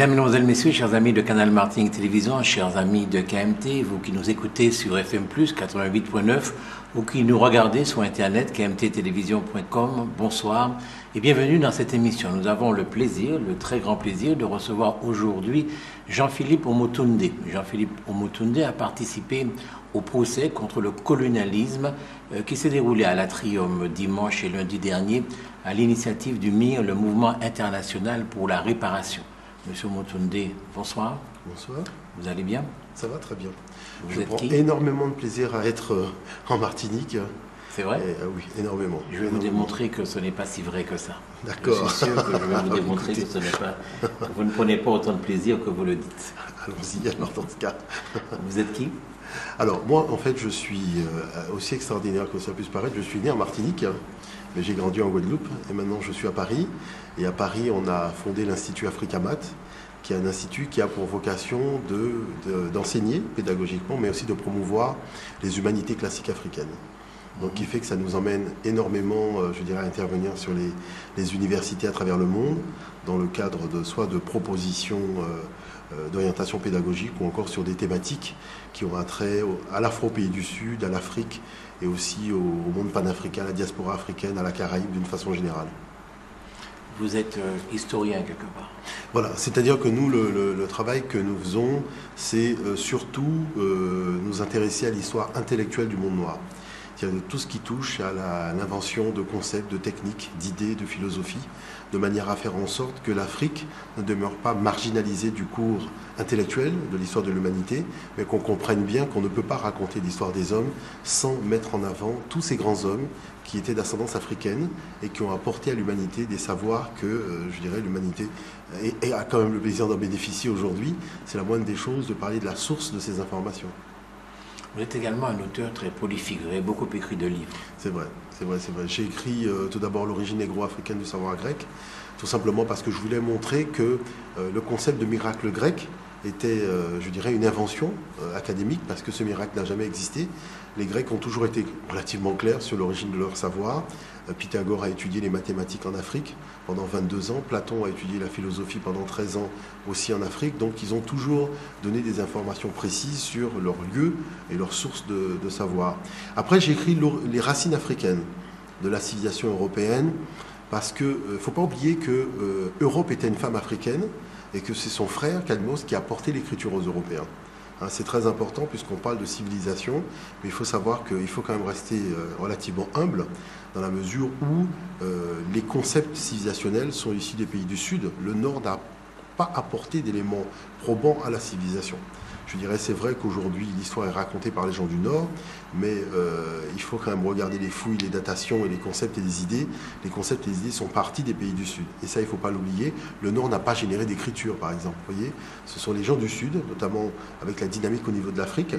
Mesdames, Mesdemoiselles, Messieurs, chers amis de Canal Martinique Télévision, chers amis de KMT, vous qui nous écoutez sur FM+, 88.9, ou qui nous regardez sur Internet, kmttélévision.com, bonsoir et bienvenue dans cette émission. Nous avons le plaisir, le très grand plaisir de recevoir aujourd'hui Jean-Philippe Omotunde. Jean-Philippe Omotunde a participé au procès contre le colonialisme qui s'est déroulé à l'Atrium dimanche et lundi dernier à l'initiative du MIR, le Mouvement international pour la réparation. Monsieur Omotunde, bonsoir. Bonsoir. Vous allez bien? Ça va très bien. Vous Je prends énormément de plaisir à être en Martinique. C'est vrai? Oui, énormément. Je vais vous démontrer que ce n'est pas si vrai que ça. D'accord. Je suis sûr que je vais vous démontrer que ce n'est pas... Vous ne prenez pas autant de plaisir que vous le dites. Allons-y alors dans ce cas. Vous êtes qui? Alors moi en fait je suis aussi extraordinaire que ça puisse paraître. Je suis né en Martinique, mais j'ai grandi en Guadeloupe et maintenant je suis à Paris. Et à Paris on a fondé l'Institut Africamat, qui est un institut qui a pour vocation d'enseigner pédagogiquement, mais aussi de promouvoir les humanités classiques africaines. Donc, qui fait que ça nous emmène énormément, je dirais, à intervenir sur les universités à travers le monde, dans le cadre soit de propositions d'orientation pédagogique ou encore sur des thématiques qui ont un trait à la fois au pays du Sud, à l'Afrique et aussi au monde panafricain, à la diaspora africaine, à la Caraïbe d'une façon générale. Vous êtes historien quelque part. Voilà, c'est-à-dire que nous, le travail que nous faisons, c'est surtout nous intéresser à l'histoire intellectuelle du monde noir. C'est-à-dire tout ce qui touche à l'invention de concepts, de techniques, d'idées, de philosophie, de manière à faire en sorte que l'Afrique ne demeure pas marginalisée du cours intellectuel de l'histoire de l'humanité, mais qu'on comprenne bien qu'on ne peut pas raconter l'histoire des hommes sans mettre en avant tous ces grands hommes qui étaient d'ascendance africaine et qui ont apporté à l'humanité des savoirs que, je dirais, l'humanité a quand même le plaisir d'en bénéficier aujourd'hui. C'est la moindre des choses de parler de la source de ces informations. Vous êtes également un auteur très prolifique, vous avez beaucoup écrit de livres. C'est vrai, c'est vrai, c'est vrai. J'ai écrit tout d'abord l'origine négro-africaine du savoir grec, tout simplement parce que je voulais montrer que le concept de miracle grec était, je dirais, une invention académique, parce que ce miracle n'a jamais existé. Les Grecs ont toujours été relativement clairs sur l'origine de leur savoir. Pythagore a étudié les mathématiques en Afrique pendant 22 ans. Platon a étudié la philosophie pendant 13 ans aussi en Afrique. Donc ils ont toujours donné des informations précises sur leur lieu et leur source de savoir. Après, j'ai écrit les racines africaines de la civilisation européenne, parce qu'il ne faut pas oublier que Europe était une femme africaine et que c'est son frère, Cadmos, qui a porté l'écriture aux Européens. C'est très important puisqu'on parle de civilisation, mais il faut savoir qu'il faut quand même rester relativement humble dans la mesure où les concepts civilisationnels sont issus des pays du Sud. Le Nord n'a pas apporté d'éléments probants à la civilisation. Je dirais, c'est vrai qu'aujourd'hui, l'histoire est racontée par les gens du Nord, mais il faut quand même regarder les fouilles, les datations et les concepts et les idées. Les concepts et les idées sont partis des pays du Sud. Et ça, il ne faut pas l'oublier. Le Nord n'a pas généré d'écriture, par exemple. Vous voyez, ce sont les gens du Sud, notamment avec la dynamique au niveau de l'Afrique,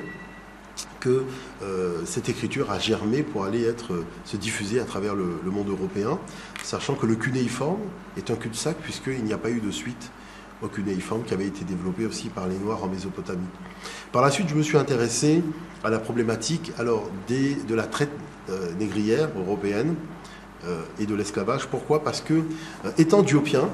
que cette écriture a germé pour aller se diffuser à travers le monde européen, sachant que le cunéiforme est un cul-de-sac, puisqu'il n'y a pas eu de suite au cunéiforme qui avait été développé aussi par les Noirs en Mésopotamie. Par la suite, je me suis intéressé à la problématique de la traite négrière européenne et de l'esclavage. Pourquoi? Parce que, étant diopien,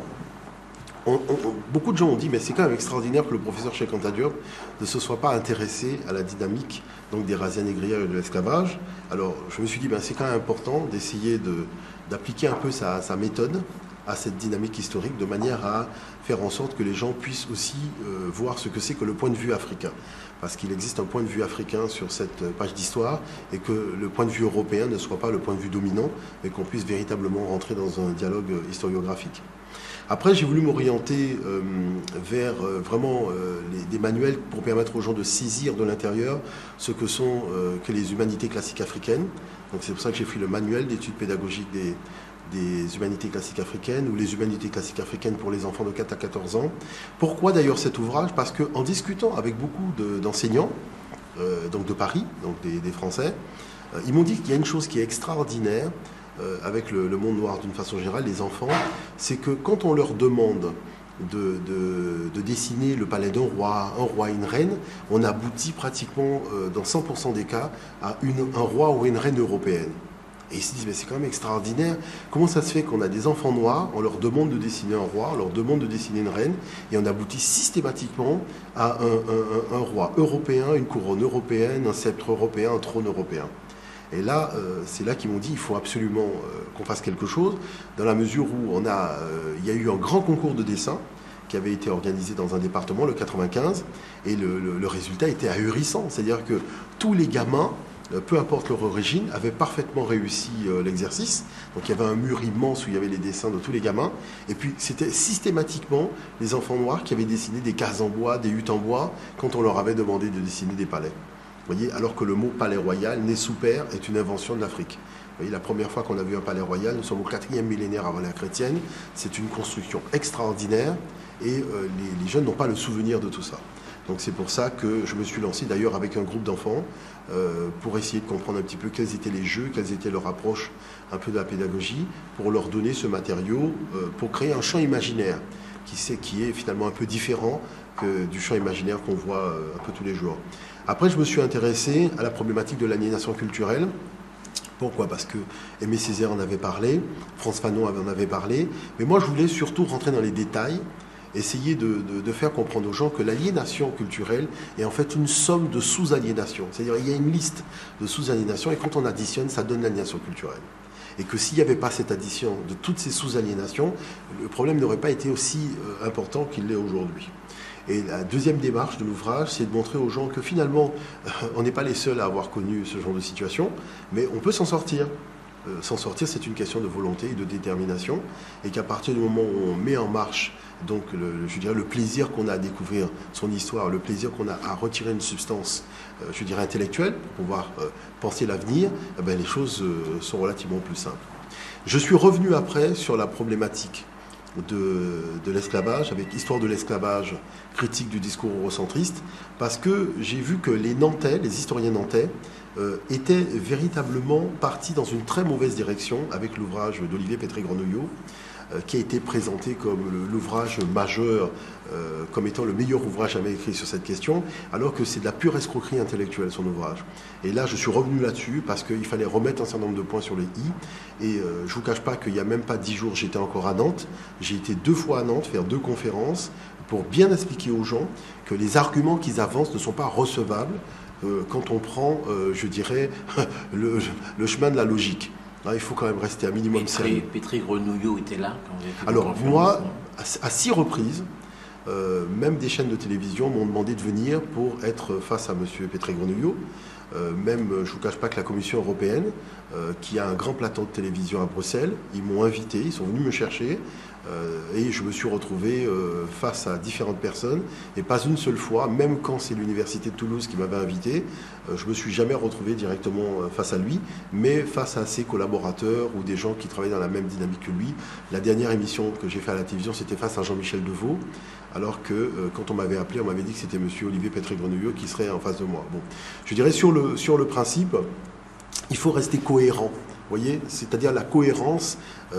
beaucoup de gens ont dit, mais c'est quand même extraordinaire que le professeur Cheikh Anta Diop ne se soit pas intéressé à la dynamique donc, des razzias négrières et de l'esclavage. Alors, je me suis dit, c'est quand même important d'essayer d'appliquer un peu sa méthode à cette dynamique historique, de manière à faire en sorte que les gens puissent aussi voir ce que c'est que le point de vue africain. Parce qu'il existe un point de vue africain sur cette page d'histoire, et que le point de vue européen ne soit pas le point de vue dominant, mais qu'on puisse véritablement rentrer dans un dialogue historiographique. Après, j'ai voulu m'orienter vers vraiment des manuels pour permettre aux gens de saisir de l'intérieur ce que sont que les humanités classiques africaines. Donc c'est pour ça que j'ai pris le manuel d'études pédagogiques des humanités classiques africaines, ou les humanités classiques africaines pour les enfants de 4 à 14 ans. Pourquoi d'ailleurs cet ouvrage? Parce qu'en discutant avec beaucoup d'enseignants donc de Paris, donc des Français, ils m'ont dit qu'il y a une chose qui est extraordinaire avec le monde noir d'une façon générale, les enfants, c'est que quand on leur demande de dessiner le palais d'un roi et une reine, on aboutit pratiquement dans 100% des cas à un roi ou une reine européenne. Et ils se disent, mais c'est quand même extraordinaire, comment ça se fait qu'on a des enfants noirs, on leur demande de dessiner un roi, on leur demande de dessiner une reine, et on aboutit systématiquement à un roi européen, une couronne européenne, un sceptre européen, un trône européen. Et là, c'est là qu'ils m'ont dit, il faut absolument qu'on fasse quelque chose, dans la mesure où il y a eu un grand concours de dessin, qui avait été organisé dans un département, le 95, et le résultat était ahurissant. C'est-à-dire que tous les gamins, peu importe leur origine, avaient parfaitement réussi l'exercice. Donc il y avait un mur immense où il y avait les dessins de tous les gamins. Et puis c'était systématiquement les enfants noirs qui avaient dessiné des cases en bois, des huttes en bois, quand on leur avait demandé de dessiner des palais. Vous voyez, alors que le mot palais royal, né sous père, est une invention de l'Afrique. Vous voyez, la première fois qu'on a vu un palais royal, nous sommes au 4e millénaire avant l'ère chrétienne. C'est une construction extraordinaire et les jeunes n'ont pas le souvenir de tout ça. Donc c'est pour ça que je me suis lancé d'ailleurs avec un groupe d'enfants pour essayer de comprendre un petit peu quels étaient les jeux, quelles étaient leurs approches un peu de la pédagogie, pour leur donner ce matériau, pour créer un champ imaginaire qui est finalement un peu différent que du champ imaginaire qu'on voit un peu tous les jours. Après, je me suis intéressé à la problématique de l'aliénation culturelle. Pourquoi ? Parce que Aimé Césaire en avait parlé, Frantz Fanon en avait parlé, mais moi je voulais surtout rentrer dans les détails, essayer de faire comprendre aux gens que l'aliénation culturelle est en fait une somme de sous-aliénations. C'est-à-dire qu'il y a une liste de sous-aliénations et quand on additionne, ça donne l'aliénation culturelle. Et que s'il n'y avait pas cette addition de toutes ces sous-aliénations, le problème n'aurait pas été aussi important qu'il l'est aujourd'hui. Et la deuxième démarche de l'ouvrage, c'est de montrer aux gens que finalement, on n'est pas les seuls à avoir connu ce genre de situation, mais on peut s'en sortir. S'en sortir, c'est une question de volonté et de détermination, et qu'à partir du moment où on met en marche donc je dirais le plaisir qu'on a à découvrir son histoire, le plaisir qu'on a à retirer une substance, je dirais intellectuelle, pour pouvoir penser l'avenir, eh bien, les choses sont relativement plus simples. Je suis revenu après sur la problématique de l'esclavage, avec Histoire de l'esclavage, critique du discours eurocentriste, parce que j'ai vu que les Nantais, les historiens nantais, étaient véritablement partis dans une très mauvaise direction avec l'ouvrage d'Olivier Pétré-Grenouillot, qui a été présenté comme l'ouvrage majeur, comme étant le meilleur ouvrage jamais écrit sur cette question, alors que c'est de la pure escroquerie intellectuelle, son ouvrage. Et là, je suis revenu là-dessus, parce qu'il fallait remettre un certain nombre de points sur les i, et je ne vous cache pas qu'il n'y a même pas 10 jours, j'étais encore à Nantes. J'ai été 2 fois à Nantes, faire 2 conférences, pour bien expliquer aux gens que les arguments qu'ils avancent ne sont pas recevables quand on prend, je dirais, le chemin de la logique. Il faut quand même rester un minimum sérieux. Pétré-Grenouillot était là quand vous avez fait Alors moi, à 6 reprises, même des chaînes de télévision m'ont demandé de venir pour être face à M. Pétré-Grenouillot. Même, je ne vous cache pas que la Commission européenne, qui a un grand plateau de télévision à Bruxelles, ils m'ont invité, ils sont venus me chercher, et je me suis retrouvé face à différentes personnes, et pas une seule fois, même quand c'est l'Université de Toulouse qui m'avait invité, je ne me suis jamais retrouvé directement face à lui, mais face à ses collaborateurs ou des gens qui travaillent dans la même dynamique que lui. La dernière émission que j'ai faite à la télévision, c'était face à Jean-Michel Deveau, alors que quand on m'avait appelé, on m'avait dit que c'était M. Olivier Pétré-Grenouillot qui serait en face de moi. Bon. Je dirais sur le principe, il faut rester cohérent. Vous voyez, c'est-à-dire la cohérence,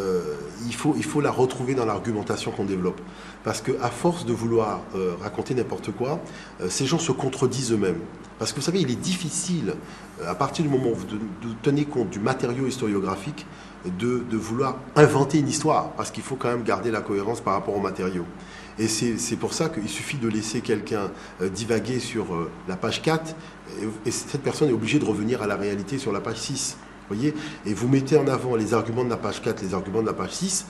il faut la retrouver dans l'argumentation qu'on développe. Parce qu'à force de vouloir raconter n'importe quoi, ces gens se contredisent eux-mêmes. Parce que vous savez, il est difficile, à partir du moment où vous tenez compte du matériau historiographique, de vouloir inventer une histoire. Parce qu'il faut quand même garder la cohérence par rapport au matériau. Et c'est pour ça qu'il suffit de laisser quelqu'un divaguer sur la page 4, et cette personne est obligée de revenir à la réalité sur la page 6. Voyez, et vous mettez en avant les arguments de la page 4, les arguments de la page 6,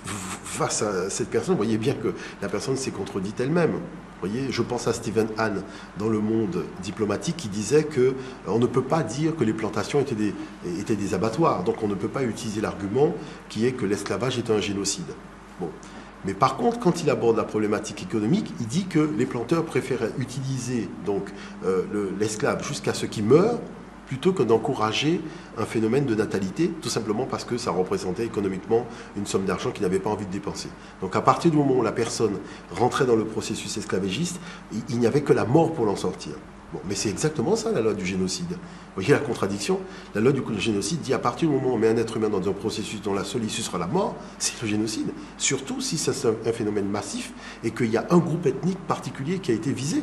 face à cette personne, vous voyez bien que la personne s'est contredite elle-même. Voyez, je pense à Stephen Hahn dans Le Monde diplomatique qui disait qu'on ne peut pas dire que les plantations étaient des abattoirs, donc on ne peut pas utiliser l'argument qui est que l'esclavage est un génocide. Bon. Mais par contre, quand il aborde la problématique économique, il dit que les planteurs préféraient utiliser donc l'esclave jusqu'à ce qu'il meure, plutôt que d'encourager un phénomène de natalité, tout simplement parce que ça représentait économiquement une somme d'argent qu'ils n'avaient pas envie de dépenser. Donc à partir du moment où la personne rentrait dans le processus esclavagiste, il n'y avait que la mort pour l'en sortir. Bon, mais c'est exactement ça la loi du génocide. Vous voyez la contradiction ? La loi du génocide dit à partir du moment où on met un être humain dans un processus dont la seule issue sera la mort, c'est le génocide. Surtout si c'est un phénomène massif et qu'il y a un groupe ethnique particulier qui a été visé.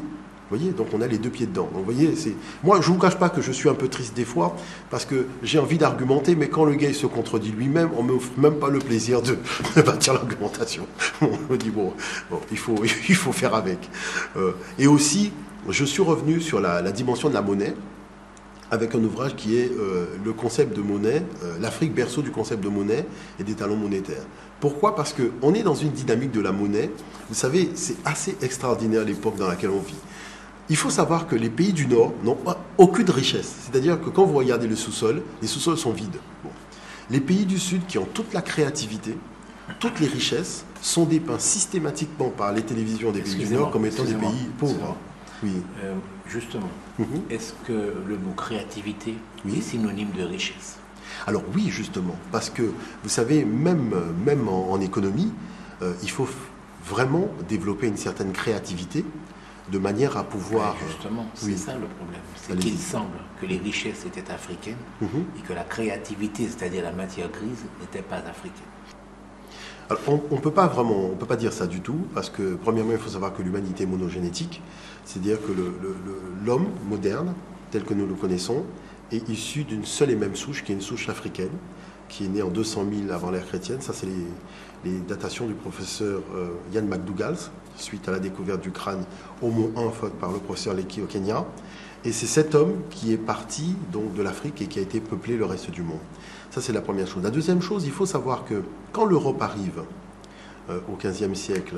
Vous voyez, donc on a les deux pieds dedans. Donc vous voyez, moi je ne vous cache pas que je suis un peu triste des fois, parce que j'ai envie d'argumenter, mais quand le gars il se contredit lui-même, on ne m'offre même pas le plaisir de bâtir l'argumentation. On me dit, bon il faut faire avec. Et aussi, je suis revenu sur la dimension de la monnaie, avec un ouvrage qui est le concept de monnaie, l'Afrique berceau du concept de monnaie et des talons monétaires. Pourquoi ? Parce qu'on est dans une dynamique de la monnaie. Vous savez, c'est assez extraordinaire l'époque dans laquelle on vit. Il faut savoir que les pays du Nord n'ont aucune richesse. C'est-à-dire que quand vous regardez le sous-sol, les sous-sols sont vides. Bon. Les pays du Sud qui ont toute la créativité, toutes les richesses, sont dépeints systématiquement par les télévisions des pays du Nord comme étant des pays pauvres. Oui. Justement, est-ce que le mot créativité est synonyme de richesse ? Alors oui, justement, parce que vous savez, même en économie, il faut vraiment développer une certaine créativité de manière à pouvoir... Justement, c'est ça le problème. C'est qu'il semble que les richesses étaient africaines et que la créativité, c'est-à-dire la matière grise, n'était pas africaine. Alors, on ne peut pas dire ça du tout, parce que premièrement, il faut savoir que l'humanité est monogénétique, c'est-à-dire que l'homme moderne, tel que nous le connaissons, est issu d'une seule et même souche, qui est une souche africaine, qui est née en 200 000 avant l'ère chrétienne. Ça, c'est les datations du professeur Ian McDougall, suite à la découverte du crâne au mont Hanford par le professeur Leakey au Kenya. Et c'est cet homme qui est parti donc, de l'Afrique et qui a été peuplé le reste du monde. Ça, c'est la première chose. La deuxième chose, il faut savoir que quand l'Europe arrive au XVe siècle,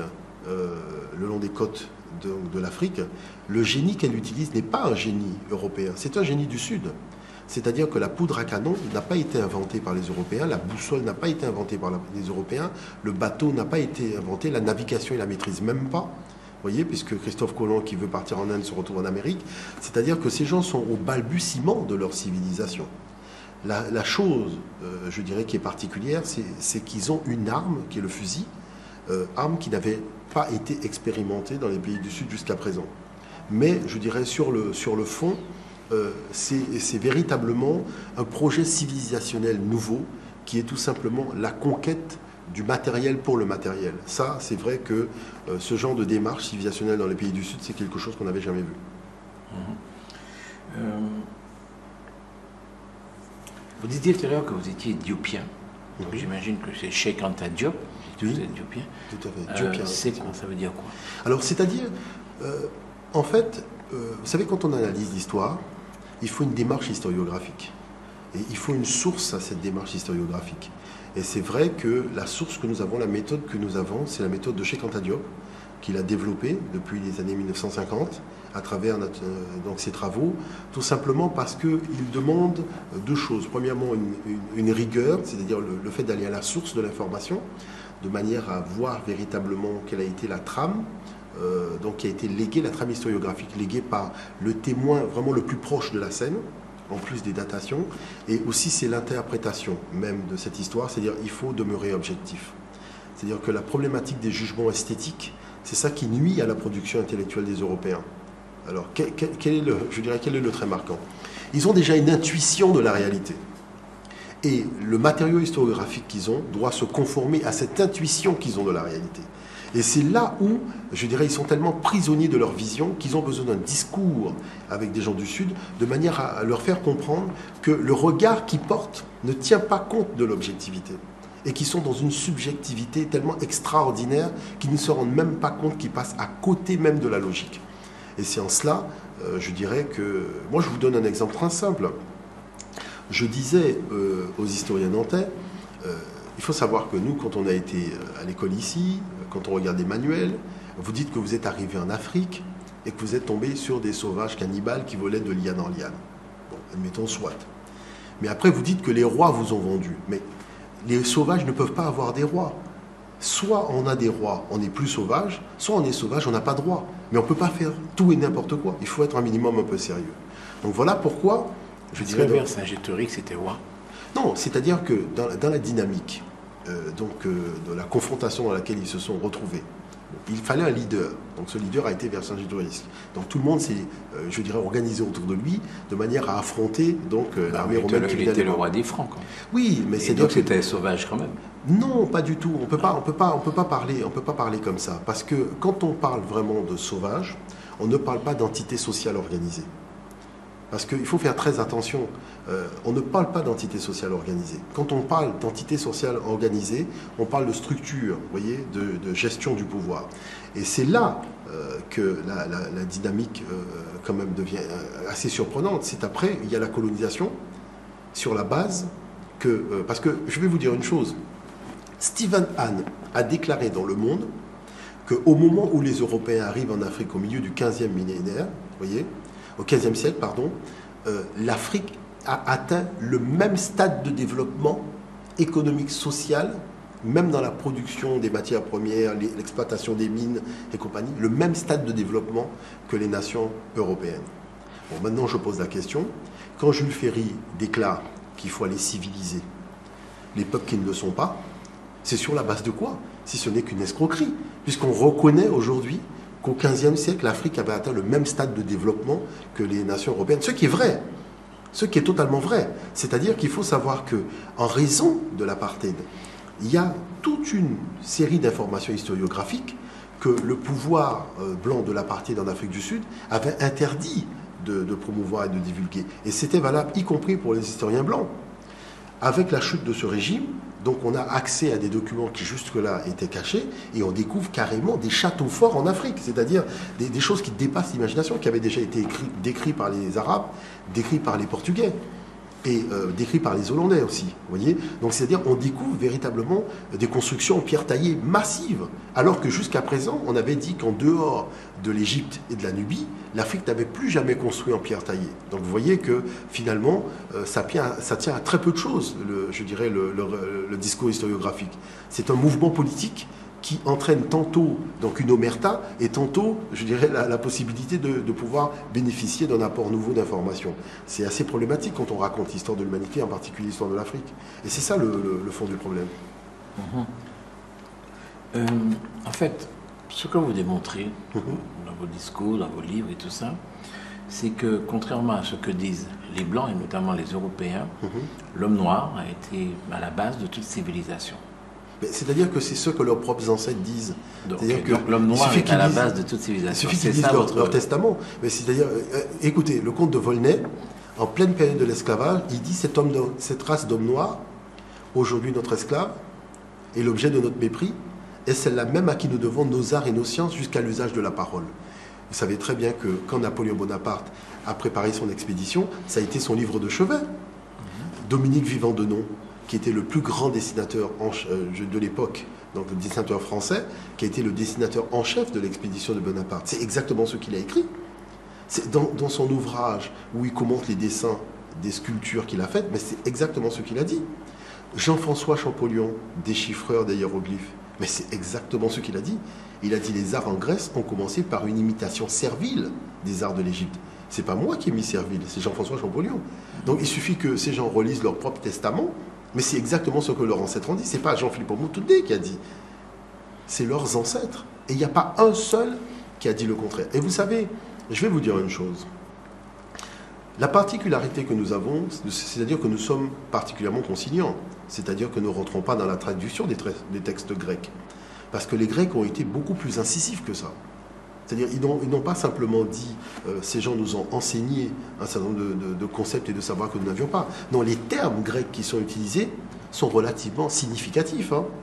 le long des côtes de l'Afrique, le génie qu'elle utilise n'est pas un génie européen, c'est un génie du Sud. C'est-à-dire que la poudre à canon n'a pas été inventée par les Européens, la boussole n'a pas été inventée par les Européens, le bateau n'a pas été inventé, la navigation, il la maîtrise même pas. Vous voyez, puisque Christophe Colomb, qui veut partir en Inde, se retrouve en Amérique. C'est-à-dire que ces gens sont au balbutiement de leur civilisation. La chose, je dirais, qui est particulière, c'est qu'ils ont une arme, qui est le fusil, arme qui n'avait pas été expérimentée dans les pays du Sud jusqu'à présent. Mais, je dirais, sur le fond, c'est véritablement un projet civilisationnel nouveau qui est tout simplement la conquête du matériel pour le matériel. Ça, c'est vrai que ce genre de démarche civilisationnelle dans les pays du Sud, c'est quelque chose qu'on n'avait jamais vu. Vous disiez tout à l'heure que vous étiez éthiopien. J'imagine que c'est Cheikh Anta Diop. Vous êtes éthiopien. Tout à fait. C'est quoi ? Ça veut dire quoi ? Alors, c'est-à-dire, en fait, vous savez, quand on analyse l'histoire, il faut une démarche historiographique. Et il faut une source à cette démarche historiographique. Et c'est vrai que la source que nous avons, la méthode que nous avons, c'est la méthode de Cheikh Anta Diop, qu'il a développée depuis les années 1950, à travers donc ses travaux, tout simplement parce qu'il demande deux choses. Premièrement, une rigueur, c'est-à-dire le fait d'aller à la source de l'information, de manière à voir véritablement quelle a été la trame, donc qui a été léguée, la trame historiographique léguée par le témoin vraiment le plus proche de la scène, en plus des datations, et aussi c'est l'interprétation même de cette histoire, c'est-à-dire il faut demeurer objectif. C'est-à-dire que la problématique des jugements esthétiques, c'est ça qui nuit à la production intellectuelle des Européens. Alors, quel est le trait marquant ? Ils ont déjà une intuition de la réalité. Et le matériau historiographique qu'ils ont doit se conformer à cette intuition qu'ils ont de la réalité. Et c'est là où, je dirais, ils sont tellement prisonniers de leur vision qu'ils ont besoin d'un discours avec des gens du Sud, de manière à leur faire comprendre que le regard qu'ils portent ne tient pas compte de l'objectivité. Et qu'ils sont dans une subjectivité tellement extraordinaire qu'ils ne se rendent même pas compte qu'ils passent à côté même de la logique. Et c'est en cela, je dirais que... Moi, je vous donne un exemple très simple. Je disais aux historiens nantais, il faut savoir que nous, quand on a été à l'école ici, quand on regarde des manuels, vous dites que vous êtes arrivé en Afrique et que vous êtes tombé sur des sauvages cannibales qui volaient de liane en liane. Bon, admettons, soit. Mais après, vous dites que les rois vous ont vendu. Mais les sauvages ne peuvent pas avoir des rois. Soit on a des rois, on est plus sauvage, soit on est sauvage, on n'a pas de roi. Mais on ne peut pas faire tout et n'importe quoi. Il faut être un minimum un peu sérieux. Donc voilà pourquoi, je dirais... vers Saint-Gétorix, c'était roi. Non, c'est-à-dire que dans la dynamique de la confrontation dans laquelle ils se sont retrouvés, il fallait un leader. Donc ce leader a été Vercingétorix. Donc tout le monde s'est, je dirais, organisé autour de lui de manière à affronter donc l'armée romaine qui venait. Il était le roi des Francs. Quand même. Oui, mais c'est donc c'était sauvage quand même. Non, pas du tout. On peut pas parler comme ça, parce que quand on parle vraiment de sauvage, on ne parle pas d'entité sociale organisée. Parce qu'il faut faire très attention. On ne parle pas d'entité sociale organisée. Quand on parle d'entité sociale organisée, on parle de structure, vous voyez, de gestion du pouvoir. Et c'est là que la dynamique quand même devient assez surprenante. C'est après, il y a la colonisation sur la base que... parce que je vais vous dire une chose. Stephen Hahn a déclaré dans Le Monde qu'au moment où les Européens arrivent en Afrique au milieu du 15e millénaire, vous voyez, au 15e siècle, pardon, l'Afrique a atteint le même stade de développement économique, social, même dans la production des matières premières, l'exploitation des mines et compagnie, le même stade de développement que les nations européennes. Bon, maintenant, je pose la question. Quand Jules Ferry déclare qu'il faut aller civiliser les peuples qui ne le sont pas, c'est sur la base de quoi? Si ce n'est qu'une escroquerie, puisqu'on reconnaît aujourd'hui qu'au XVe siècle, l'Afrique avait atteint le même stade de développement que les nations européennes. Ce qui est vrai, ce qui est totalement vrai. C'est-à-dire qu'il faut savoir qu'en raison de l'apartheid, il y a toute une série d'informations historiographiques que le pouvoir blanc de l'apartheid en Afrique du Sud avait interdit de promouvoir et de divulguer. Et c'était valable, y compris pour les historiens blancs. Avec la chute de ce régime, donc on a accès à des documents qui jusque-là étaient cachés et on découvre carrément des châteaux forts en Afrique, c'est-à-dire des choses qui dépassent l'imagination, qui avaient déjà été décrits par les Arabes, décrits par les Portugais et décrits par les Hollandais aussi. Vous voyez, donc c'est-à-dire on découvre véritablement des constructions en pierre taillée massives, alors que jusqu'à présent on avait dit qu'en dehors de l'Égypte et de la Nubie, l'Afrique n'avait plus jamais construit en pierre taillée. Donc vous voyez que finalement ça tient à très peu de choses, je dirais le discours historiographique. C'est un mouvement politique qui entraîne tantôt donc une omerta et tantôt, je dirais, la possibilité de pouvoir bénéficier d'un apport nouveau d'informations. C'est assez problématique quand on raconte l'histoire de l'humanité, en particulier l'histoire de l'Afrique. Et c'est ça le fond du problème. En fait, ce que vous démontrez dans vos discours, dans vos livres et tout ça, c'est que contrairement à ce que disent les Blancs, et notamment les Européens, l'homme noir a été à la base de toute civilisation. C'est-à-dire que c'est ce que leurs propres ancêtres disent. Donc l'homme noir est à la base de toute civilisation. Il suffit qu'ils disent leur testament. Mais c'est-à-dire, écoutez, le comte de Volney, en pleine période de l'esclavage, il dit cette race d'hommes noirs, aujourd'hui notre esclave, est l'objet de notre mépris, et celle-là même à qui nous devons nos arts et nos sciences jusqu'à l'usage de la parole. Vous savez très bien que quand Napoléon Bonaparte a préparé son expédition, ça a été son livre de chevet. Dominique Vivant-Denon, qui était le plus grand dessinateur de l'époque, donc le dessinateur français, qui a été le dessinateur en chef de l'expédition de Bonaparte. C'est exactement ce qu'il a écrit. C'est dans son ouvrage où il commente les dessins des sculptures qu'il a faites, mais c'est exactement ce qu'il a dit. Jean-François Champollion, déchiffreur des hiéroglyphes, mais c'est exactement ce qu'il a dit. Il a dit les arts en Grèce ont commencé par une imitation servile des arts de l'Égypte. C'est pas moi qui ai mis servile, c'est Jean-François Champollion. Donc il suffit que ces gens relisent leur propre testament. Mais c'est exactement ce que leurs ancêtres ont dit. Ce n'est pas Jean-Philippe Moutoudé qui a dit. C'est leurs ancêtres. Et il n'y a pas un seul qui a dit le contraire. Et vous savez, je vais vous dire une chose. La particularité que nous avons, c'est-à-dire que nous sommes particulièrement conciliants. C'est-à-dire que nous ne rentrons pas dans la traduction des textes grecs. Parce que les Grecs ont été beaucoup plus incisifs que ça. C'est-à-dire ils n'ont pas simplement dit ces gens nous ont enseigné un certain nombre de concepts et de savoirs que nous n'avions pas. Non, les termes grecs qui sont utilisés sont relativement significatifs. Hein.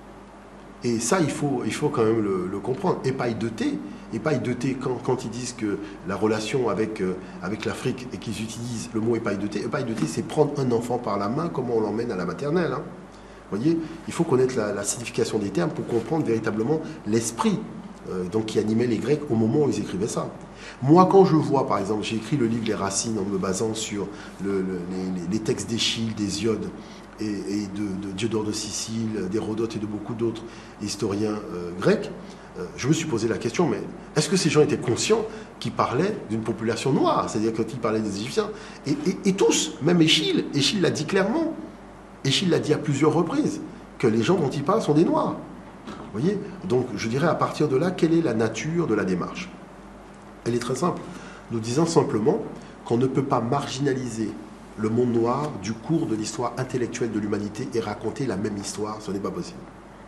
Et ça, il faut quand même le comprendre. Épaille de thé, quand ils disent que la relation avec l'Afrique et qu'ils utilisent le mot épaille de thé, c'est prendre un enfant par la main comme on l'emmène à la maternelle. Hein. Vous voyez, il faut connaître la signification des termes pour comprendre véritablement l'esprit donc qui animait les Grecs au moment où ils écrivaient ça. Moi, quand je vois, par exemple, j'ai écrit le livre Les Racines en me basant sur les textes d'Échille, d'Hésiode et de Diodore de Sicile, d'Hérodote et de beaucoup d'autres historiens grecs, je me suis posé la question, mais est-ce que ces gens étaient conscients qu'ils parlaient d'une population noire? C'est-à-dire quand ils parlaient des Égyptiens, et tous, même Échille l'a dit clairement, Échille l'a dit à plusieurs reprises, que les gens dont il parle sont des Noirs. Vous voyez? Donc, je dirais à partir de là, quelle est la nature de la démarche? Elle est très simple. Nous disons simplement qu'on ne peut pas marginaliser le monde noir du cours de l'histoire intellectuelle de l'humanité et raconter la même histoire. Ce n'est pas possible.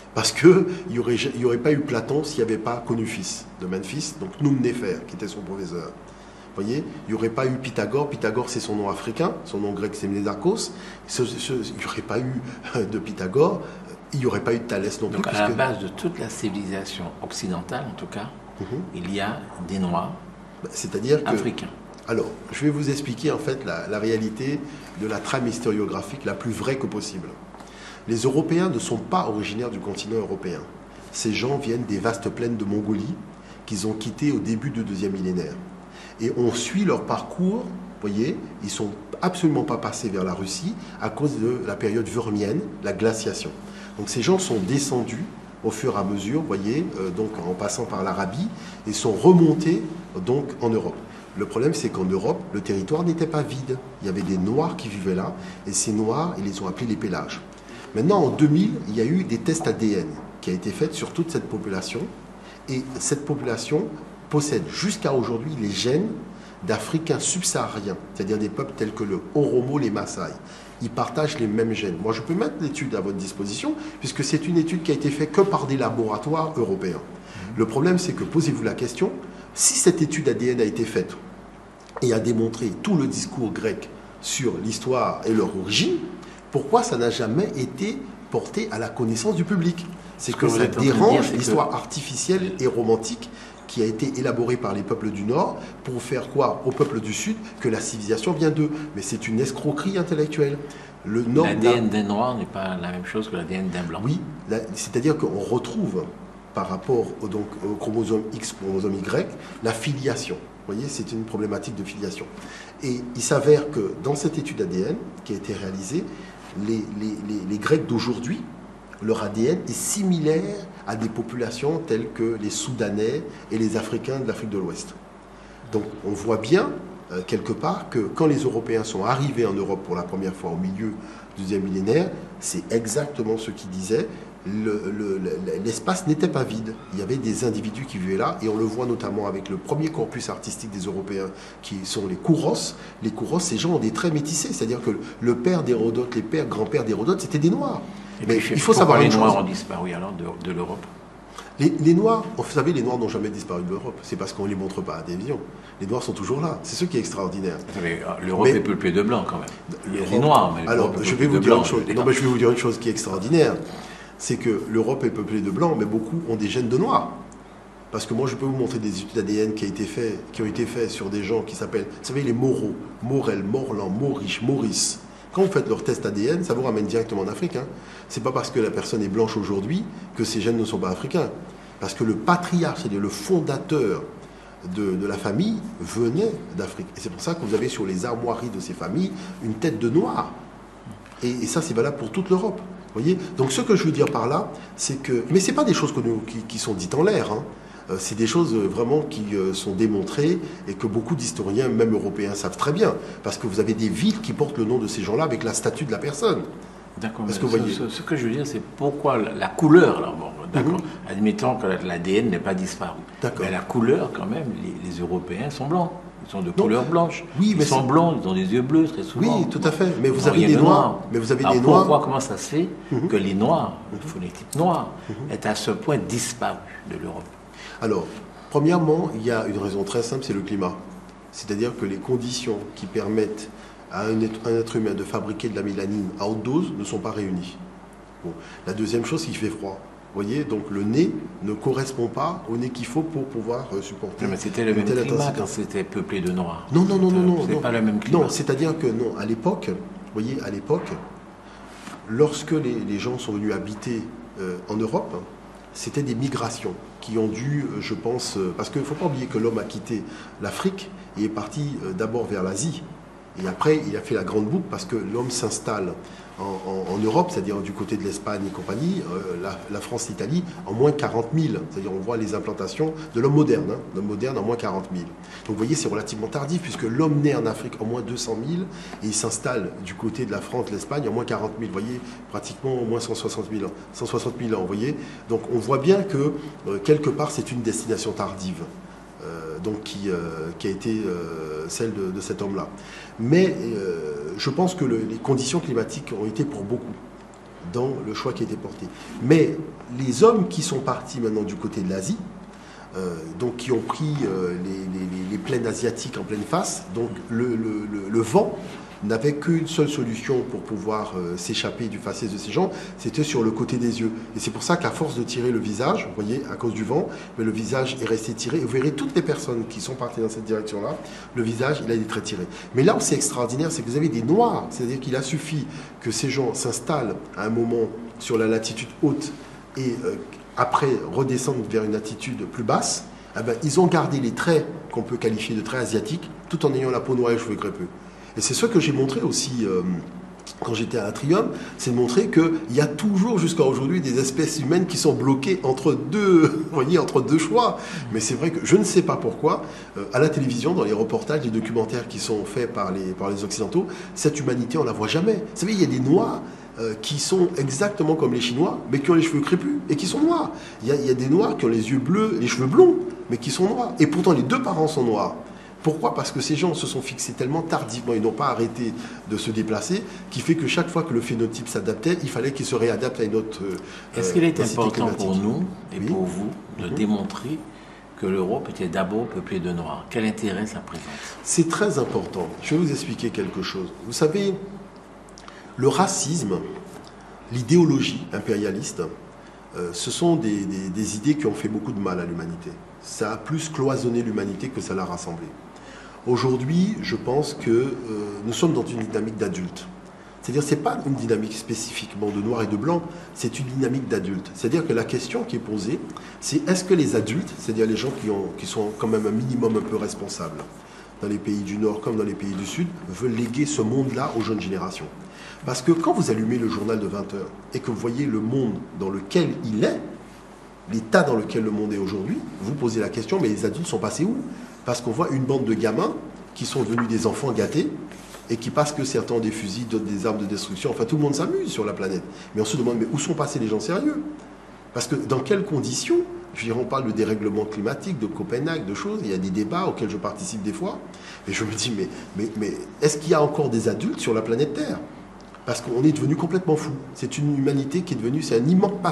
Parce qu'il n'y aurait pas eu Platon s'il n'y avait pas Confucius de Memphis, donc Noumnéfer, qui était son professeur. Vous voyez, il n'y aurait pas eu Pythagore. Pythagore, c'est son nom africain. Son nom grec, c'est Mnédarkos. Il n'y aurait pas eu de Pythagore. Il n'y aurait pas eu de Thalès non plus. Donc, à la base de toute la civilisation occidentale, en tout cas, il y a des Noirs c'est-à-dire africains. Alors, je vais vous expliquer en fait la réalité de la trame historiographique la plus vraie que possible. Les Européens ne sont pas originaires du continent européen. Ces gens viennent des vastes plaines de Mongolie qu'ils ont quittées au début du deuxième millénaire. Et on suit leur parcours, vous voyez, ils ne sont absolument pas passés vers la Russie à cause de la période Würmienne, la glaciation. Donc ces gens sont descendus au fur et à mesure, vous voyez, donc en passant par l'Arabie, et sont remontés donc en Europe. Le problème, c'est qu'en Europe, le territoire n'était pas vide. Il y avait des Noirs qui vivaient là, et ces Noirs, ils les ont appelés les Pélages. Maintenant, en 2000, il y a eu des tests ADN qui ont été faits sur toute cette population, et cette population possède jusqu'à aujourd'hui les gènes d'Africains subsahariens, c'est-à-dire des peuples tels que le Oromo, les Maasai. Ils partagent les mêmes gènes. Moi, je peux mettre l'étude à votre disposition, puisque c'est une étude qui a été faite que par des laboratoires européens. Le problème, c'est que, posez-vous la question, si cette étude ADN a été faite et a démontré tout le discours grec sur l'histoire et leur origine, pourquoi ça n'a jamais été porté à la connaissance du public? C'est que ça dérange l'histoire artificielle et romantique qui a été élaborée par les peuples du Nord pour faire croire aux peuples du Sud que la civilisation vient d'eux. Mais c'est une escroquerie intellectuelle. L'ADN d'un Noir n'est pas la même chose que l'ADN d'un Blanc. Oui, c'est-à-dire qu'on retrouve par rapport au chromosome X, chromosome Y, la filiation. Vous voyez, c'est une problématique de filiation. Et il s'avère que dans cette étude ADN qui a été réalisée, les Grecs d'aujourd'hui, leur ADN est similaire à des populations telles que les Soudanais et les Africains de l'Afrique de l'Ouest. Donc on voit bien, quelque part, que quand les Européens sont arrivés en Europe pour la première fois au milieu du deuxième millénaire, c'est exactement ce qu'ils disaient. L'espace n'était pas vide. Il y avait des individus qui vivaient là, et on le voit notamment avec le premier corpus artistique des Européens, qui sont les Kouros. Les Kouros, ces gens ont des traits métissés, c'est-à-dire que le père d'Hérodote, les pères, grands-pères d'Hérodote, c'était des Noirs. Mais il faut savoir les Noirs ont disparu alors de l'Europe. Les Noirs, vous savez, les Noirs n'ont jamais disparu de l'Europe. C'est parce qu'on ne les montre pas à la télévision. Les Noirs sont toujours là. C'est ce qui est extraordinaire. L'Europe est peuplée de blancs quand même. Il y a les Noirs, mais alors, je vais vous dire une chose. Non, mais je vais vous dire une chose qui est extraordinaire. C'est que l'Europe est peuplée de blancs, mais beaucoup ont des gènes de noirs. Parce que moi, je peux vous montrer des études ADN qui ont été faites sur des gens qui s'appellent, vous savez, les Moreau, Morel, Morland, Maurice, Maurice. Quand vous faites leur test ADN, ça vous ramène directement en Afrique. C'est pas parce que la personne est blanche aujourd'hui que ses gènes ne sont pas africains. Parce que le patriarche, c'est-à-dire le fondateur de la famille, venait d'Afrique. Et c'est pour ça que vous avez sur les armoiries de ces familles une tête de noir. Et ça, c'est valable pour toute l'Europe. Voyez. Donc ce que je veux dire par là, c'est que... Mais ce n'est pas des choses qui sont dites en l'air. C'est des choses vraiment qui sont démontrées et que beaucoup d'historiens, même européens, savent très bien. Parce que vous avez des villes qui portent le nom de ces gens-là avec la statue de la personne. D'accord, mais ce que je veux dire, c'est pourquoi la couleur, là, bon, d'accord, admettons que l'ADN n'est pas disparu. Mais la couleur, quand même, les Européens sont blancs. Ils sont de couleur blanche. Oui, mais ils sont blancs, ils ont des yeux bleus très souvent. Oui, tout à fait. Mais vous avez des noirs. Mais vous avez des noirs. Pourquoi, comment ça se fait que les noirs, le phonétype noir, est à ce point disparu de l'Europe? Alors, premièrement, il y a une raison très simple, c'est le climat. C'est-à-dire que les conditions qui permettent à un être humain de fabriquer de la mélanine à haute dose ne sont pas réunies. Bon. La deuxième chose, c'est qu'il fait froid. Vous voyez, donc le nez ne correspond pas au nez qu'il faut pour pouvoir supporter. Non, mais c'était le même climat quand c'était peuplé de noirs. Non. C'est pas le même climat. Non, c'est-à-dire que non, à l'époque, vous voyez, à l'époque, lorsque les gens sont venus habiter en Europe, c'était des migrations qui ont dû, je pense, parce qu'il ne faut pas oublier que l'homme a quitté l'Afrique et est parti d'abord vers l'Asie. Et après, il a fait la grande boucle parce que l'homme s'installe en Europe, c'est-à-dire du côté de l'Espagne et compagnie, la France, l'Italie, en moins 40 000. C'est-à-dire on voit les implantations de l'homme moderne, l'homme moderne en moins 40 000. Donc vous voyez, c'est relativement tardif puisque l'homme naît en Afrique en moins 200 000 et il s'installe du côté de la France, de l'Espagne en moins 40 000. Vous voyez, pratiquement au moins 160 000 ans. 160 000 ans, vous voyez. Donc on voit bien que quelque part, c'est une destination tardive. Donc qui a été celle de cet homme-là. Mais je pense que les conditions climatiques ont été pour beaucoup dans le choix qui a été porté. Mais les hommes qui sont partis maintenant du côté de l'Asie, donc qui ont pris les plaines asiatiques en pleine face, donc le vent n'avait qu'une seule solution pour pouvoir s'échapper du faciès de ces gens, c'était sur le côté des yeux. Et c'est pour ça qu'à force de tirer le visage, vous voyez, à cause du vent, mais le visage est resté tiré. Et vous verrez toutes les personnes qui sont parties dans cette direction-là, le visage, il a été très tiré. Mais là où c'est extraordinaire, c'est que vous avez des noirs, c'est-à-dire qu'il a suffi que ces gens s'installent à un moment sur la latitude haute et après redescendent vers une attitude plus basse. Eh ben, ils ont gardé les traits qu'on peut qualifier de traits asiatiques, tout en ayant la peau noire et les cheveux crépus. Et c'est ce que j'ai montré aussi quand j'étais à l'Atrium, c'est de montrer qu'il y a toujours jusqu'à aujourd'hui des espèces humaines qui sont bloquées entre deux, vous voyez, entre deux choix. Mais c'est vrai que je ne sais pas pourquoi, à la télévision, dans les reportages, les documentaires qui sont faits par les Occidentaux, cette humanité, on ne la voit jamais. Vous savez, il y a des Noirs qui sont exactement comme les Chinois, mais qui ont les cheveux crépus et qui sont noirs. Il y a des Noirs qui ont les yeux bleus, les cheveux blonds, mais qui sont noirs. Et pourtant, les deux parents sont noirs. Pourquoi ? Parce que ces gens se sont fixés tellement tardivement, ils n'ont pas arrêté de se déplacer, qui fait que chaque fois que le phénotype s'adaptait, il fallait qu'il se réadapte à une autre Est-ce qu'il est important pour nous et oui. pour vous de démontrer que l'Europe était d'abord peuplée de Noirs ? Quel intérêt ça présente ? C'est très important. Je vais vous expliquer quelque chose. Vous savez, le racisme, l'idéologie impérialiste, ce sont des idées qui ont fait beaucoup de mal à l'humanité. Ça a plus cloisonné l'humanité que ça l'a rassemblée. Aujourd'hui, je pense que nous sommes dans une dynamique d'adulte. C'est-à-dire, ce n'est pas une dynamique spécifiquement de noir et de blanc, c'est une dynamique d'adulte. C'est-à-dire que la question qui est posée, c'est est-ce que les adultes, c'est-à-dire les gens qui sont quand même un minimum un peu responsables, dans les pays du Nord comme dans les pays du Sud, veulent léguer ce monde-là aux jeunes générations. Parce que quand vous allumez le journal de 20 heures et que vous voyez le monde dans lequel il est, l'état dans lequel le monde est aujourd'hui, vous posez la question, mais les adultes sont passés où ? Parce qu'on voit une bande de gamins qui sont devenus des enfants gâtés et qui, parce que certains ont des fusils, d'autres des armes de destruction, enfin tout le monde s'amuse sur la planète. Mais on se demande, mais où sont passés les gens sérieux ? Parce que dans quelles conditions ? Je veux dire, on parle de dérèglement climatique, de Copenhague, de choses, il y a des débats auxquels je participe des fois, et je me dis, mais est-ce qu'il y a encore des adultes sur la planète Terre ? Parce qu'on est devenu complètement fou. C'est une humanité qui est devenue, c'est un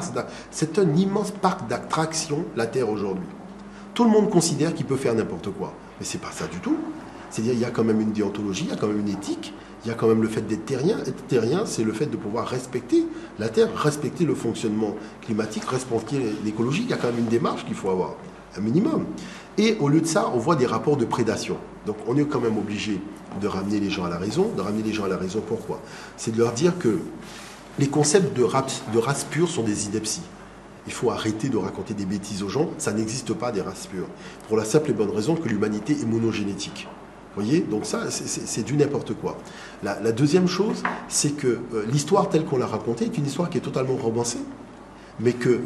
immense parc d'attraction, la Terre aujourd'hui. Tout le monde considère qu'il peut faire n'importe quoi. Mais c'est pas ça du tout. C'est-à-dire qu'il y a quand même une déontologie, il y a quand même une éthique, il y a quand même le fait d'être terrien. Être terrien, c'est le fait de pouvoir respecter la Terre, respecter le fonctionnement climatique, respecter l'écologie. Il y a quand même une démarche qu'il faut avoir, un minimum. Et au lieu de ça, on voit des rapports de prédation. Donc on est quand même obligé de ramener les gens à la raison. De ramener les gens à la raison, pourquoi ? C'est de leur dire que les concepts de race pure sont des inepties. Il faut arrêter de raconter des bêtises aux gens. Ça n'existe pas des races pures. Pour la simple et bonne raison que l'humanité est monogénétique. Vous voyez ? Donc ça, c'est du n'importe quoi. La deuxième chose, c'est que l'histoire telle qu'on l'a racontée est une histoire qui est totalement romancée. Mais que,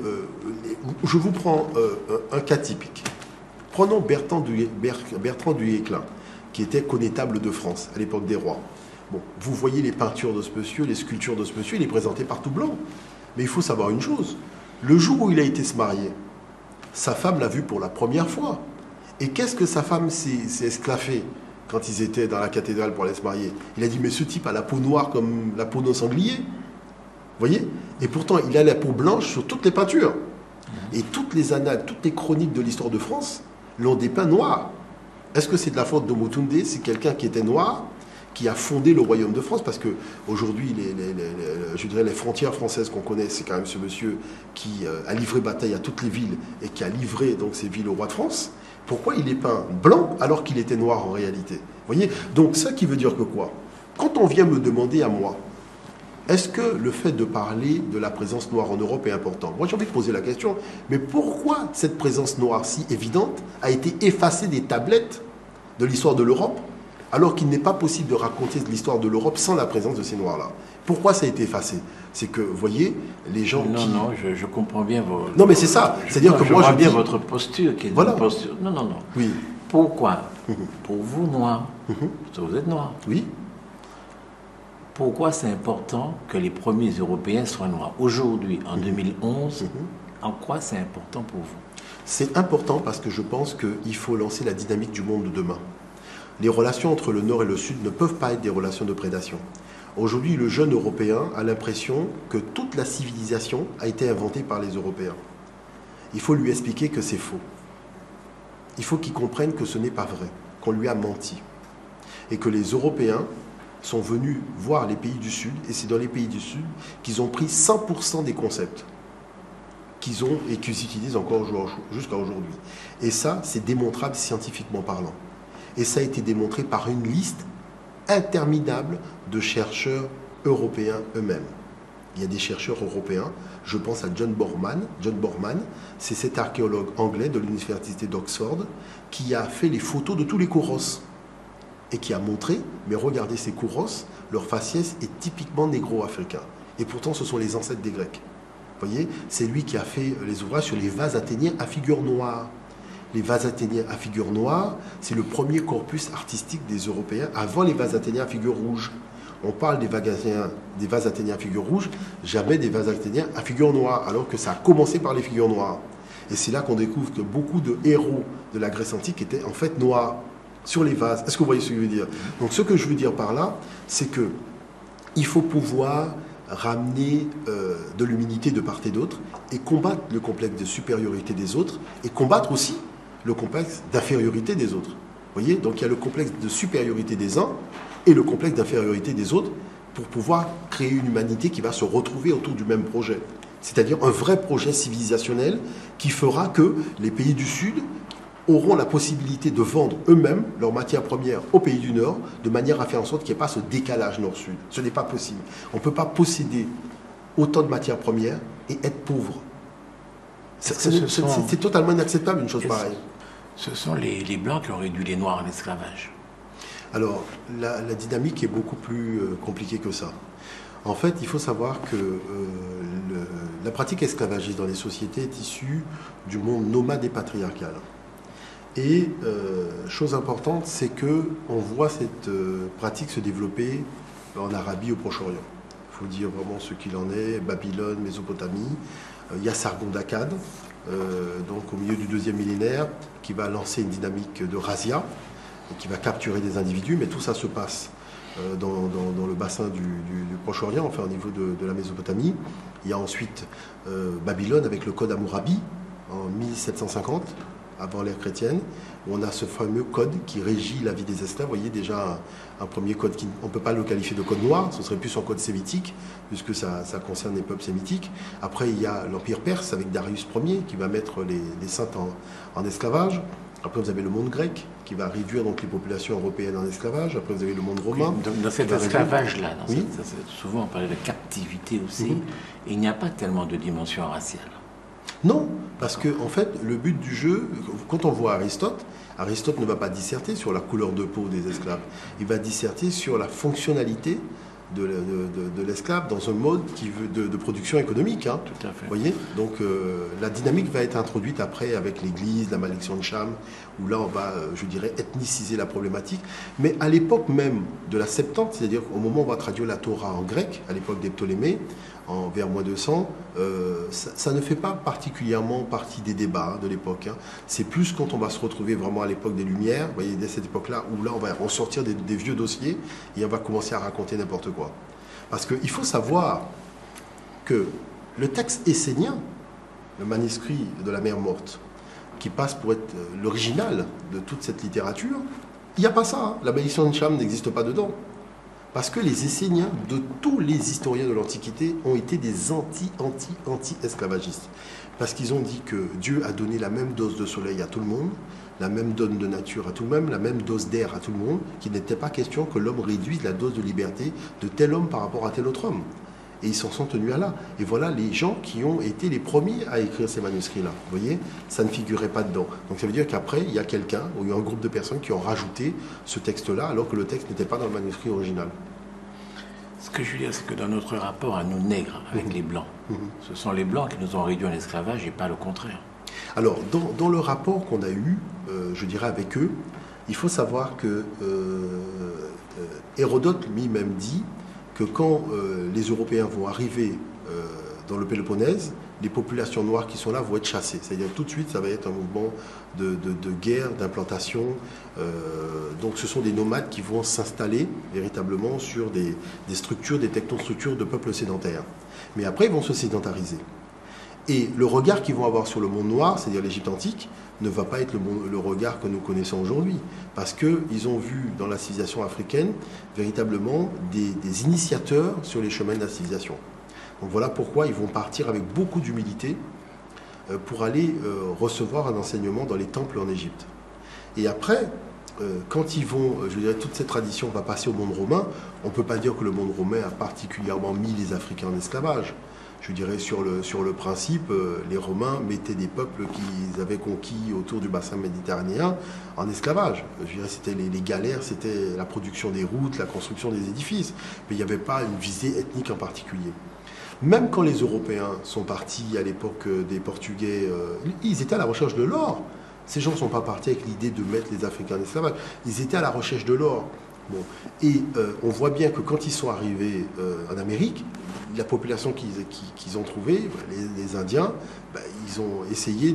je vous prends un cas typique. Prenons Bertrand du Guesclin, qui était connétable de France à l'époque des rois. Bon, vous voyez les peintures de ce monsieur, les sculptures de ce monsieur, il est présenté par tout blanc. Mais il faut savoir une chose, le jour où il a été se marier, sa femme l'a vu pour la première fois. Et qu'est-ce que sa femme s'est esclaffée quand ils étaient dans la cathédrale pour aller se marier ? Il a dit, mais ce type a la peau noire comme la peau d'un sanglier. Vous voyez ? Et pourtant, il a la peau blanche sur toutes les peintures. Et toutes les annales, toutes les chroniques de l'histoire de France l'ont dépeint noir. Est-ce que c'est de la faute de Motoundé ? C'est quelqu'un qui était noir, qui a fondé le royaume de France, parce qu'aujourd'hui, je dirais les frontières françaises qu'on connaît, c'est quand même ce monsieur qui a livré bataille à toutes les villes et qui a livré donc ces villes au roi de France. Pourquoi il est peint blanc alors qu'il était noir en réalité ? Vous voyez ? Donc ça qui veut dire que quoi ? Quand on vient me demander à moi, est-ce que le fait de parler de la présence noire en Europe est important ? Moi, j'ai envie de poser la question, mais pourquoi cette présence noire si évidente a été effacée des tablettes de l'histoire de l'Europe, alors qu'il n'est pas possible de raconter l'histoire de l'Europe sans la présence de ces noirs-là ? Pourquoi ça a été effacé ? C'est que, vous voyez, les gens Non, je comprends bien vos... Non, mais c'est ça. C'est-à-dire que moi, je vois bien votre posture, qui est voilà. une posture... Non. Oui. Pourquoi ? Pour vous, noirs, vous êtes noirs. Oui. Pourquoi c'est important que les premiers Européens soient noirs ? Aujourd'hui, en 2011, en quoi c'est important pour vous ? C'est important parce que je pense qu'il faut lancer la dynamique du monde de demain. Les relations entre le Nord et le Sud ne peuvent pas être des relations de prédation. Aujourd'hui, le jeune Européen a l'impression que toute la civilisation a été inventée par les Européens. Il faut lui expliquer que c'est faux. Il faut qu'il comprenne que ce n'est pas vrai, qu'on lui a menti. Et que les Européens sont venus voir les pays du Sud, et c'est dans les pays du Sud qu'ils ont pris 100% des concepts qu'ils ont et qu'ils utilisent encore jusqu'à aujourd'hui. Et ça, c'est démontrable scientifiquement parlant. Et ça a été démontré par une liste interminable de chercheurs européens eux-mêmes. Il y a des chercheurs européens, je pense à John Borman. John Borman, c'est cet archéologue anglais de l'université d'Oxford qui a fait les photos de tous les kouros et qui a montré, mais regardez ces kouros, leur faciès est typiquement négro-africain. Et pourtant, ce sont les ancêtres des Grecs. Vous voyez, c'est lui qui a fait les ouvrages sur les vases athéniens à figure noire. Les vases athéniens à figure noire, c'est le premier corpus artistique des Européens avant les vases athéniens à figure rouge. On parle des vases athéniens à figure rouge, jamais des vases athéniens à figure noire, alors que ça a commencé par les figures noires. Et c'est là qu'on découvre que beaucoup de héros de la Grèce antique étaient en fait noirs sur les vases. Est-ce que vous voyez ce que je veux dire? Donc ce que je veux dire par là, c'est que il faut pouvoir ramener de l'humilité de part et d'autre et combattre le complexe de supériorité des autres et combattre aussi le complexe d'infériorité des autres. Vous voyez? Donc il y a le complexe de supériorité des uns et le complexe d'infériorité des autres pour pouvoir créer une humanité qui va se retrouver autour du même projet. C'est-à-dire un vrai projet civilisationnel qui fera que les pays du Sud auront la possibilité de vendre eux-mêmes leurs matières premières aux pays du Nord de manière à faire en sorte qu'il n'y ait pas ce décalage Nord-Sud. Ce n'est pas possible. On ne peut pas posséder autant de matières premières et être pauvre. C'est totalement inacceptable une chose pareille. Ce sont les Blancs qui ont réduit les Noirs en esclavage. Alors, la dynamique est beaucoup plus compliquée que ça. En fait, il faut savoir que la pratique esclavagiste dans les sociétés est issue du monde nomade et patriarcal. Et chose importante, c'est qu'on voit cette pratique se développer en Arabie, au Proche-Orient. Il faut dire vraiment ce qu'il en est, Babylone, Mésopotamie. Il y a Sargon d'Akkad, donc au milieu du 2e millénaire, qui va lancer une dynamique de razzia, qui va capturer des individus, mais tout ça se passe dans le bassin du Proche-Orient, enfin au niveau de la Mésopotamie. Il y a ensuite Babylone avec le code Hammurabi en 1750, avant l'ère chrétienne, où on a ce fameux code qui régit la vie des esclaves. Vous voyez déjà un premier code qui, on ne peut pas le qualifier de code noir, ce serait plus un code sémitique, puisque ça concerne les peuples sémitiques. Après, il y a l'Empire perse avec Darius Ier qui va mettre les saints en esclavage. Après, vous avez le monde grec qui va réduire donc les populations européennes en esclavage. Après, vous avez le monde romain. Oui, dans cet esclavage-là, oui. Souvent on parlait de captivité aussi, il n'y a pas tellement de dimension raciale. Non, parce que en fait, le but du jeu, quand on voit Aristote ne va pas disserter sur la couleur de peau des esclaves. Il va disserter sur la fonctionnalité de l'esclave dans un mode de production économique. Hein. Tout à fait. Vous voyez? Donc la dynamique va être introduite après avec l'Église, la malédiction de Cham, où là on va, je dirais, ethniciser la problématique. Mais à l'époque même de la Septante, c'est-à-dire au moment où on va traduire la Torah en grec, à l'époque des Ptolémées, vers moins 200, ça ne fait pas particulièrement partie des débats de l'époque. Hein. C'est plus quand on va se retrouver vraiment à l'époque des Lumières, vous voyez, dès cette époque-là, où là on va ressortir des vieux dossiers et on va commencer à raconter n'importe quoi. Parce qu'il faut savoir que le texte essénien, le manuscrit de la mer morte, qui passe pour être l'original de toute cette littérature, il n'y a pas ça. Hein. La malédiction de Cham n'existe pas dedans. Parce que les Esséniens, de tous les historiens de l'Antiquité, ont été des anti-esclavagistes. Parce qu'ils ont dit que Dieu a donné la même dose de soleil à tout le monde, la même dose de nature à tout le monde, la même dose d'air à tout le monde, qu'il n'était pas question que l'homme réduise la dose de liberté de tel homme par rapport à tel autre homme. Et ils s'en sont tenus à là. Et voilà les gens qui ont été les premiers à écrire ces manuscrits-là. Vous voyez, ça ne figurait pas dedans. Donc ça veut dire qu'après, il y a quelqu'un, ou il y a un groupe de personnes qui ont rajouté ce texte-là, alors que le texte n'était pas dans le manuscrit original. Ce que je veux dire, c'est que dans notre rapport à nous nègres, avec les Blancs, ce sont les Blancs qui nous ont réduits en esclavage et pas le contraire. Alors, dans le rapport qu'on a eu, je dirais, avec eux, il faut savoir que Hérodote lui-même dit que quand les Européens vont arriver dans le Péloponnèse, les populations noires qui sont là vont être chassées. C'est-à-dire tout de suite, ça va être un mouvement de guerre, d'implantation. Donc ce sont des nomades qui vont s'installer véritablement sur des structures, des technostructures de peuples sédentaires. Mais après, ils vont se sédentariser. Et le regard qu'ils vont avoir sur le monde noir, c'est-à-dire l'Égypte antique, ne va pas être le regard que nous connaissons aujourd'hui. Parce qu'ils ont vu dans la civilisation africaine véritablement des initiateurs sur les chemins de la civilisation. Donc voilà pourquoi ils vont partir avec beaucoup d'humilité pour aller recevoir un enseignement dans les temples en Égypte. Et après, quand ils vont, je dirais, toute cette tradition va passer au monde romain, on ne peut pas dire que le monde romain a particulièrement mis les Africains en esclavage. Je dirais sur le principe, les Romains mettaient des peuples qu'ils avaient conquis autour du bassin méditerranéen en esclavage. Je dirais c'était les galères, c'était la production des routes, la construction des édifices, mais il n'y avait pas une visée ethnique en particulier. Même quand les Européens sont partis à l'époque des Portugais, ils étaient à la recherche de l'or. Ces gens ne sont pas partis avec l'idée de mettre les Africains en esclavage. Ils étaient à la recherche de l'or. Bon. Et on voit bien que quand ils sont arrivés en Amérique, la population qu'ils ont trouvée, les Indiens, ils ont essayé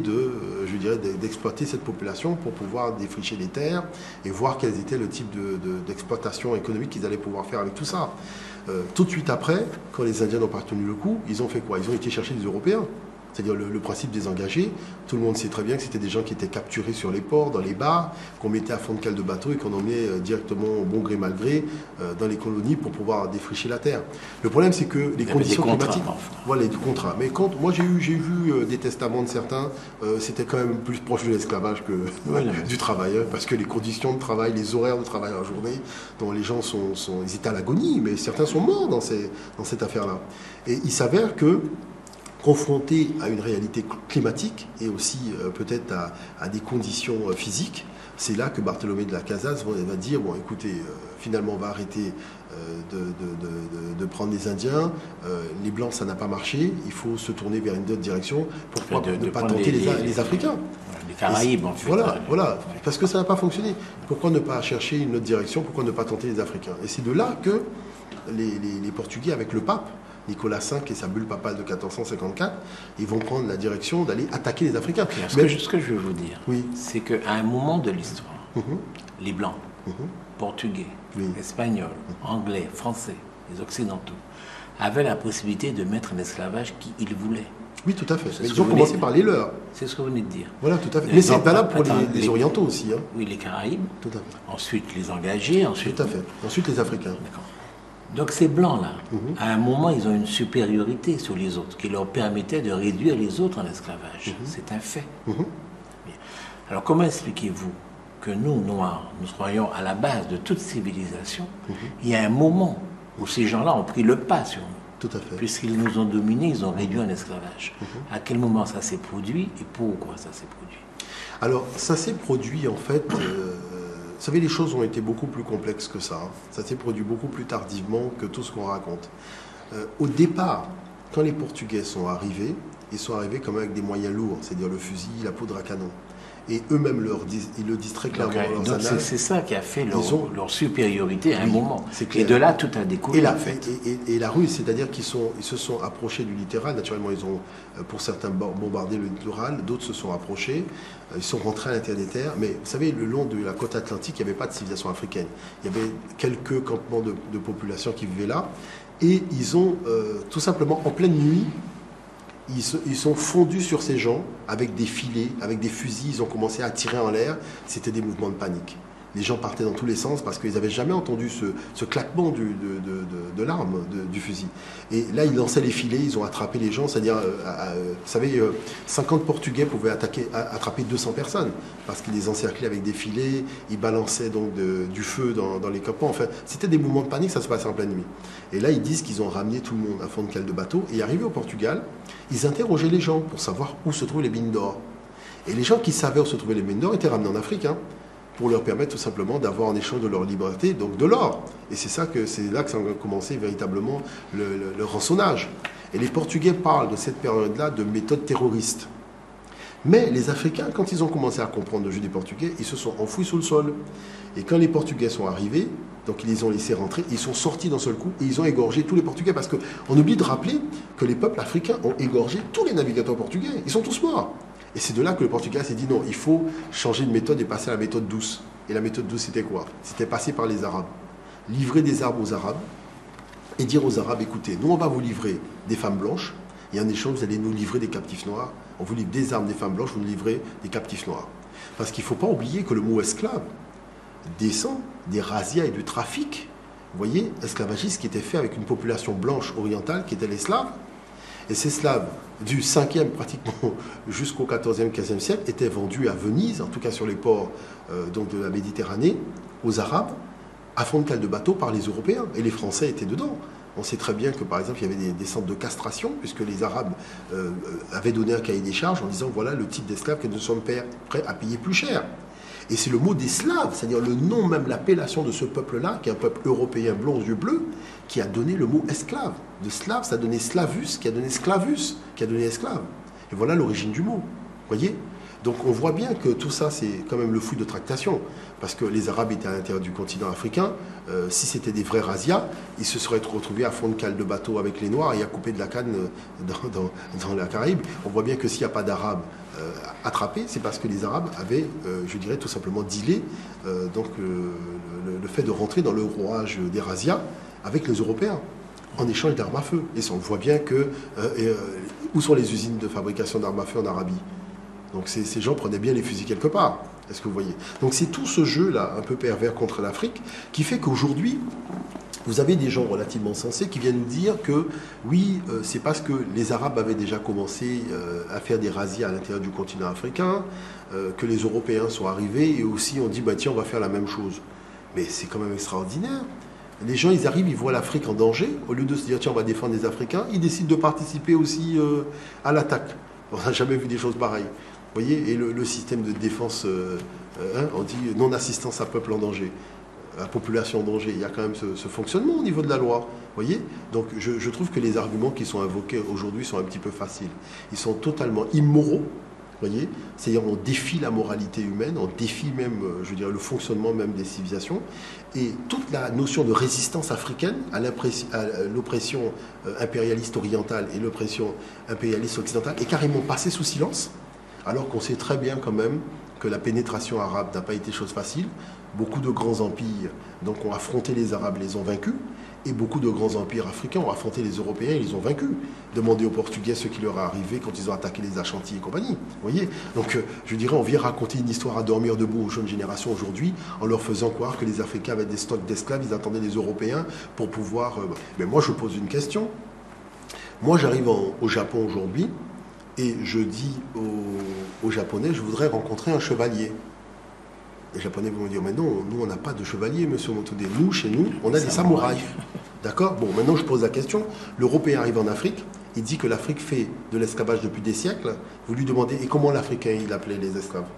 d'exploiter cette population pour pouvoir défricher les terres et voir quels étaient le type d'exploitation économique qu'ils allaient pouvoir faire avec tout ça. Tout de suite après, quand les Indiens n'ont pas tenu le coup, ils ont fait quoi? Ils ont été chercher les Européens. C'est-à-dire le principe des engagés. Tout le monde sait très bien que c'était des gens qui étaient capturés sur les ports, dans les bars, qu'on mettait à fond de cale de bateau et qu'on emmenait directement au bon gré mal gré dans les colonies pour pouvoir défricher la terre. Le problème, c'est que les conditions climatiques... Voilà, les contrats. Mais quand moi j'ai vu des testaments de certains, c'était quand même plus proche de l'esclavage que du travail, parce que les conditions de travail, les horaires de travail en journée, dont les gens ils étaient à l'agonie, mais certains sont morts dans cette affaire-là. Et il s'avère que confronté à une réalité climatique et aussi peut-être à des conditions physiques, c'est là que Bartholomé de las Casas va dire, bon écoutez, finalement on va arrêter de prendre les Indiens, les Blancs ça n'a pas marché, il faut se tourner vers une autre direction, pourquoi ne pas tenter les Africains? Les Caraïbes en fait. Voilà, parce que ça n'a pas fonctionné. Pourquoi ne pas chercher une autre direction, pourquoi ne pas tenter les Africains? Et c'est de là que les Portugais avec le pape, Nicolas V et sa bulle papale de 1454, ils vont prendre la direction d'aller attaquer les Africains. Ce que je veux vous dire, c'est qu'à un moment de l'histoire, les Blancs, Portugais, Espagnols, Anglais, Français, les Occidentaux, avaient la possibilité de mettre en esclavage qui ils voulaient. Oui, tout à fait. Ils ont commencé par les leurs. C'est ce que vous venez de dire. Voilà, tout à fait. Mais c'est valable pour les Orientaux aussi. Hein. Oui, les Caraïbes. Tout à fait. Ensuite, les engagés. Ensuite... Tout à fait. Ensuite, les Africains. D'accord. Donc ces Blancs-là, à un moment, ils ont une supériorité sur les autres qui leur permettait de réduire les autres en esclavage. C'est un fait. Alors comment expliquez-vous que nous, Noirs, nous soyons à la base de toute civilisation? Il y a un moment où ces gens-là ont pris le pas sur nous. Tout à fait. Puisqu'ils nous ont dominés, ils ont réduit en esclavage. À quel moment ça s'est produit et pourquoi ça s'est produit? Alors, ça s'est produit en fait... Vous savez, les choses ont été beaucoup plus complexes que ça. Hein. Ça s'est produit beaucoup plus tardivement que tout ce qu'on raconte. Au départ, quand les Portugais sont arrivés, ils sont arrivés comme avec des moyens lourds, c'est-à-dire le fusil, la poudre à canon. Et eux-mêmes ils le disent très clairement dans leurs annales. C'est ça qui a fait leur supériorité à un moment. Et de là, tout a découlé. Et la ruse, c'est-à-dire qu'ils se sont approchés du littoral. Naturellement, ils ont, pour certains, bombardé le littoral. D'autres se sont approchés. Ils sont rentrés à l'intérieur des terres. Mais vous savez, le long de la côte atlantique, il n'y avait pas de civilisation africaine. Il y avait quelques campements de population qui vivaient là. Et ils ont, tout simplement, en pleine nuit, ils sont fondus sur ces gens avec des filets, avec des fusils. Ils ont commencé à tirer en l'air. C'était des mouvements de panique. Les gens partaient dans tous les sens parce qu'ils n'avaient jamais entendu ce claquement de l'arme, du fusil. Et là, ils lançaient les filets, ils ont attrapé les gens. C'est-à-dire, vous savez, 50 Portugais pouvaient attraper 200 personnes parce qu'ils les encerclaient avec des filets, ils balançaient donc du feu dans les campements. Enfin, c'était des mouvements de panique, ça se passait en pleine nuit. Et là, ils disent qu'ils ont ramené tout le monde à fond de cale de bateau. Et arrivés au Portugal, ils interrogeaient les gens pour savoir où se trouvaient les mines d'or. Et les gens qui savaient où se trouvaient les mines d'or étaient ramenés en Afrique, hein, pour leur permettre tout simplement d'avoir en échange de leur liberté, donc de l'or. Et c'est là que ça a commencé véritablement le rançonnage. Et les Portugais parlent de cette période-là de méthode terroriste. Mais les Africains, quand ils ont commencé à comprendre le jeu des Portugais, ils se sont enfouis sous le sol. Et quand les Portugais sont arrivés, donc ils les ont laissés rentrer, ils sont sortis d'un seul coup et ils ont égorgé tous les Portugais. Parce qu'on oublie de rappeler que les peuples africains ont égorgé tous les navigateurs portugais. Ils sont tous morts. Et c'est de là que le Portugal s'est dit non, il faut changer de méthode et passer à la méthode douce. Et la méthode douce, c'était quoi? C'était passer par les Arabes. Livrer des armes aux Arabes et dire aux Arabes, écoutez, nous on va vous livrer des femmes blanches et en échange, vous allez nous livrer des captifs noirs. On vous livre des armes, des femmes blanches, vous nous livrez des captifs noirs. Parce qu'il ne faut pas oublier que le mot esclave descend des razzias et du trafic, vous voyez, esclavagistes qui était fait avec une population blanche orientale qui était les Slaves. Et ces Slaves, du 5e pratiquement jusqu'au 14e, 15e siècle, étaient vendus à Venise, en tout cas sur les ports donc de la Méditerranée, aux Arabes, à fond de cale de bateau par les Européens. Et les Français étaient dedans. On sait très bien que, par exemple, il y avait des centres de castration, puisque les Arabes avaient donné un cahier des charges en disant, voilà le type d'esclaves que nous sommes prêts à payer plus cher. Et c'est le mot des Slaves, c'est-à-dire le nom même, l'appellation de ce peuple-là, qui est un peuple européen blond aux yeux bleus, qui a donné le mot esclave. De slave, ça a donné slavus, qui a donné sclavus, qui a donné esclave. Et voilà l'origine du mot. Voyez? Donc on voit bien que tout ça, c'est quand même le fruit de tractation. Parce que les Arabes étaient à l'intérieur du continent africain. Si c'était des vrais razzias, ils se seraient retrouvés à fond de cale de bateau avec les Noirs et à couper de la canne dans la Caraïbe. On voit bien que s'il n'y a pas d'Arabes attrapés, c'est parce que les Arabes avaient, je dirais, tout simplement dealé donc, le fait de rentrer dans le rouage des razzias avec les Européens en échange d'armes à feu. Et ça, on voit bien que... où sont les usines de fabrication d'armes à feu en Arabie? Donc ces gens prenaient bien les fusils quelque part. Est-ce que vous voyez? Donc c'est tout ce jeu-là, un peu pervers contre l'Afrique, qui fait qu'aujourd'hui, vous avez des gens relativement sensés qui viennent nous dire que oui, c'est parce que les Arabes avaient déjà commencé à faire des razzias à l'intérieur du continent africain, que les Européens sont arrivés et aussi on dit, bah, tiens, on va faire la même chose. Mais c'est quand même extraordinaire. Les gens, ils arrivent, ils voient l'Afrique en danger. Au lieu de se dire, tiens, on va défendre les Africains, ils décident de participer aussi à l'attaque. On n'a jamais vu des choses pareilles. Vous voyez, et le système de défense, on dit non-assistance à peuple en danger, à population en danger. Il y a quand même ce fonctionnement au niveau de la loi. Vous voyez? Donc je trouve que les arguments qui sont invoqués aujourd'hui sont un petit peu faciles. Ils sont totalement immoraux. Vous voyez? C'est-à-dire on défie la moralité humaine, on défie même, je dirais, le fonctionnement même des civilisations. Et toute la notion de résistance africaine à l'oppression impérialiste orientale et l'oppression impérialiste occidentale est carrément passée sous silence. Alors qu'on sait très bien quand même que la pénétration arabe n'a pas été chose facile. Beaucoup de grands empires donc, ont affronté les Arabes, les ont vaincus. Et beaucoup de grands empires africains ont affronté les Européens et les ont vaincus. Demandez aux Portugais ce qui leur est arrivé quand ils ont attaqué les Ashanti et compagnie. Vous voyez? Donc je dirais, on vient raconter une histoire à dormir debout aux jeunes générations aujourd'hui en leur faisant croire que les Africains avaient des stocks d'esclaves, ils attendaient les Européens pour pouvoir... Mais moi je pose une question. Moi j'arrive au Japon aujourd'hui. Et je dis aux Japonais, je voudrais rencontrer un chevalier. Les Japonais vont me dire, mais non, nous on n'a pas de chevalier, monsieur Motoudé. Nous, chez nous, on a des samouraïs. D'accord? Bon, maintenant je pose la question. L'Européen arrive en Afrique, il dit que l'Afrique fait de l'esclavage depuis des siècles. Vous lui demandez, et comment l'Africain il appelait les esclaves?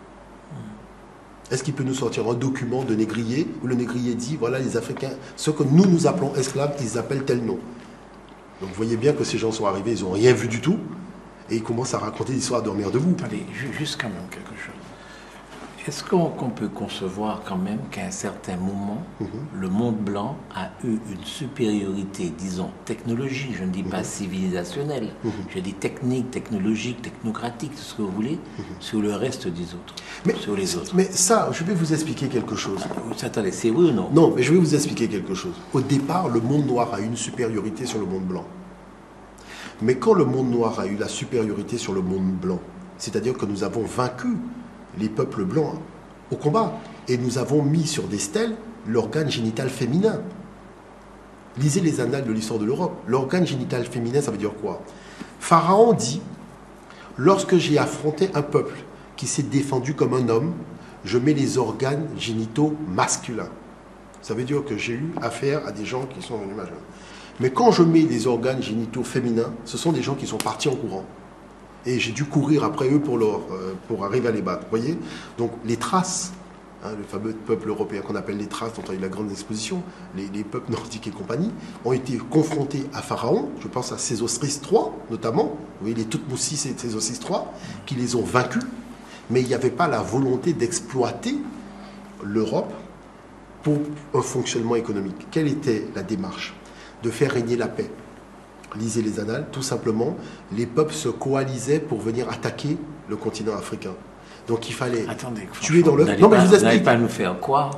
Est-ce qu'il peut nous sortir un document de négrier où le négrier dit, voilà les Africains, ce que nous appelons esclaves, ils appellent tel nom. Donc vous voyez bien que ces gens sont arrivés, ils n'ont rien vu du tout. Et il commence à raconter l'histoire à dormir debout. Allez, juste quand même quelque chose. Est-ce qu'on peut concevoir quand même qu'à un certain moment, le monde blanc a eu une supériorité, disons, technologique, je ne dis pas civilisationnelle, je dis technique, technologique, technocratique, tout ce que vous voulez, sur le reste des autres, sur les autres? Mais ça, je vais vous expliquer quelque chose. Attendez, c'est oui ou non? Non, mais je vais vous expliquer quelque chose. Au départ, le monde noir a eu une supériorité sur le monde blanc. Mais quand le monde noir a eu la supériorité sur le monde blanc, c'est-à-dire que nous avons vaincu les peuples blancs au combat, et nous avons mis sur des stèles l'organe génital féminin. Lisez les annales de l'histoire de l'Europe. L'organe génital féminin, ça veut dire quoi? Pharaon dit, lorsque j'ai affronté un peuple qui s'est défendu comme un homme, je mets les organes génitaux masculins. Ça veut dire que j'ai eu affaire à des gens qui sont venus majeurs. Mais quand je mets des organes génitaux féminins, ce sont des gens qui sont partis en courant. Et j'ai dû courir après eux pour arriver à les battre. Vous voyez? Donc les traces le fameux peuple européen qu'on appelle les Thraces, dont on a eu la grande exposition, les peuples nordiques et compagnie, ont été confrontés à Pharaon, je pense à Sésostris III notamment, vous voyez les Toutmoussis et Sésostris III, qui les ont vaincus, mais il n'y avait pas la volonté d'exploiter l'Europe pour un fonctionnement économique. Quelle était la démarche? De faire régner la paix. Lisez les annales, tout simplement, les peuples se coalisaient pour venir attaquer le continent africain. Donc il fallait tuer dans l'œuf. Non, mais vous n'allez pas nous faire croire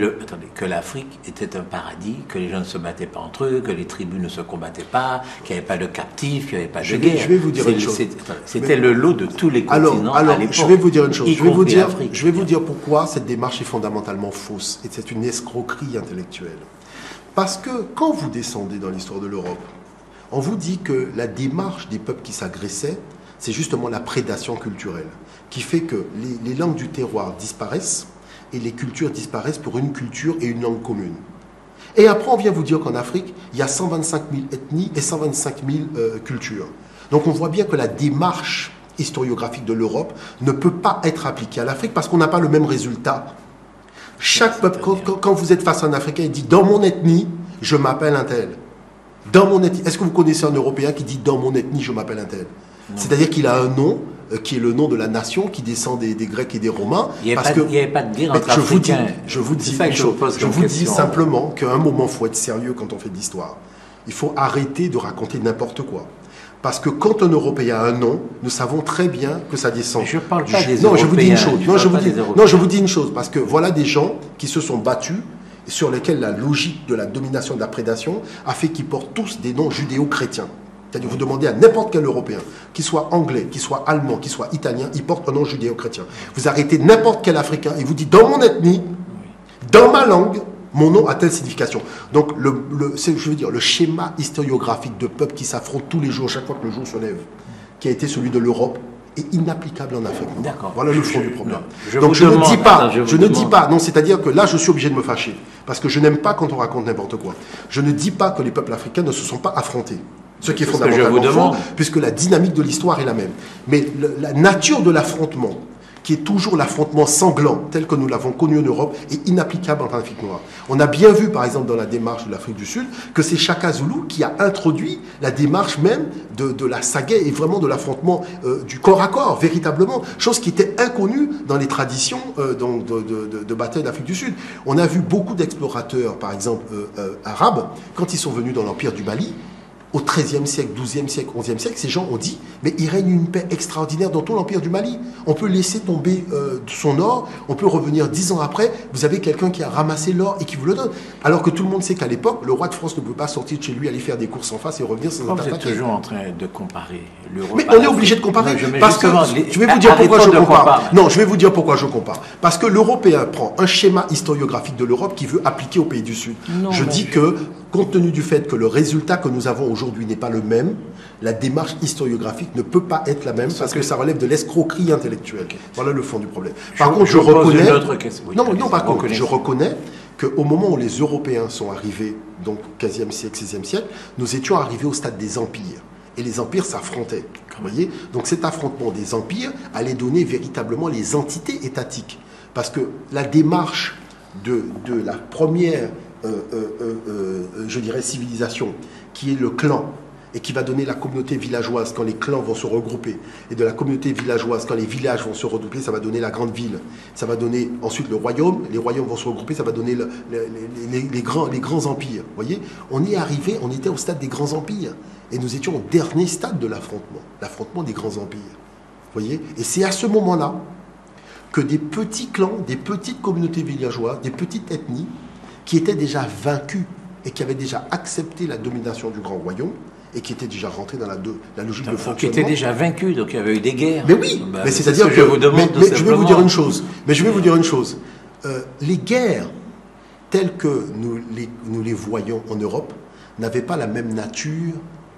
que l'Afrique était un paradis, que les gens ne se battaient pas entre eux, que les tribus ne se combattaient pas, qu'il n'y avait pas de captifs, qu'il n'y avait pas de guerre. Je vais vous dire une chose. C'était le lot de tous les continents à l'époque. Je vais vous dire une chose. Je vais vous dire pourquoi cette démarche est fondamentalement fausse. Et c'est une escroquerie intellectuelle. Parce que quand vous descendez dans l'histoire de l'Europe, on vous dit que la démarche des peuples qui s'agressaient, c'est justement la prédation culturelle, qui fait que les langues du terroir disparaissent et les cultures disparaissent pour une culture et une langue commune. Et après, on vient vous dire qu'en Afrique, il y a 125 000 ethnies et 125 000 cultures. Donc on voit bien que la démarche historiographique de l'Europe ne peut pas être appliquée à l'Afrique parce qu'on n'a pas le même résultat. Chaque peuple, quand vous êtes face à un Africain, il dit « dans mon ethnie, je m'appelle un tel ». Dans mon ethnie. Est-ce que vous connaissez un Européen qui dit « dans mon ethnie, je m'appelle un tel ». C'est-à-dire qu'il a un nom qui est le nom de la nation, qui descend des Grecs et des Romains. Il n'y avait pas de guerre entre Africains. Je vous dis simplement qu'à un moment, il faut être sérieux quand on fait de l'histoire. Il faut arrêter de raconter n'importe quoi. Parce que quand un Européen a un nom, nous savons très bien que ça descend. Mais je ne parle pas des Européens. Non, je vous dis une chose. Je vous dis une chose. Parce que voilà des gens qui se sont battus, sur lesquels la logique de la domination et de la prédation a fait qu'ils portent tous des noms judéo-chrétiens. C'est-à-dire, vous demandez à n'importe quel Européen, qu'il soit anglais, qu'il soit allemand, qu'il soit italien, il porte un nom judéo-chrétien. Vous arrêtez n'importe quel Africain et vous dites, dans mon ethnie, dans ma langue, mon nom a telle signification. Donc, je veux dire, le schéma historiographique de peuples qui s'affrontent tous les jours, chaque fois que le jour se lève, qui a été celui de l'Europe, est inapplicable en Afrique. Voilà le fond du problème. Donc je ne dis pas, non, c'est-à-dire que là je suis obligé de me fâcher, parce que je n'aime pas quand on raconte n'importe quoi. Je ne dis pas que les peuples africains ne se sont pas affrontés. Ce qui est fondamentalement faux, puisque la dynamique de l'histoire est la même. Mais la nature de l'affrontement, qui est toujours l'affrontement sanglant, tel que nous l'avons connu en Europe, est inapplicable en Afrique noire. On a bien vu, par exemple, dans la démarche de l'Afrique du Sud, que c'est Shaka Zulu qui a introduit la démarche même de la sagaie et vraiment de l'affrontement du corps à corps, véritablement, chose qui était inconnue dans les traditions de bataille d'Afrique du Sud. On a vu beaucoup d'explorateurs, par exemple, arabes, quand ils sont venus dans l'Empire du Mali, au XIIIe siècle, XIIe siècle, XIe siècle, ces gens ont dit « Mais il règne une paix extraordinaire dans tout l'Empire du Mali. On peut laisser tomber son or, on peut revenir 10 ans après, vous avez quelqu'un qui a ramassé l'or et qui vous le donne. » Alors que tout le monde sait qu'à l'époque, le roi de France ne pouvait pas sortir de chez lui, aller faire des courses en face et revenir sans attaquer. Vous êtes toujours en train de comparer l'Europe. Mais on est obligé de comparer. Non, parce que je vais vous dire pourquoi je compare. Non, je vais vous dire pourquoi je compare. Parce que l'Européen prend un schéma historiographique de l'Europe qui veut appliquer au pays du Sud. Je dis que, compte tenu du fait que le résultat que nous avons aujourd'hui n'est pas le même, la démarche historiographique ne peut pas être la même parce que ça relève de l'escroquerie intellectuelle. Voilà le fond du problème. Par contre, je reconnais... je reconnais qu'au moment où les Européens sont arrivés, donc 15e siècle, 16e siècle, nous étions arrivés au stade des empires. Et les empires s'affrontaient. Vous voyez ? Donc cet affrontement des empires allait donner véritablement les entités étatiques. Parce que la démarche de la première, je dirais, civilisation, qui est le clan, et qui va donner la communauté villageoise quand les clans vont se regrouper, et de la communauté villageoise quand les villages vont se regrouper, ça va donner la grande ville, ça va donner ensuite le royaume, les royaumes vont se regrouper, ça va donner les grands empires. Vous voyez, on y est arrivé, on était au stade des grands empires, et nous étions au dernier stade de l'affrontement des grands empires. Vous voyez, et c'est à ce moment-là que des petits clans, des petites communautés villageoises, des petites ethnies, qui étaient déjà vaincus et qui avaient déjà accepté la domination du grand royaume, et qui étaient déjà rentrés dans la logique de fonctionnement. Qui étaient déjà vaincus, donc il y avait eu des guerres. Mais oui, mais c'est-à-dire que... je vais vous dire une chose. Les guerres, telles que nous les voyons en Europe, n'avaient pas la même nature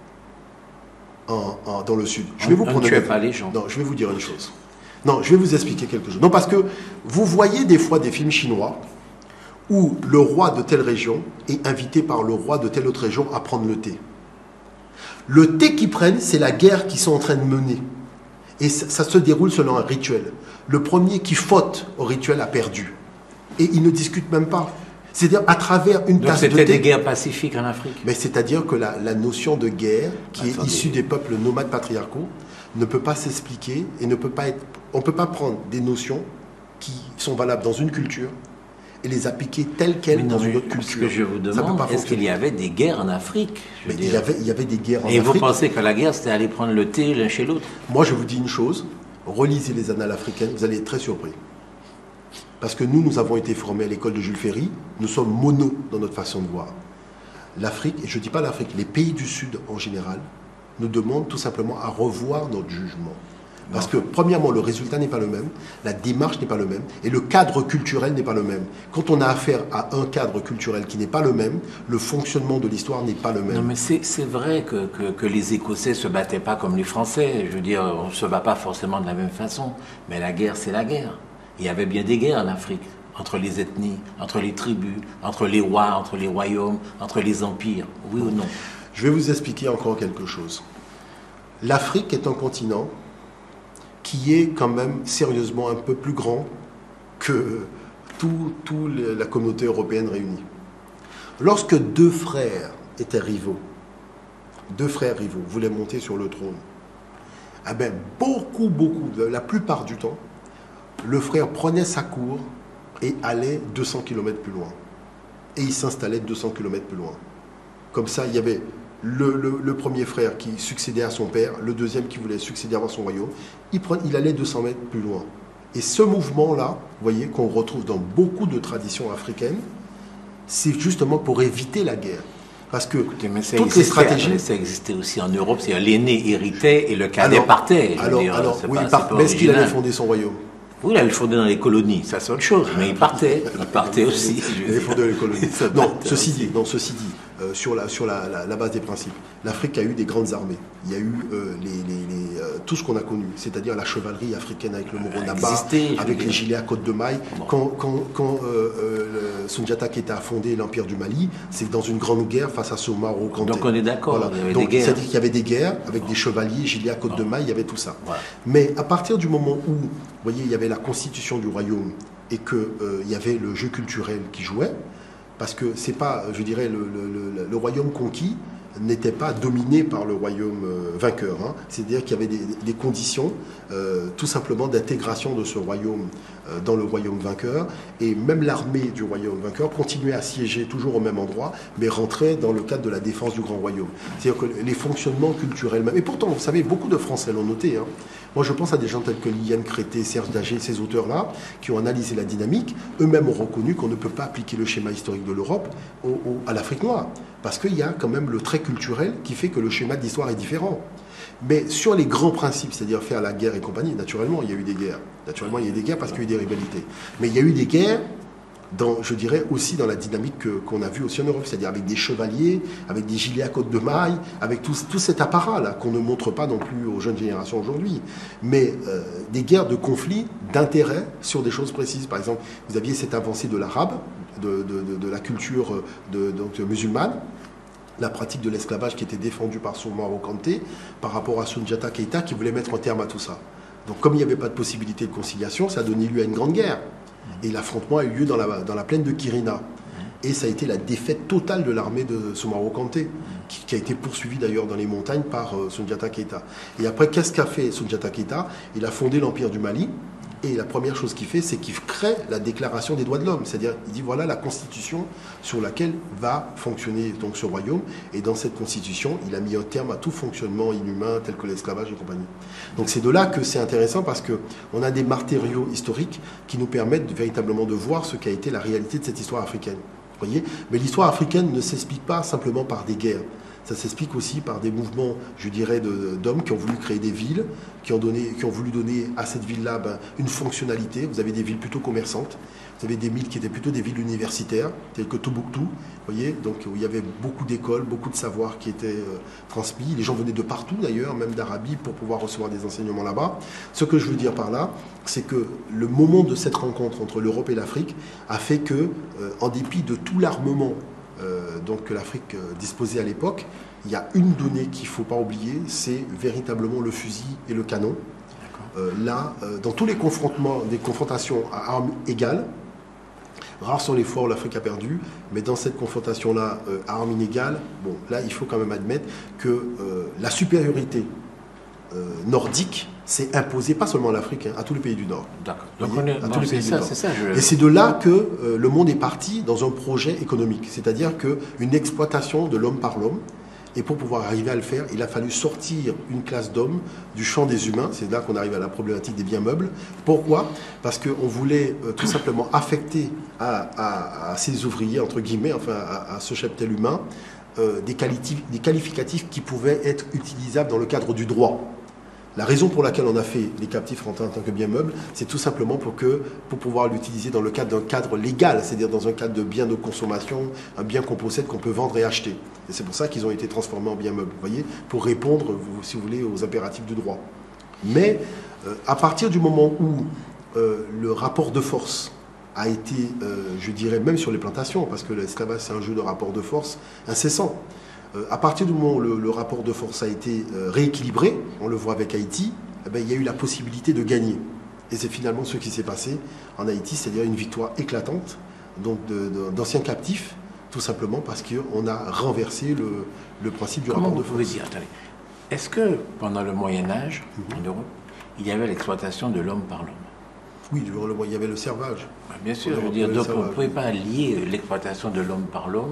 dans le Sud. Je vais vous prendre pas les gens. Non, je vais vous dire une chose. Non, je vais vous expliquer quelque chose. Non, parce que vous voyez des fois des films chinois où le roi de telle région est invité par le roi de telle autre région à prendre le thé. Le thé qu'ils prennent, c'est la guerre qu'ils sont en train de mener. Et ça se déroule selon un rituel. Le premier qui faute au rituel a perdu. Et ils ne discutent même pas. C'est-à-dire à travers une tasse de thé. Donc c'était des guerres pacifiques en Afrique. Mais c'est-à-dire que la notion de guerre, qui est issue des peuples nomades patriarcaux, ne peut pas s'expliquer et ne peut pas être. On ne peut pas prendre des notions qui sont valables dans une culture et les appliquer telles quelles dans une autre culture. Ce que je vous demande, est-ce qu'il y avait des guerres en Afrique? Il y avait des guerres en Afrique. Et vous pensez que la guerre, c'était aller prendre le thé l'un chez l'autre? Moi, je vous dis une chose, relisez les annales africaines, vous allez être très surpris. Parce que nous avons été formés à l'école de Jules Ferry, nous sommes mono dans notre façon de voir. L'Afrique, et je ne dis pas l'Afrique, les pays du Sud en général, nous demandent tout simplement à revoir notre jugement. Parce que, premièrement, le résultat n'est pas le même, la démarche n'est pas le même, et le cadre culturel n'est pas le même. Quand on a affaire à un cadre culturel qui n'est pas le même, le fonctionnement de l'histoire n'est pas le même. Non, mais c'est vrai que les Écossais ne se battaient pas comme les Français. Je veux dire, on ne se bat pas forcément de la même façon. Mais la guerre, c'est la guerre. Il y avait bien des guerres en Afrique, entre les ethnies, entre les tribus, entre les rois, entre les royaumes, entre les empires. Oui ou non? Je vais vous expliquer encore quelque chose. L'Afrique est un continent qui est quand même sérieusement un peu plus grand que toute la communauté européenne réunie. Lorsque deux frères voulaient monter sur le trône, eh bien, la plupart du temps, le frère prenait sa cour et allait 200 km plus loin. Et il s'installait 200 km plus loin. Comme ça, il y avait le premier frère qui succédait à son père, le deuxième qui voulait succéder à son royaume. Il allait 200 mètres plus loin. Et ce mouvement-là, vous voyez, qu'on retrouve dans beaucoup de traditions africaines, c'est justement pour éviter la guerre. Parce que toutes les stratégies... Ça existait aussi en Europe, c'est-à-dire l'aîné héritait et le cadet partait. Mais est-ce qu'il allait fonder son royaume? Oui, il allait fonder dans les colonies, ça c'est autre chose, mais il partait aussi. Il allait fonder les colonies. Non, ceci dit, sur la base des principes, l'Afrique a eu des grandes armées. Il y a eu tout ce qu'on a connu, c'est-à-dire la chevalerie africaine avec le Moronaba, avec les gilets à côte de maille. Bon. Quand Soundiata Keita a fondé l'Empire du Mali, c'est dans une grande guerre face à Soumaoro Kanté. Donc on est d'accord, voilà. C'est-à-dire qu'il y avait des guerres avec des chevaliers, gilets à côte de maille, il y avait tout ça. Voilà. Mais à partir du moment où, vous voyez, il y avait la constitution du royaume et qu'il y avait le jeu culturel qui jouait, parce que c'est pas, je dirais, le royaume conquis n'était pas dominé par le royaume vainqueur. Hein. C'est-à-dire qu'il y avait des conditions tout simplement d'intégration de ce royaume dans le royaume vainqueur. Et même l'armée du royaume vainqueur continuait à siéger toujours au même endroit, mais rentrait dans le cadre de la défense du grand royaume. C'est-à-dire que les fonctionnements culturels même... Et pourtant, vous savez, beaucoup de Français l'ont noté. Hein. Moi, je pense à des gens tels que Liliane Crété, Serge Dagé, ces auteurs-là, qui ont analysé la dynamique. Eux-mêmes ont reconnu qu'on ne peut pas appliquer le schéma historique de l'Europe à l'Afrique noire. Parce qu'il y a quand même le trait culturel qui fait que le schéma de l'histoire est différent. Mais sur les grands principes, c'est-à-dire faire la guerre et compagnie, naturellement, il y a eu des guerres. Naturellement, il y a eu des guerres parce qu'il y a eu des rivalités. Mais il y a eu des guerres, je dirais, aussi dans la dynamique qu'on a vue aussi en Europe, c'est-à-dire avec des chevaliers, avec des gilets à côte de maille, avec tout cet apparat-là qu'on ne montre pas non plus aux jeunes générations aujourd'hui. Mais des guerres de conflits, d'intérêt sur des choses précises. Par exemple, vous aviez cette avancée de l'arabe, de la culture musulmane, la pratique de l'esclavage qui était défendue par Soumaoro Kanté par rapport à Soundiata Keita qui voulait mettre un terme à tout ça. Donc comme il n'y avait pas de possibilité de conciliation, ça a donné lieu à une grande guerre. Et l'affrontement a eu lieu dans la plaine de Kirina. Et ça a été la défaite totale de l'armée de Soumaoro Kanté, qui a été poursuivie d'ailleurs dans les montagnes par Soundiata Keita. Et après, qu'est-ce qu'a fait Soundiata Keita? Il a fondé l'Empire du Mali. Et la première chose qu'il fait, c'est qu'il crée la déclaration des droits de l'homme. C'est-à-dire, il dit voilà la constitution sur laquelle va fonctionner donc ce royaume. Et dans cette constitution, il a mis un terme à tout fonctionnement inhumain tel que l'esclavage et compagnie. Donc c'est de là que c'est intéressant parce qu'on a des matériaux historiques qui nous permettent véritablement de voir ce qu'a été la réalité de cette histoire africaine. Voyez. Mais l'histoire africaine ne s'explique pas simplement par des guerres. Ça s'explique aussi par des mouvements, je dirais, d'hommes qui ont voulu créer des villes, qui ont voulu donner à cette ville-là une fonctionnalité. Vous avez des villes plutôt commerçantes, vous avez des villes qui étaient plutôt des villes universitaires, telles que Tombouctou, voyez, donc où il y avait beaucoup d'écoles, beaucoup de savoirs qui étaient transmis. Les gens venaient de partout d'ailleurs, même d'Arabie, pour pouvoir recevoir des enseignements là-bas. Ce que je veux dire par là, c'est que le moment de cette rencontre entre l'Europe et l'Afrique a fait que, en dépit de tout l'armement donc que l'Afrique disposait à l'époque, il y a une donnée qu'il ne faut pas oublier, c'est véritablement le fusil et le canon. Là, dans tous les confrontations à armes égales, Rares sont les fois où l'Afrique a perdu, mais dans cette confrontation-là, à armes inégales, bon, là, il faut quand même admettre que la supériorité nordique s'est imposée, pas seulement à l'Afrique, à tous les pays du Nord. D'accord. Donc c'est ça. Et c'est de là que le monde est parti dans un projet économique, c'est-à-dire qu'une exploitation de l'homme par l'homme. Et pour pouvoir arriver à le faire, il a fallu sortir une classe d'hommes du champ des humains. C'est là qu'on arrive à la problématique des biens meubles. Pourquoi? Parce qu'on voulait tout simplement affecter à ces ouvriers, entre guillemets, enfin à ce cheptel humain, des qualificatifs qui pouvaient être utilisables dans le cadre du droit. La raison pour laquelle on a fait les captifs rentrés en tant que bien meuble, c'est tout simplement pour pouvoir l'utiliser dans le cadre d'un cadre légal, c'est-à-dire dans un cadre de bien de consommation, un bien qu'on possède, qu'on peut vendre et acheter. Et c'est pour ça qu'ils ont été transformés en bien meubles, vous voyez, pour répondre, si vous voulez, aux impératifs du droit. Mais à partir du moment où le rapport de force a été, je dirais, même sur les plantations, parce que l'esclavage c'est un jeu de rapport de force incessant. À partir du moment où le rapport de force a été rééquilibré, on le voit avec Haïti, eh bien, il y a eu la possibilité de gagner. Et c'est finalement ce qui s'est passé en Haïti, c'est-à-dire une victoire éclatante d'anciens captifs, tout simplement parce qu'on a renversé le principe du rapport de force. Comment vous pouvez dire, attendez, est-ce que pendant le Moyen-Âge, en Europe, il y avait l'exploitation de l'homme par l'homme? Oui, il y avait le servage. Bien sûr, je veux dire, donc on ne pouvait pas lier l'exploitation de l'homme par l'homme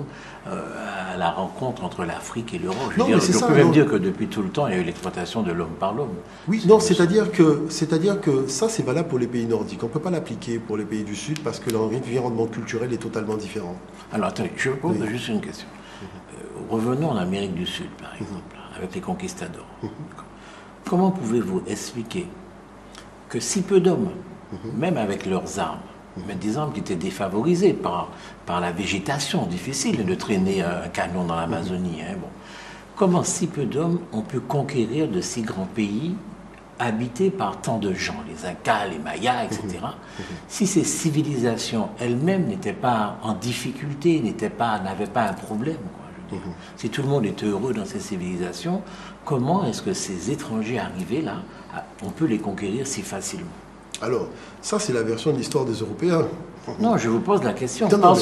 à la rencontre entre l'Afrique et l'Europe. Je peux même dire que depuis tout le temps, il y a eu l'exploitation de l'homme par l'homme. Oui, non, c'est-à-dire que ça, c'est valable pour les pays nordiques. On ne peut pas l'appliquer pour les pays du Sud parce que l'environnement culturel est totalement différent. Alors, attendez, je vous pose juste une question. Revenons en Amérique du Sud, par exemple, avec les conquistadors. Comment pouvez-vous expliquer que si peu d'hommes, même avec leurs armes, mais des armes qui étaient défavorisées par la végétation, difficile de traîner un canon dans l'Amazonie. Comment si peu d'hommes ont pu conquérir de si grands pays habités par tant de gens, les Incas, les Mayas, etc. Si ces civilisations elles-mêmes n'étaient pas en difficulté, n'avaient pas un problème, quoi, si tout le monde était heureux dans ces civilisations, comment est-ce que ces étrangers arrivés là, on peut les conquérir si facilement? Alors, ça, c'est la version de l'histoire des Européens. Non, je vous pose la question. Parce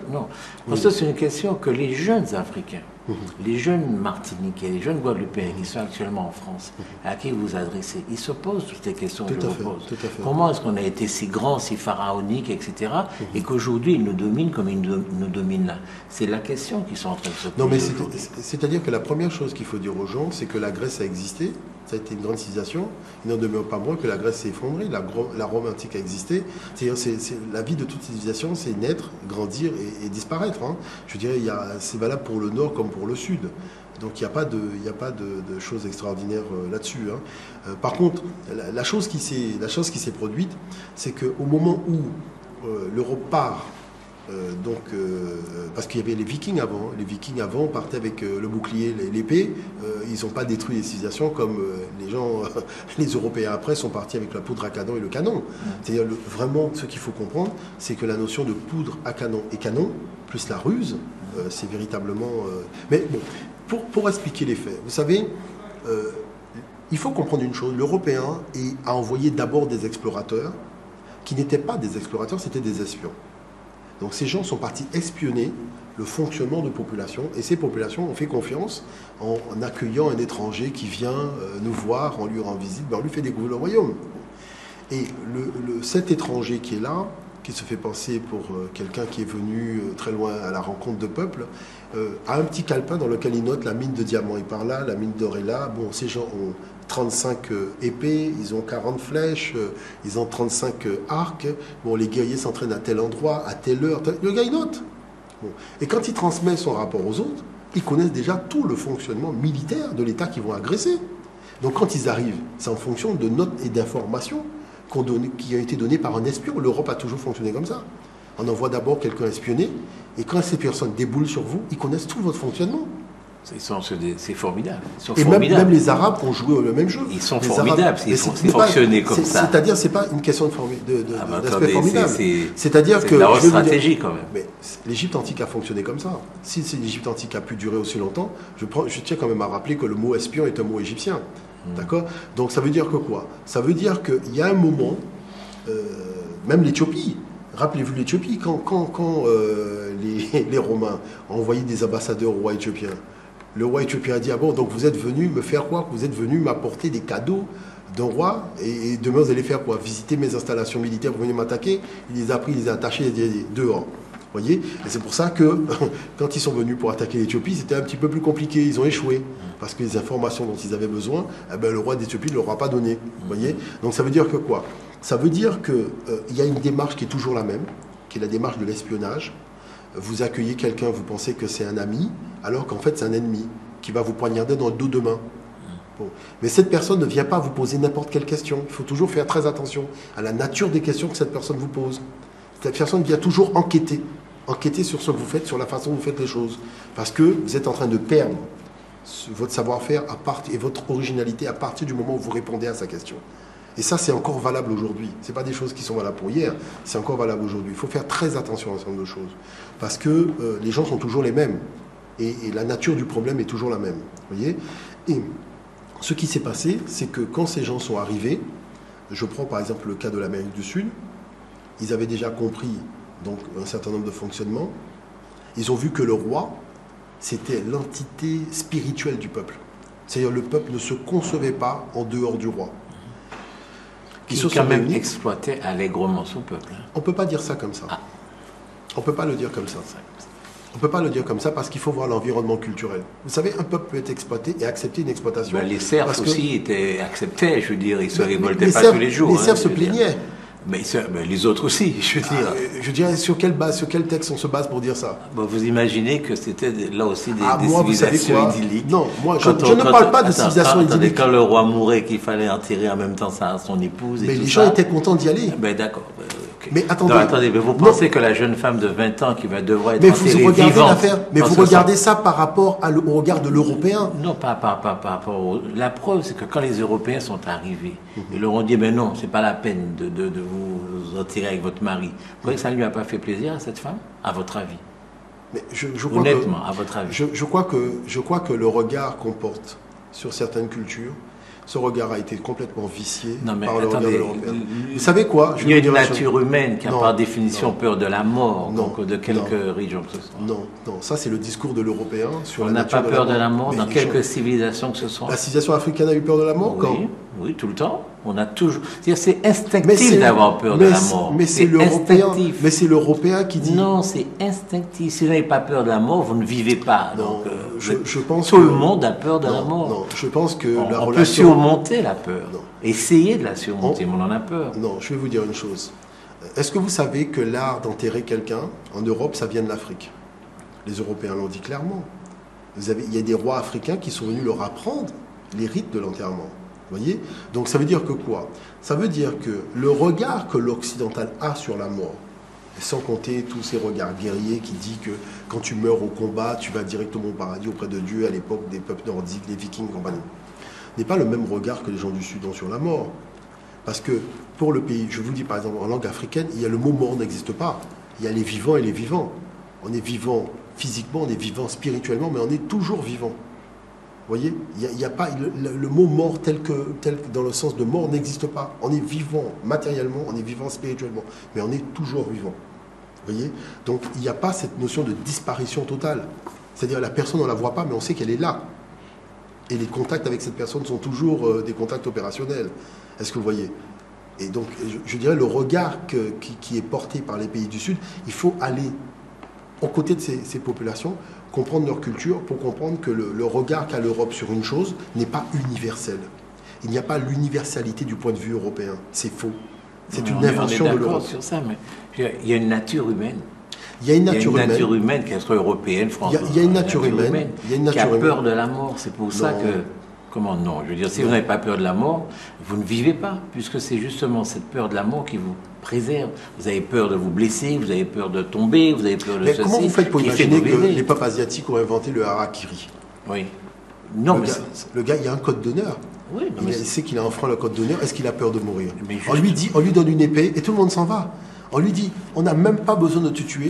que c'est une question que les jeunes Africains, les jeunes Martiniquais, les jeunes Guadeloupéens qui sont actuellement en France, à qui vous adressez, ils se posent toutes les questions que je vous pose. Comment est-ce qu'on a été si grand, si pharaonique, etc., et qu'aujourd'hui, ils nous dominent comme ils nous dominent là? C'est la question qu'ils sont en train de se poser. Non, mais c'est-à-dire que la première chose qu'il faut dire aux gens, c'est que la Grèce a existé. Ça a été une grande civilisation. Il n'en demeure pas moins que la Grèce s'est effondrée. La Rome antique a existé. C'est-à-dire, la vie de toute civilisation, c'est naître, grandir et disparaître. Je dirais, c'est valable pour le Nord comme pour le Sud. Donc il n'y a pas de choses extraordinaires là-dessus. Par contre, la chose qui s'est produite, c'est qu'au moment où l'Europe part, parce qu'il y avait les Vikings avant. Les Vikings avant partaient avec le bouclier, l'épée. Ils n'ont pas détruit les civilisations comme les Européens après sont partis avec la poudre à canon et le canon. C'est-à-dire vraiment ce qu'il faut comprendre, c'est que la notion de poudre à canon et canon, plus la ruse, c'est véritablement... Mais bon, pour expliquer les faits, vous savez, il faut comprendre une chose. L'Européen a envoyé d'abord des explorateurs qui n'étaient pas des explorateurs, c'était des espions. Donc ces gens sont partis espionner le fonctionnement de populations, et ces populations ont fait confiance en accueillant un étranger qui vient nous voir, on lui rend visite, on lui fait découvrir le royaume. Et cet étranger qui est là, qui se fait passer pour quelqu'un qui est venu très loin à la rencontre de peuples, a un petit calepin dans lequel il note la mine de diamants est par là, la mine d'or est là. Bon, ces gens ont 35 épées, ils ont 40 flèches, ils ont 35 arcs. Bon, les guerriers s'entraînent à tel endroit, à telle heure. Le gars, il note. Bon. Et quand il transmet son rapport aux autres, ils connaissent déjà tout le fonctionnement militaire de l'État qu'ils vont agresser. Donc quand ils arrivent, c'est en fonction de notes et d'informations qui ont été données par un espion. L'Europe a toujours fonctionné comme ça. On envoie d'abord quelqu'un espionner, et quand ces personnes déboulent sur vous, ils connaissent tout votre fonctionnement. C'est formidable. Et même les Arabes ont joué le même jeu. Ils sont formidables, ils fonctionné comme ça. C'est-à-dire, c'est pas une question d'aspect formidable. C'est-à-dire que... C'est la stratégie quand même. Mais l'Égypte antique a fonctionné comme ça. Si l'Égypte antique a pu durer aussi longtemps, je tiens quand même à rappeler que le mot espion est un mot égyptien. D'accord ? Donc ça veut dire que quoi ? Ça veut dire qu'il y a un moment, même l'Éthiopie, Rappelez-vous l'Éthiopie, quand les Romains ont envoyé des ambassadeurs au roi éthiopien, le roi éthiopien a dit, ah bon, donc vous êtes venu me faire quoi? Vous êtes venu m'apporter des cadeaux d'un roi, et demain vous allez faire quoi? Visiter mes installations militaires, vous venez m'attaquer? Il les a pris, il les a attachés, il les a dit dehors. Voyez, et c'est pour ça que quand ils sont venus pour attaquer l'Éthiopie, c'était un petit peu plus compliqué. Ils ont échoué parce que les informations dont ils avaient besoin, eh ben, le roi d'Éthiopie ne leur a pas donné. Voyez, donc ça veut dire que quoi? Ça veut dire que il y a une démarche qui est toujours la même, qui est la démarche de l'espionnage. Vous accueillez quelqu'un, vous pensez que c'est un ami, alors qu'en fait c'est un ennemi qui va vous poignarder dans le dos demain. Bon. Mais cette personne ne vient pas vous poser n'importe quelle question. Il faut toujours faire très attention à la nature des questions que cette personne vous pose. Cette personne vient toujours enquêter sur ce que vous faites, sur la façon dont vous faites les choses. Parce que vous êtes en train de perdre votre savoir-faire et votre originalité à partir du moment où vous répondez à sa question. Et ça, c'est encore valable aujourd'hui. Ce n'est pas des choses qui sont valables pour hier, c'est encore valable aujourd'hui. Il faut faire très attention à ce genre de choses. Parce que les gens sont toujours les mêmes. Et la nature du problème est toujours la même. Voyez ? Et ce qui s'est passé, c'est que quand ces gens sont arrivés, je prends par exemple le cas de l'Amérique du Sud, ils avaient déjà compris donc, un certain nombre de fonctionnements. Ils ont vu que le roi, c'était l'entité spirituelle du peuple. C'est-à-dire le peuple ne se concevait pas en dehors du roi. Qui se quand même exploitait allègrement son peuple. On ne peut pas dire ça comme ça. On ne peut pas le dire comme ça. On ne peut pas le dire comme ça parce qu'il faut voir l'environnement culturel. Vous savez, un peuple peut être exploité et accepter une exploitation. Ben, les Serbes aussi étaient acceptés, je veux dire, ils ne se révoltaient pas tous les jours. Les Serbes se plaignaient. Mais les autres aussi, je veux dire. Je dirais, sur quelle base, sur quel texte on se base pour dire ça? Bon, vous imaginez que c'était là aussi des civilisations idylliques. Non, moi, je ne parle pas de civilisation idyllique. Quand le roi mourait, qu'il fallait enterrer en même temps son épouse et mais tout les ça. gens étaient contents d'y aller. Ben d'accord. Okay. Mais attendez. Mais vous pensez que la jeune femme de 20 ans qui va devoir être enterrée vous regardez vivante... l'affaire. Mais vous regardez ça par rapport au regard de l'Européen. Non, pas par rapport La preuve, c'est que quand les Européens sont arrivés, ils leur ont dit, mais non, c'est pas la peine de vous enterrer avec votre mari. Vous croyez que ça ne lui a pas fait plaisir à cette femme, à votre avis? Mais je crois honnêtement, à votre avis. Je crois que le regard qu'on porte sur certaines cultures, ce regard a été complètement vicié par le regard de l'Européen. Vous savez quoi? Il y a une nature humaine qui a par définition peur de la mort, donc de quelque religion que ce soit. Non, ça c'est le discours de l'Européen sur la nature. On n'a pas peur de la mort dans quelque civilisation que ce soit. La civilisation africaine a eu peur de la mort quand? Oui, tout le temps. On a toujours. C'est instinctif d'avoir peur de la mort. Mais c'est l'Européen. Mais c'est l'Européen qui dit. Non, c'est instinctif. Si vous n'avez pas peur de la mort, vous ne vivez pas. Non, donc, je pense tout le monde a peur de la mort. Non, je pense que la relation. On peut surmonter la peur. Essayer de la surmonter, mais on en a peur. Non, je vais vous dire une chose. Est-ce que vous savez que l'art d'enterrer quelqu'un en Europe, ça vient de l'Afrique? Les Européens l'ont dit clairement. Il y a des rois africains qui sont venus leur apprendre les rites de l'enterrement. Voyez? Donc ça veut dire que quoi? Ça veut dire que le regard que l'occidental a sur la mort, sans compter tous ces regards guerriers qui disent que quand tu meurs au combat, tu vas directement au paradis auprès de Dieu à l'époque des peuples nordiques, les Vikings, compagnie, n'est pas le même regard que les gens du Sud ont sur la mort. Parce que pour le pays, je vous dis par exemple en langue africaine, il y a le mot mort n'existe pas. Il y a les vivants et les vivants. On est vivant physiquement, on est vivant spirituellement, mais on est toujours vivant. Vous voyez, il y a pas le mot mort tel que dans le sens de mort n'existe pas. On est vivant matériellement, on est vivant spirituellement, mais on est toujours vivant. Vous voyez, donc il n'y a pas cette notion de disparition totale. C'est-à-dire la personne on la voit pas, mais on sait qu'elle est là. Et les contacts avec cette personne sont toujours des contacts opérationnels. Est-ce que vous voyez? Et donc je dirais le regard qui est porté par les pays du Sud, il faut aller aux côtés de ces populations, comprendre leur culture pour comprendre que le regard qu'a l'Europe sur une chose n'est pas universel. Il n'y a pas l'universalité du point de vue européen. C'est faux. C'est une invention de l'Europe. Sur ça, mais il y a une nature humaine. Il y a une nature humaine, qu'elle soit européenne, française. Il y a une nature humaine. Qui a peur de la mort. C'est pour ça que... Comment non? Je veux dire, si vous n'avez pas peur de la mort, vous ne vivez pas, puisque c'est justement cette peur de la mort qui vous préserve. Vous avez peur de vous blesser, vous avez peur de tomber, vous avez peur de... Mais comment vous faites pour imaginer que les peuples asiatiques ont inventé le harakiri? Oui. Non, le gars, il y a un code d'honneur. Oui, il sait qu'il a enfreint le code d'honneur. Est-ce qu'il a peur de mourir? On lui donne une épée et tout le monde s'en va. On lui dit, on n'a même pas besoin de te tuer.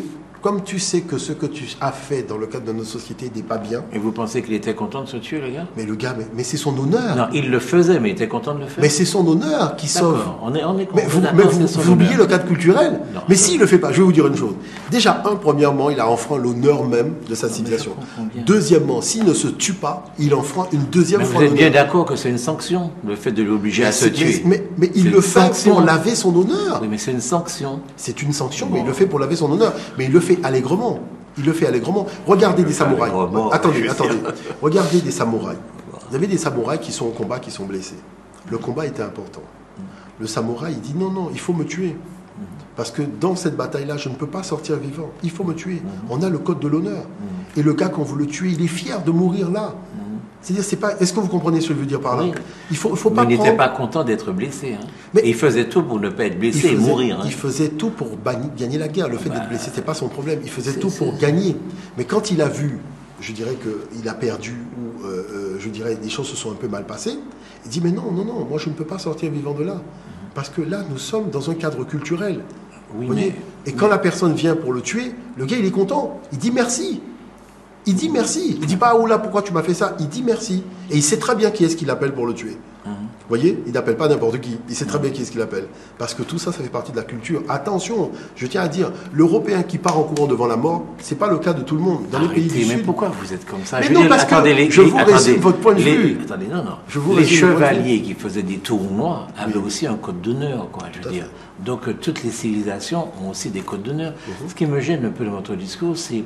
comme tu sais que ce que tu as fait dans le cadre de notre société n'est pas bien. Et vous pensez qu'il était content de se tuer, le gars? Mais le gars, mais c'est son honneur. Non, il le faisait, mais il était content de le faire. Mais c'est son honneur qui sauve. On est mais vous oubliez le cadre culturel. Non, mais s'il ne le fait pas, je vais vous dire une chose. Déjà, premièrement, il a enfreint l'honneur même de sa civilisation. Deuxièmement, s'il ne se tue pas, il enfreint une deuxième fois l'honneur. Vous êtes bien d'accord que c'est une sanction, le fait de l'obliger à se tuer. Mais il le fait pour laver son honneur. Oui, mais c'est une sanction. C'est une sanction, mais il le fait pour laver son honneur. Mais il le fait allègrement. Il le fait allègrement. Regardez des samouraïs. Attendez. Regardez des samouraïs. Vous avez des samouraïs qui sont au combat, qui sont blessés. Le combat était important. Le samouraï, il dit non, il faut me tuer. Parce que dans cette bataille-là, je ne peux pas sortir vivant. Il faut me tuer. On a le code de l'honneur. Et le gars, quand vous le tuez, il est fier de mourir là. C'est-à-dire, c'est pas. Est-ce que vous comprenez ce que je veux dire par là? Oui. Il faut pas. Mais il n'était pas content d'être blessé. Hein. Mais il faisait tout pour ne pas être blessé et mourir. Hein. Il faisait tout pour gagner la guerre. Le fait d'être blessé, c'était pas son problème. Il faisait tout pour gagner. Mais quand il a vu, je dirais qu'il a perdu ou je dirais les choses se sont un peu mal passées, il dit mais non, moi je ne peux pas sortir vivant de là parce que là nous sommes dans un cadre culturel. Oui, et quand la personne vient pour le tuer, le gars il est content. Il dit merci. Il dit merci. Il dit pas oh là pourquoi tu m'as fait ça. Il dit merci. Et il sait très bien qui est-ce qu'il appelle pour le tuer. Vous voyez, il n'appelle pas n'importe qui. Il sait très bien qui est-ce qu'il appelle. Parce que tout ça, ça fait partie de la culture. Attention, je tiens à dire, l'Européen qui part en courant devant la mort, c'est pas le cas de tout le monde. Dans les pays du mais Sud. Pourquoi vous êtes comme ça? Mais non, parce que je vous résume votre point de vue. Attendez, non. Les chevaliers qui faisaient des tournois avaient aussi un code d'honneur, quoi, je veux dire. Donc, toutes les civilisations ont aussi des codes d'honneur. Ce qui me gêne un peu dans votre discours, c'est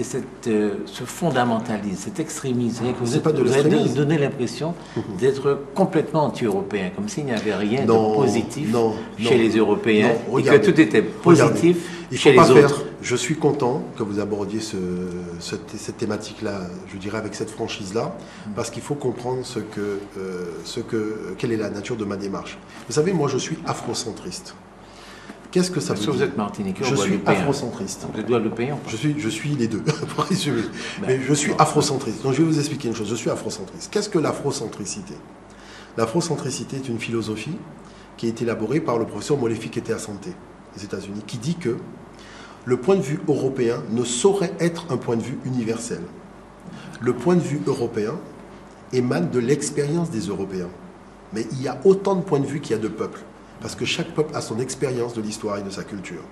ce fondamentalisme, cet extrémisme. Vous avez donné l'impression d'être complètement anti-européen, comme s'il n'y avait rien de positif chez les Européens et que tout était positif chez les autres. Je suis content que vous abordiez cette thématique-là, je dirais avec cette franchise-là, parce qu'il faut comprendre quelle est la nature de ma démarche. Vous savez, moi je suis afrocentriste. Qu'est-ce que ça veut dire? Vous êtes martiniquais, je suis afrocentriste. Vous êtes guadeloupéen? Je suis les deux, pour résumer. Mais je suis afrocentriste. Donc je vais vous expliquer une chose. Je suis afrocentriste. Qu'est-ce que l'afrocentricité? L'afrocentricité est une philosophie qui a été élaborée par le professeur Molefi Keita-Asante des États-Unis, qui dit que le point de vue européen ne saurait être un point de vue universel. Le point de vue européen émane de l'expérience des Européens. Mais il y a autant de points de vue qu'il y a de peuples. Parce que chaque peuple a son expérience de l'histoire et de sa culture.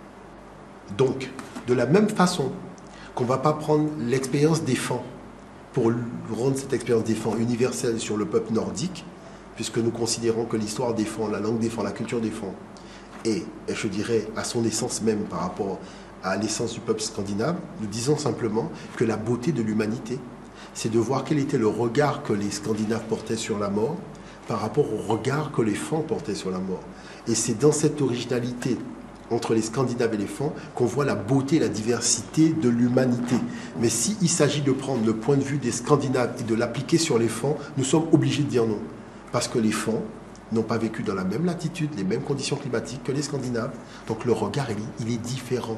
Donc, de la même façon qu'on ne va pas prendre l'expérience des Fans pour rendre cette expérience des Fans universelle sur le peuple nordique, puisque nous considérons que l'histoire des Fans, la langue des Fans, la culture des Fans, et je dirais à son essence même par rapport à l'essence du peuple scandinave, nous disons simplement que la beauté de l'humanité, c'est de voir quel était le regard que les Scandinaves portaient sur la mort, par rapport au regard que les Fans portaient sur la mort. Et c'est dans cette originalité entre les Scandinaves et les Fans qu'on voit la beauté et la diversité de l'humanité. Mais s'il s'agit de prendre le point de vue des Scandinaves et de l'appliquer sur les Fans, nous sommes obligés de dire non. Parce que les Fans n'ont pas vécu dans la même latitude, les mêmes conditions climatiques que les Scandinaves. Donc le regard, il est différent.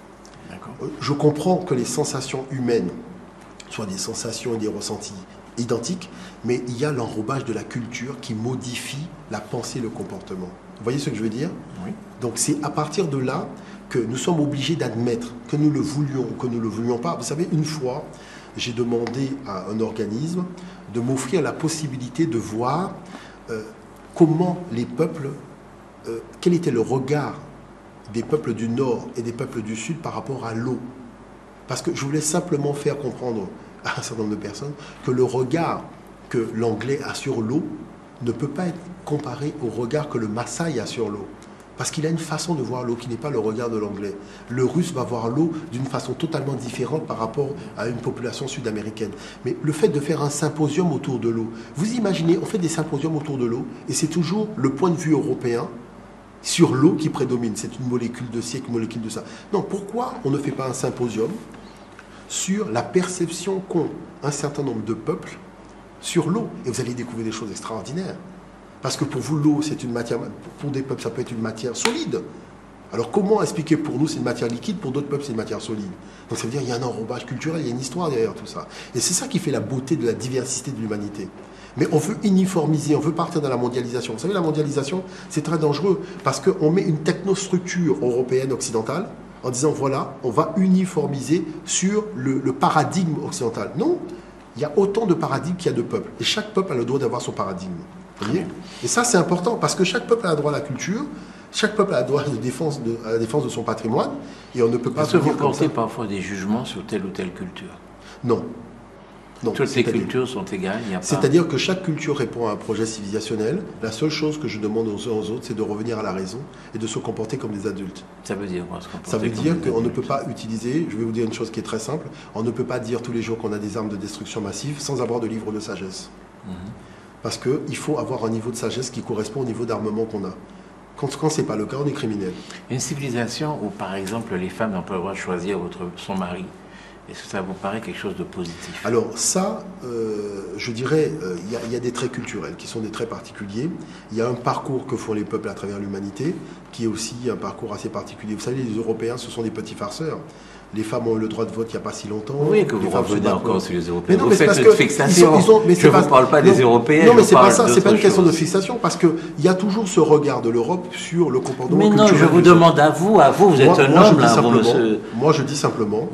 Je comprends que les sensations humaines soient des sensations et des ressentis identiques, mais il y a l'enrobage de la culture qui modifie la pensée et le comportement. Vous voyez ce que je veux dire? Oui. Donc c'est à partir de là que nous sommes obligés d'admettre, que nous le voulions ou que nous ne le voulions pas. Vous savez, une fois, j'ai demandé à un organisme de m'offrir la possibilité de voir comment les peuples, quel était le regard des peuples du Nord et des peuples du Sud par rapport à l'eau. Parce que je voulais simplement faire comprendre à un certain nombre de personnes que le regard que l'anglais a sur l'eau ne peut pas être comparé au regard que le Maasai a sur l'eau. Parce qu'il a une façon de voir l'eau qui n'est pas le regard de l'anglais. Le russe va voir l'eau d'une façon totalement différente par rapport à une population sud-américaine. Mais le fait de faire un symposium autour de l'eau, vous imaginez, on fait des symposiums autour de l'eau et c'est toujours le point de vue européen sur l'eau qui prédomine. C'est une molécule de ci, une molécule de ça. Non, pourquoi on ne fait pas un symposium sur la perception qu'ont un certain nombre de peuples sur l'eau? Et vous allez découvrir des choses extraordinaires. Parce que pour vous, l'eau, c'est une matière, pour des peuples, ça peut être une matière solide. Alors comment expliquer pour nous c'est une matière liquide, pour d'autres peuples c'est une matière solide? Donc ça veut dire qu'il y a un enrobage culturel, il y a une histoire derrière tout ça. Et c'est ça qui fait la beauté de la diversité de l'humanité. Mais on veut uniformiser, on veut partir dans la mondialisation. Vous savez, la mondialisation, c'est très dangereux parce qu'on met une technostructure européenne, occidentale, en disant voilà, on va uniformiser sur le paradigme occidental. Non, il y a autant de paradigmes qu'il y a de peuples. Et chaque peuple a le droit d'avoir son paradigme. Vous voyez ? Et ça, c'est important parce que chaque peuple a le droit à la culture, chaque peuple a le droit à la défense de son patrimoine, et on ne peut pas... Est-ce que vous portez parfois des jugements sur telle ou telle culture ? Non. Non, toutes les cultures sont égales. C'est-à-dire que chaque culture répond à un projet civilisationnel. La seule chose que je demande aux uns aux autres, c'est de revenir à la raison et de se comporter comme des adultes. Ça veut dire quoi, Ça veut dire qu'on ne peut pas utiliser, je vais vous dire une chose qui est très simple, on ne peut pas dire tous les jours qu'on a des armes de destruction massive sans avoir de livre de sagesse. Parce qu'il faut avoir un niveau de sagesse qui correspond au niveau d'armement qu'on a. Quand ce n'est pas le cas, on est criminel. Une civilisation où, par exemple, les femmes n'ont pas le droit de choisir son mari, est-ce que ça vous paraît quelque chose de positif ? Alors ça, je dirais, il y a des traits culturels qui sont des traits particuliers. Il y a un parcours que font les peuples à travers l'humanité, qui est aussi un parcours assez particulier. Vous savez, les Européens, ce sont des petits farceurs. Les femmes ont eu le droit de vote il n'y a pas si longtemps. Oui, que vous revenez encore sur les Européens. Mais non, vous faites une fixation. Je ne vous parle pas des Européens. Non, mais c'est pas ça. C'est pas une question de fixation, parce qu'il y a toujours ce regard de l'Europe sur le comportement culturel. Mais non, je vous demande à vous, vous êtes un homme, là, monsieur. Moi, je dis simplement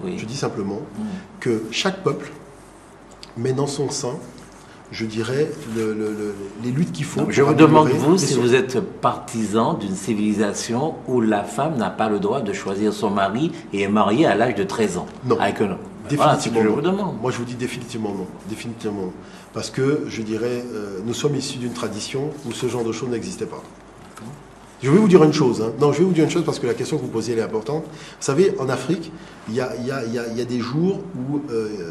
que chaque peuple met dans son sein, je dirais, les luttes qu'il faut. Je vous demande, vous, si vous êtes partisan d'une civilisation où la femme n'a pas le droit de choisir son mari et est mariée à l'âge de 13 ans. Non. Avec un homme. Définitivement voilà, c'est ce que je vous demande. Moi, je vous dis définitivement non. Définitivement non. Parce que, je dirais, nous sommes issus d'une tradition où ce genre de choses n'existait pas. Je vais vous dire une chose. Non, je vais vous dire une chose parce que la question que vous posez, elle est importante. Vous savez, en Afrique, il y a des jours où,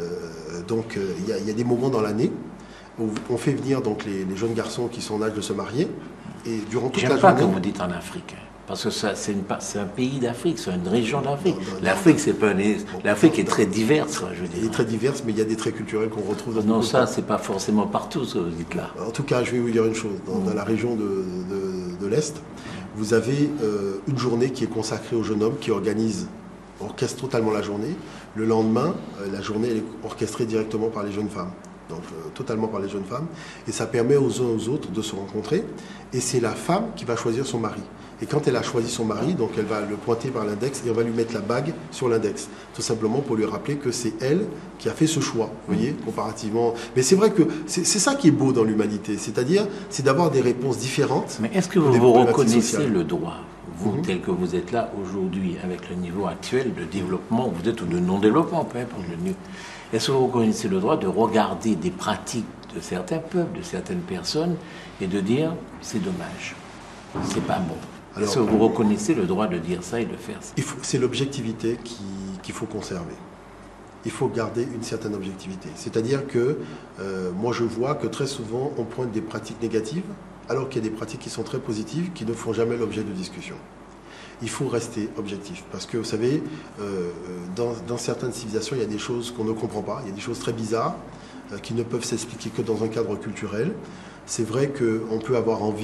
il y a des moments dans l'année où on fait venir donc les jeunes garçons qui sont en âge de se marier. Et durant toute la journée... J'aime pas que vous dites en Afrique. Parce que c'est un pays d'Afrique, c'est une région d'Afrique. L'Afrique, c'est pas l'Afrique est très diverse, je veux dire. Elle est très diverse, mais il y a des traits culturels qu'on retrouve dans non, ça, c'est pas forcément partout, ce que vous dites là. En tout cas, je vais vous dire une chose. Dans la région de l'Est, vous avez une journée qui est consacrée aux jeunes hommes qui orchestrent totalement la journée. Le lendemain, la journée elle est orchestrée directement par les jeunes femmes. Donc totalement par les jeunes femmes. Et ça permet aux uns aux autres de se rencontrer. Et c'est la femme qui va choisir son mari. Et quand elle a choisi son mari, donc elle va le pointer par l'index et on va lui mettre la bague sur l'index. Tout simplement pour lui rappeler que c'est elle qui a fait ce choix, vous voyez, comparativement. Mais c'est vrai que c'est ça qui est beau dans l'humanité, c'est-à-dire c'est d'avoir des réponses différentes. Mais est-ce que vous reconnaissez le droit, vous, tel que vous êtes là aujourd'hui, avec le niveau actuel de développement, vous êtes ou de non-développement, peu importe le niveau, est-ce que vous reconnaissez le droit de regarder des pratiques de certains peuples, de certaines personnes, et de dire c'est dommage, c'est pas bon? Est-ce que vous reconnaissez le droit de dire ça et de faire ça? C'est l'objectivité qu'il faut conserver. Il faut garder une certaine objectivité. C'est-à-dire que moi je vois que très souvent on pointe des pratiques négatives alors qu'il y a des pratiques qui sont très positives qui ne font jamais l'objet de discussion. Il faut rester objectif parce que vous savez, dans certaines civilisations il y a des choses qu'on ne comprend pas, il y a des choses très bizarres qui ne peuvent s'expliquer que dans un cadre culturel. C'est vrai qu'on peut avoir envie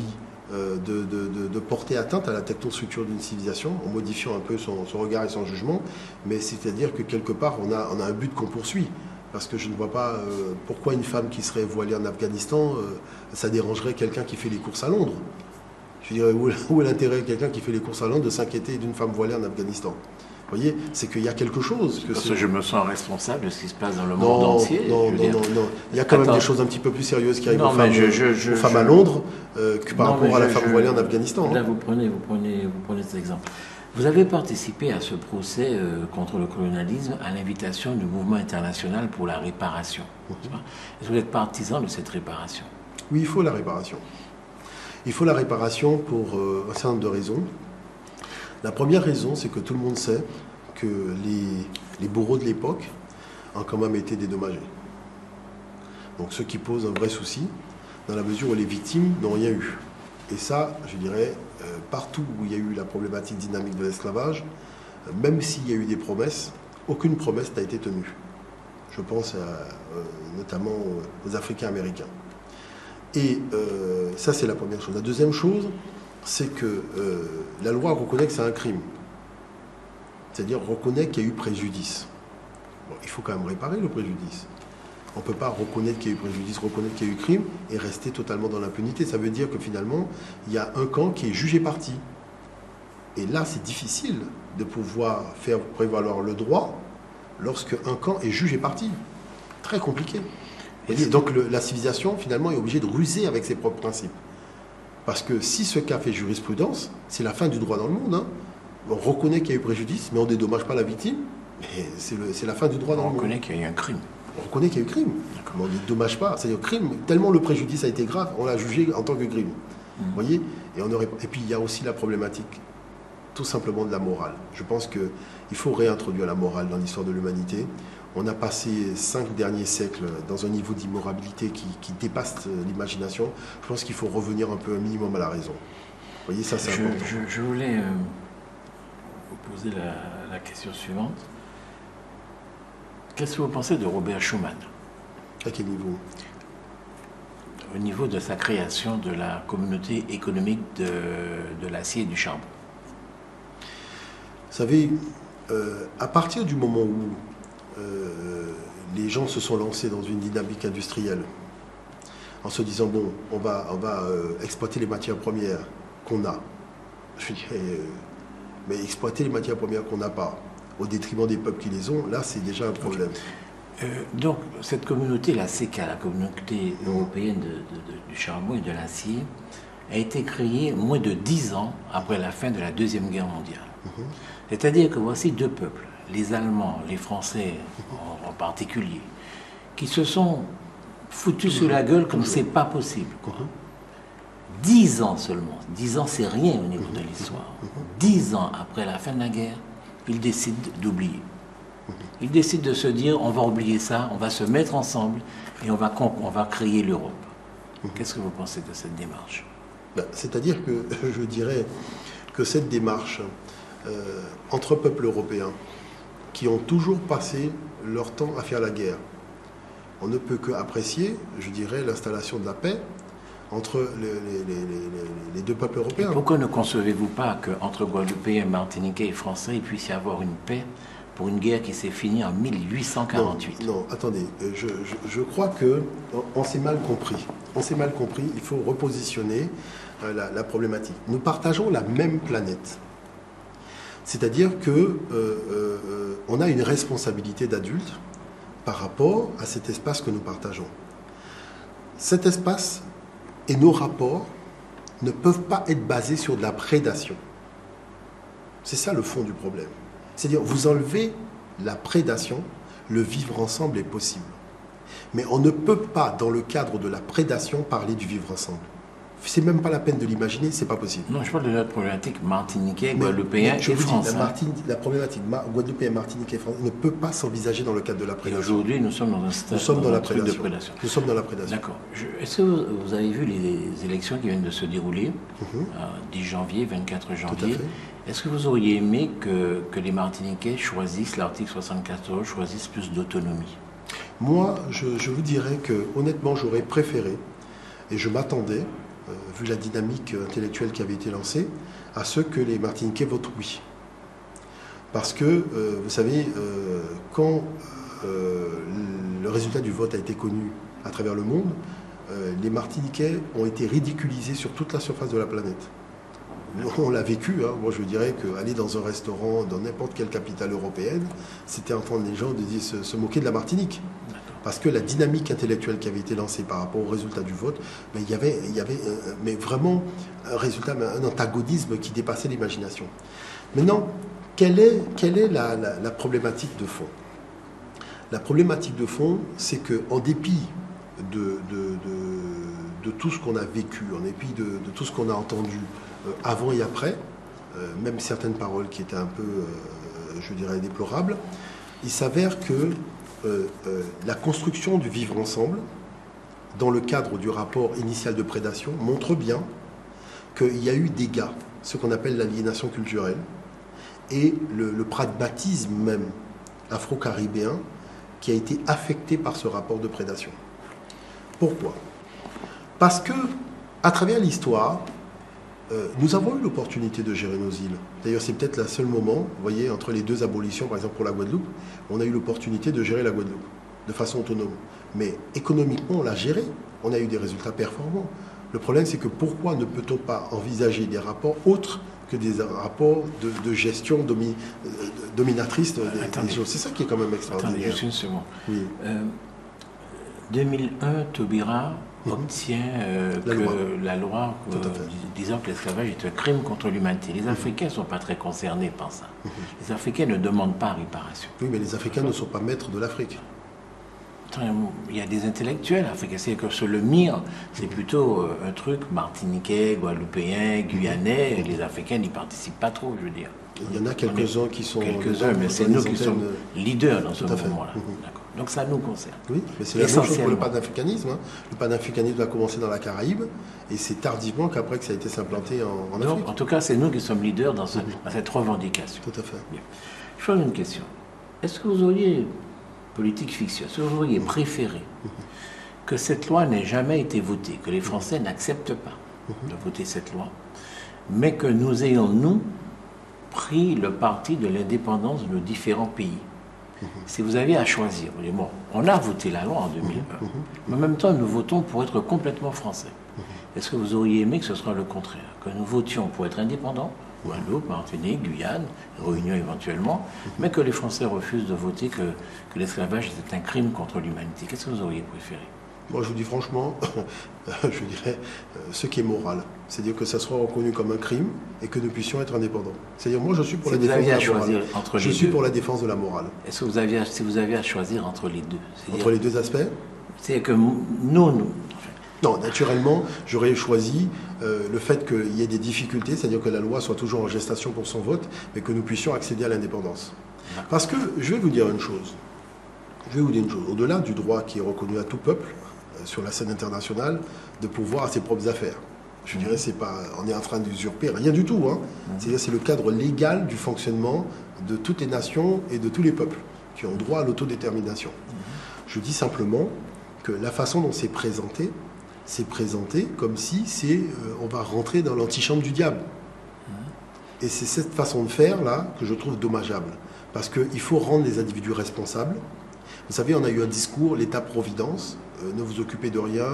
de porter atteinte à la technostructure d'une civilisation en modifiant un peu son regard et son jugement, mais c'est-à-dire que quelque part on a un but qu'on poursuit, parce que je ne vois pas pourquoi une femme qui serait voilée en Afghanistan ça dérangerait quelqu'un qui fait les courses à Londres. Je dirais, où est l'intérêt de quelqu'un qui fait les courses à Londres de s'inquiéter d'une femme voilée en Afghanistan? Vous voyez, c'est qu'il y a quelque chose. Parce que je me sens responsable de ce qui se passe dans le monde entier. Non. Il y a quand même des choses un petit peu plus sérieuses qui arrivent aux femmes à Londres que par rapport à la femme voilée en Afghanistan. Là, vous prenez cet exemple. Vous avez participé à ce procès contre le colonialisme à l'invitation du mouvement international pour la réparation. Est-ce que vous êtes partisan de cette réparation? Oui, il faut la réparation. Il faut la réparation pour un certain nombre de raisons. La première raison, c'est que tout le monde sait que les bourreaux de l'époque ont quand même été dédommagés. Donc ce qui pose un vrai souci, dans la mesure où les victimes n'ont rien eu. Et ça, je dirais, partout où il y a eu la problématique dynamique de l'esclavage, même s'il y a eu des promesses, aucune promesse n'a été tenue. Je pense notamment aux Africains américains. Et ça, c'est la première chose. La deuxième chose, c'est que la loi reconnaît que c'est un crime. C'est-à-dire reconnaît qu'il y a eu préjudice. Bon, il faut quand même réparer le préjudice. On ne peut pas reconnaître qu'il y a eu préjudice, reconnaître qu'il y a eu crime et rester totalement dans l'impunité. Ça veut dire que finalement, il y a un camp qui est jugé parti. Et là, c'est difficile de pouvoir faire prévaloir le droit lorsque un camp est juge et parti. Très compliqué. Et donc la civilisation, finalement, est obligée de ruser avec ses propres principes. Parce que si ce cas fait jurisprudence, c'est la fin du droit dans le monde. Hein. On reconnaît qu'il y a eu préjudice, mais on ne dédommage pas la victime. Mais c'est la fin du droit dans le monde. On reconnaît qu'il y a eu un crime. On reconnaît qu'il y a eu crime. Mais on ne dédommage pas. C'est-à-dire crime, tellement le préjudice a été grave, on l'a jugé en tant que crime. Vous voyez et puis il y a aussi la problématique, tout simplement, de la morale. Je pense qu'il faut réintroduire la morale dans l'histoire de l'humanité. On a passé 5 derniers siècles dans un niveau d'immoralité qui dépasse l'imagination. Je pense qu'il faut revenir un peu un minimum à la raison. Vous voyez, ça c'est important. Je voulais vous poser la question suivante. Qu'est-ce que vous pensez de Robert Schuman? À quel niveau? Au niveau de sa création de la communauté économique de l'acier et du charbon. Vous savez, à partir du moment où les gens se sont lancés dans une dynamique industrielle en se disant, bon, on va exploiter les matières premières qu'on a. Mais exploiter les matières premières qu'on n'a pas, au détriment des peuples qui les ont, là, c'est déjà un problème. Donc, cette communauté, la CECA, la communauté européenne du charbon et de l'acier, a été créée moins de 10 ans après la fin de la Deuxième Guerre mondiale. C'est-à-dire que voici deux peuples, les Allemands, les Français en particulier, qui se sont foutus sur la gueule comme c'est pas possible. 10 ans seulement, 10 ans c'est rien au niveau de l'histoire. 10 ans après la fin de la guerre, ils décident d'oublier. Ils décident de se dire, on va oublier ça, on va se mettre ensemble et on va créer l'Europe. Qu'est-ce que vous pensez de cette démarche? C'est-à-dire que je dirais que cette démarche entre peuples européens qui ont toujours passé leur temps à faire la guerre, on ne peut qu'apprécier, je dirais, l'installation de la paix entre les deux peuples européens. Et pourquoi ne concevez-vous pas qu'entre Guadeloupéens, Martiniquais et Français, il puisse y avoir une paix pour une guerre qui s'est finie en 1848? Non, attendez, je crois qu'on s'est mal compris. On s'est mal compris, il faut repositionner la problématique. Nous partageons la même planète. C'est-à-dire qu'on a une responsabilité d'adulte par rapport à cet espace que nous partageons. Cet espace et nos rapports ne peuvent pas être basés sur de la prédation. C'est ça le fond du problème. C'est-à-dire, vous enlevez la prédation, le vivre ensemble est possible. Mais on ne peut pas, dans le cadre de la prédation, parler du vivre ensemble. C'est même pas la peine de l'imaginer, c'est pas possible. Non, je parle de notre problématique martiniquais, guadeloupéen et français. La problématique guadeloupéen, martiniquais et français ne peut pas s'envisager dans le cadre de la prédation. Et aujourd'hui, nous sommes dans un stade de prédation. Nous sommes dans la prédation. D'accord. Est-ce que vous avez vu les élections qui viennent de se dérouler, 10 janvier, 24 janvier? Est-ce que vous auriez aimé que les Martiniquais choisissent l'article 74, choisissent plus d'autonomie? Moi, je vous dirais que, honnêtement, j'aurais préféré, et je m'attendais, vu la dynamique intellectuelle qui avait été lancée, à ce que les Martiniquais votent oui. Parce que, vous savez, quand le résultat du vote a été connu à travers le monde, les Martiniquais ont été ridiculisés sur toute la surface de la planète. On l'a vécu, hein. Moi je dirais qu'aller dans un restaurant dans n'importe quelle capitale européenne, c'était entendre les gens se moquer de la Martinique. Parce que la dynamique intellectuelle qui avait été lancée par rapport au résultat du vote, il y avait mais vraiment un antagonisme qui dépassait l'imagination. Maintenant, quelle est la problématique de fond? La problématique de fond, c'est qu'en dépit de tout ce qu'on a vécu, en dépit de tout ce qu'on a entendu avant et après, même certaines paroles qui étaient un peu, je dirais, déplorables, il s'avère que la construction du vivre ensemble, dans le cadre du rapport initial de prédation, montre bien qu'il y a eu des dégâts, ce qu'on appelle l'aliénation culturelle, et le pragmatisme même afro-caribéen qui a été affecté par ce rapport de prédation. Pourquoi? Parce que, à travers l'histoire, nous avons eu l'opportunité de gérer nos îles. D'ailleurs, c'est peut-être le seul moment, vous voyez, entre les deux abolitions, par exemple pour la Guadeloupe, on a eu l'opportunité de gérer la Guadeloupe de façon autonome. Mais économiquement, on l'a géré. On a eu des résultats performants. Le problème, c'est que pourquoi ne peut-on pas envisager des rapports autres que des rapports de gestion dominatrice des choses. C'est ça qui est quand même extraordinaire. Attendez, juste une seconde. Oui. 2001, Taubira obtient la loi disant que l'esclavage est un crime contre l'humanité. Les Africains ne sont pas très concernés par ça. Les Africains ne demandent pas réparation. Oui, mais les Africains ne sont pas maîtres de l'Afrique. Il y a des intellectuels africains. C'est que sur le MIR, c'est plutôt un truc martiniquais, guadeloupéen, guyanais. Les Africains n'y participent pas trop, je veux dire. Il y en a quelques-uns qui sont... Quelques-uns, mais c'est nous qui sommes leaders dans ce mouvement-là. D'accord. Donc ça nous concerne. Oui, mais c'est la même chose pour le panafricanisme. Hein. Le panafricanisme a commencé dans la Caraïbe et c'est tardivement qu'après que ça a été implanté en Afrique. Donc, en tout cas, c'est nous qui sommes leaders dans cette revendication. Tout à fait. Bien. Je pose une question. Est-ce que vous auriez, politique fiction, est-ce que vous auriez préféré que cette loi n'ait jamais été votée, que les Français n'acceptent pas de voter cette loi, mais que nous ayons, nous, pris le parti de l'indépendance de nos différents pays? Si vous aviez à choisir, vous dites, bon, on a voté la loi en 2001, mais en même temps, nous votons pour être complètement français. Est-ce que vous auriez aimé que ce soit le contraire? Que nous votions pour être indépendants, Guadeloupe, Martinique, Guyane, Réunion éventuellement, mais que les Français refusent de voter que l'esclavage était un crime contre l'humanité? Qu'est-ce que vous auriez préféré? Moi, je vous dis franchement, je dirais ce qui est moral. C'est-à-dire que ça soit reconnu comme un crime et que nous puissions être indépendants. C'est-à-dire, moi, je suis pour la défense de la morale. Je suis pour la défense de la morale. Est-ce que si vous aviez à choisir entre les deux? Entre les deux aspects? C'est que nous... Non, naturellement, j'aurais choisi le fait qu'il y ait des difficultés, c'est-à-dire que la loi soit toujours en gestation pour son vote, mais que nous puissions accéder à l'indépendance. Parce que, je vais vous dire une chose. Au-delà du droit qui est reconnu à tout peuple, sur la scène internationale, de pouvoir à ses propres affaires. Je dirais, c'est pas, on est en train d'usurper rien du tout. Hein. C'est-à-dire, c'est le cadre légal du fonctionnement de toutes les nations et de tous les peuples qui ont droit à l'autodétermination. Je dis simplement que la façon dont c'est présenté comme si on va rentrer dans l'antichambre du diable. Et c'est cette façon de faire là que je trouve dommageable, parce qu'il faut rendre les individus responsables. Vous savez, on a eu un discours, l'État-providence, ne vous occupez de rien,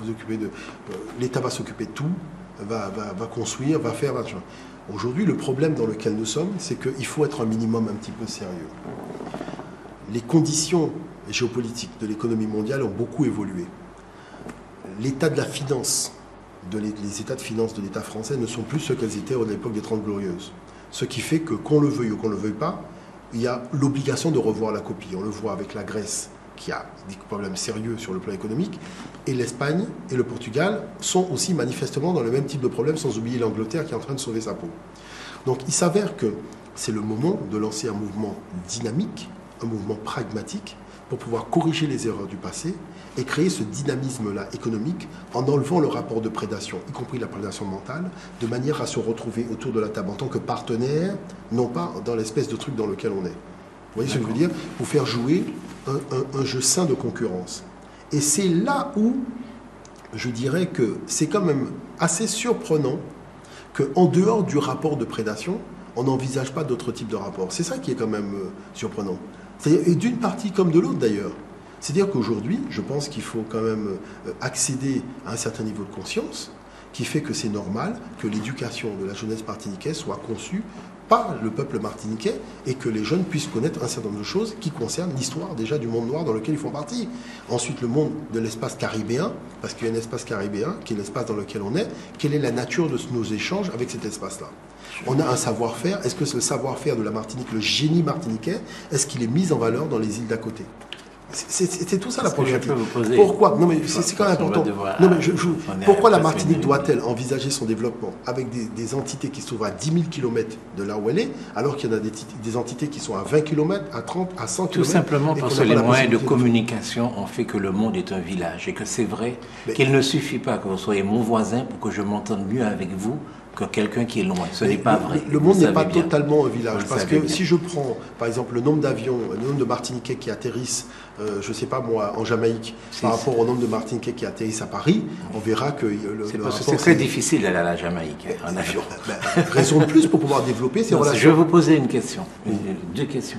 l'État va s'occuper de tout, va construire, va faire... Aujourd'hui, le problème dans lequel nous sommes, c'est qu'il faut être un minimum un petit peu sérieux. Les conditions géopolitiques de l'économie mondiale ont beaucoup évolué. L'état de la finance, les états de finance de l'État français ne sont plus ceux qu'elles étaient à l'époque des 30 Glorieuses. Ce qui fait que, qu'on le veuille ou qu'on ne le veuille pas, il y a l'obligation de revoir la copie. On le voit avec la Grèce, qui a des problèmes sérieux sur le plan économique, et l'Espagne et le Portugal sont aussi manifestement dans le même type de problème, sans oublier l'Angleterre qui est en train de sauver sa peau. Donc il s'avère que c'est le moment de lancer un mouvement dynamique, un mouvement pragmatique, pour pouvoir corriger les erreurs du passé et créer ce dynamisme-là économique en enlevant le rapport de prédation, y compris la prédation mentale, de manière à se retrouver autour de la table en tant que partenaire, non pas dans l'espèce de truc dans lequel on est. Vous voyez ce que je veux dire? Pour faire jouer un jeu sain de concurrence. Et c'est là où je dirais que c'est quand même assez surprenant qu'en dehors du rapport de prédation, on n'envisage pas d'autres types de rapports. C'est ça qui est quand même surprenant. Et d'une partie comme de l'autre d'ailleurs. C'est-à-dire qu'aujourd'hui, je pense qu'il faut quand même accéder à un certain niveau de conscience qui fait que c'est normal que l'éducation de la jeunesse martiniquaise soit conçue par le peuple martiniquais et que les jeunes puissent connaître un certain nombre de choses qui concernent l'histoire déjà du monde noir dans lequel ils font partie. Ensuite, le monde de l'espace caribéen, parce qu'il y a un espace caribéen qui est l'espace dans lequel on est. Quelle est la nature de nos échanges avec cet espace-là? On a un savoir-faire. Est-ce que ce savoir-faire de la Martinique, le génie martiniquais, est-ce qu'il est mis en valeur dans les îles d'à côté? C'est tout ça la problématique. Pourquoi? Non mais c'est quand même important. Non, mais pourquoi la Martinique doit-elle envisager son développement avec des entités qui se trouvent à 10 000 km de là où elle est, alors qu'il y en a des entités qui sont à 20 km, à 30, à 100 km? Tout simplement parce que les moyens de communication ont fait que le monde est un village et que c'est vrai qu'il ne suffit pas que vous soyez mon voisin pour que je m'entende mieux avec vous que quelqu'un qui est loin. Ce n'est pas vrai. Le monde n'est pas totalement un village. Parce que si je prends, par exemple, le nombre d'avions, le nombre de Martiniquais qui atterrissent, je ne sais pas moi, en Jamaïque, par rapport au nombre de Martiniquais qui atterrissent à Paris, on verra que... C'est très difficile d'aller à la Jamaïque en avion. Raison de plus pour pouvoir développer ces relations. Je vais vous poser une question, deux questions.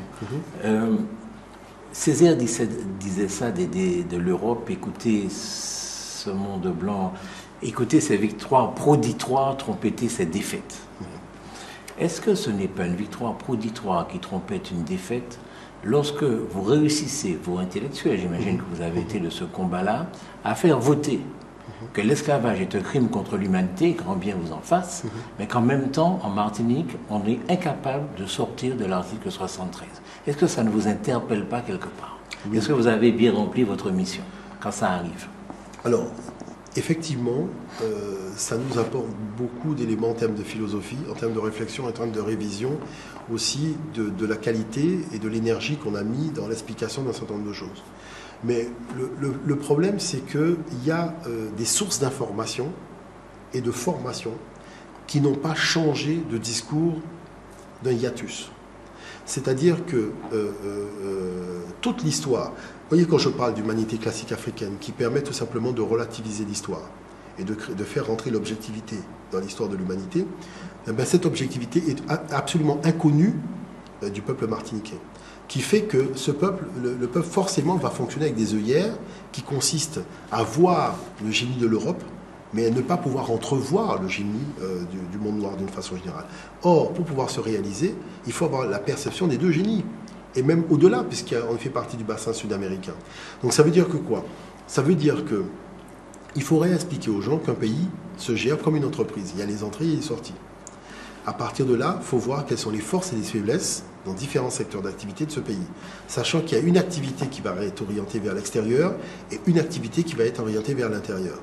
Césaire disait ça de l'Europe, écoutez ce monde blanc... Écoutez ses victoires proditoires, trompeter ses défaites. Est-ce que ce n'est pas une victoire prodictoire qui trompette une défaite lorsque vous réussissez, vous intellectuels, j'imagine que vous avez été de ce combat-là, à faire voter que l'esclavage est un crime contre l'humanité, grand bien vous en fasse, mais qu'en même temps, en Martinique, on est incapable de sortir de l'article 73. Est-ce que ça ne vous interpelle pas quelque part? Oui. Est-ce que vous avez bien rempli votre mission quand ça arrive? Alors, effectivement, ça nous apporte beaucoup d'éléments en termes de philosophie, en termes de réflexion, en termes de révision, aussi de la qualité et de l'énergie qu'on a mis dans l'explication d'un certain nombre de choses. Mais le problème, c'est qu'il y a des sources d'information et de formation qui n'ont pas changé de discours d'un hiatus. C'est-à-dire que toute l'histoire, vous voyez quand je parle d'humanité classique africaine, qui permet tout simplement de relativiser l'histoire et de faire rentrer l'objectivité dans l'histoire de l'humanité, eh bien, cette objectivité est absolument inconnue du peuple martiniquais, qui fait que ce peuple, le peuple forcément va fonctionner avec des œillères qui consistent à voir le génie de l'Europe, mais à ne pas pouvoir entrevoir le génie du monde noir d'une façon générale. Or, pour pouvoir se réaliser, il faut avoir la perception des deux génies, et même au-delà, puisqu'on fait partie du bassin sud-américain. Donc ça veut dire que quoi? Ça veut dire qu'il faudrait expliquer aux gens qu'un pays se gère comme une entreprise. Il y a les entrées et les sorties. À partir de là, il faut voir quelles sont les forces et les faiblesses dans différents secteurs d'activité de ce pays. Sachant qu'il y a une activité qui va être orientée vers l'extérieur et une activité qui va être orientée vers l'intérieur.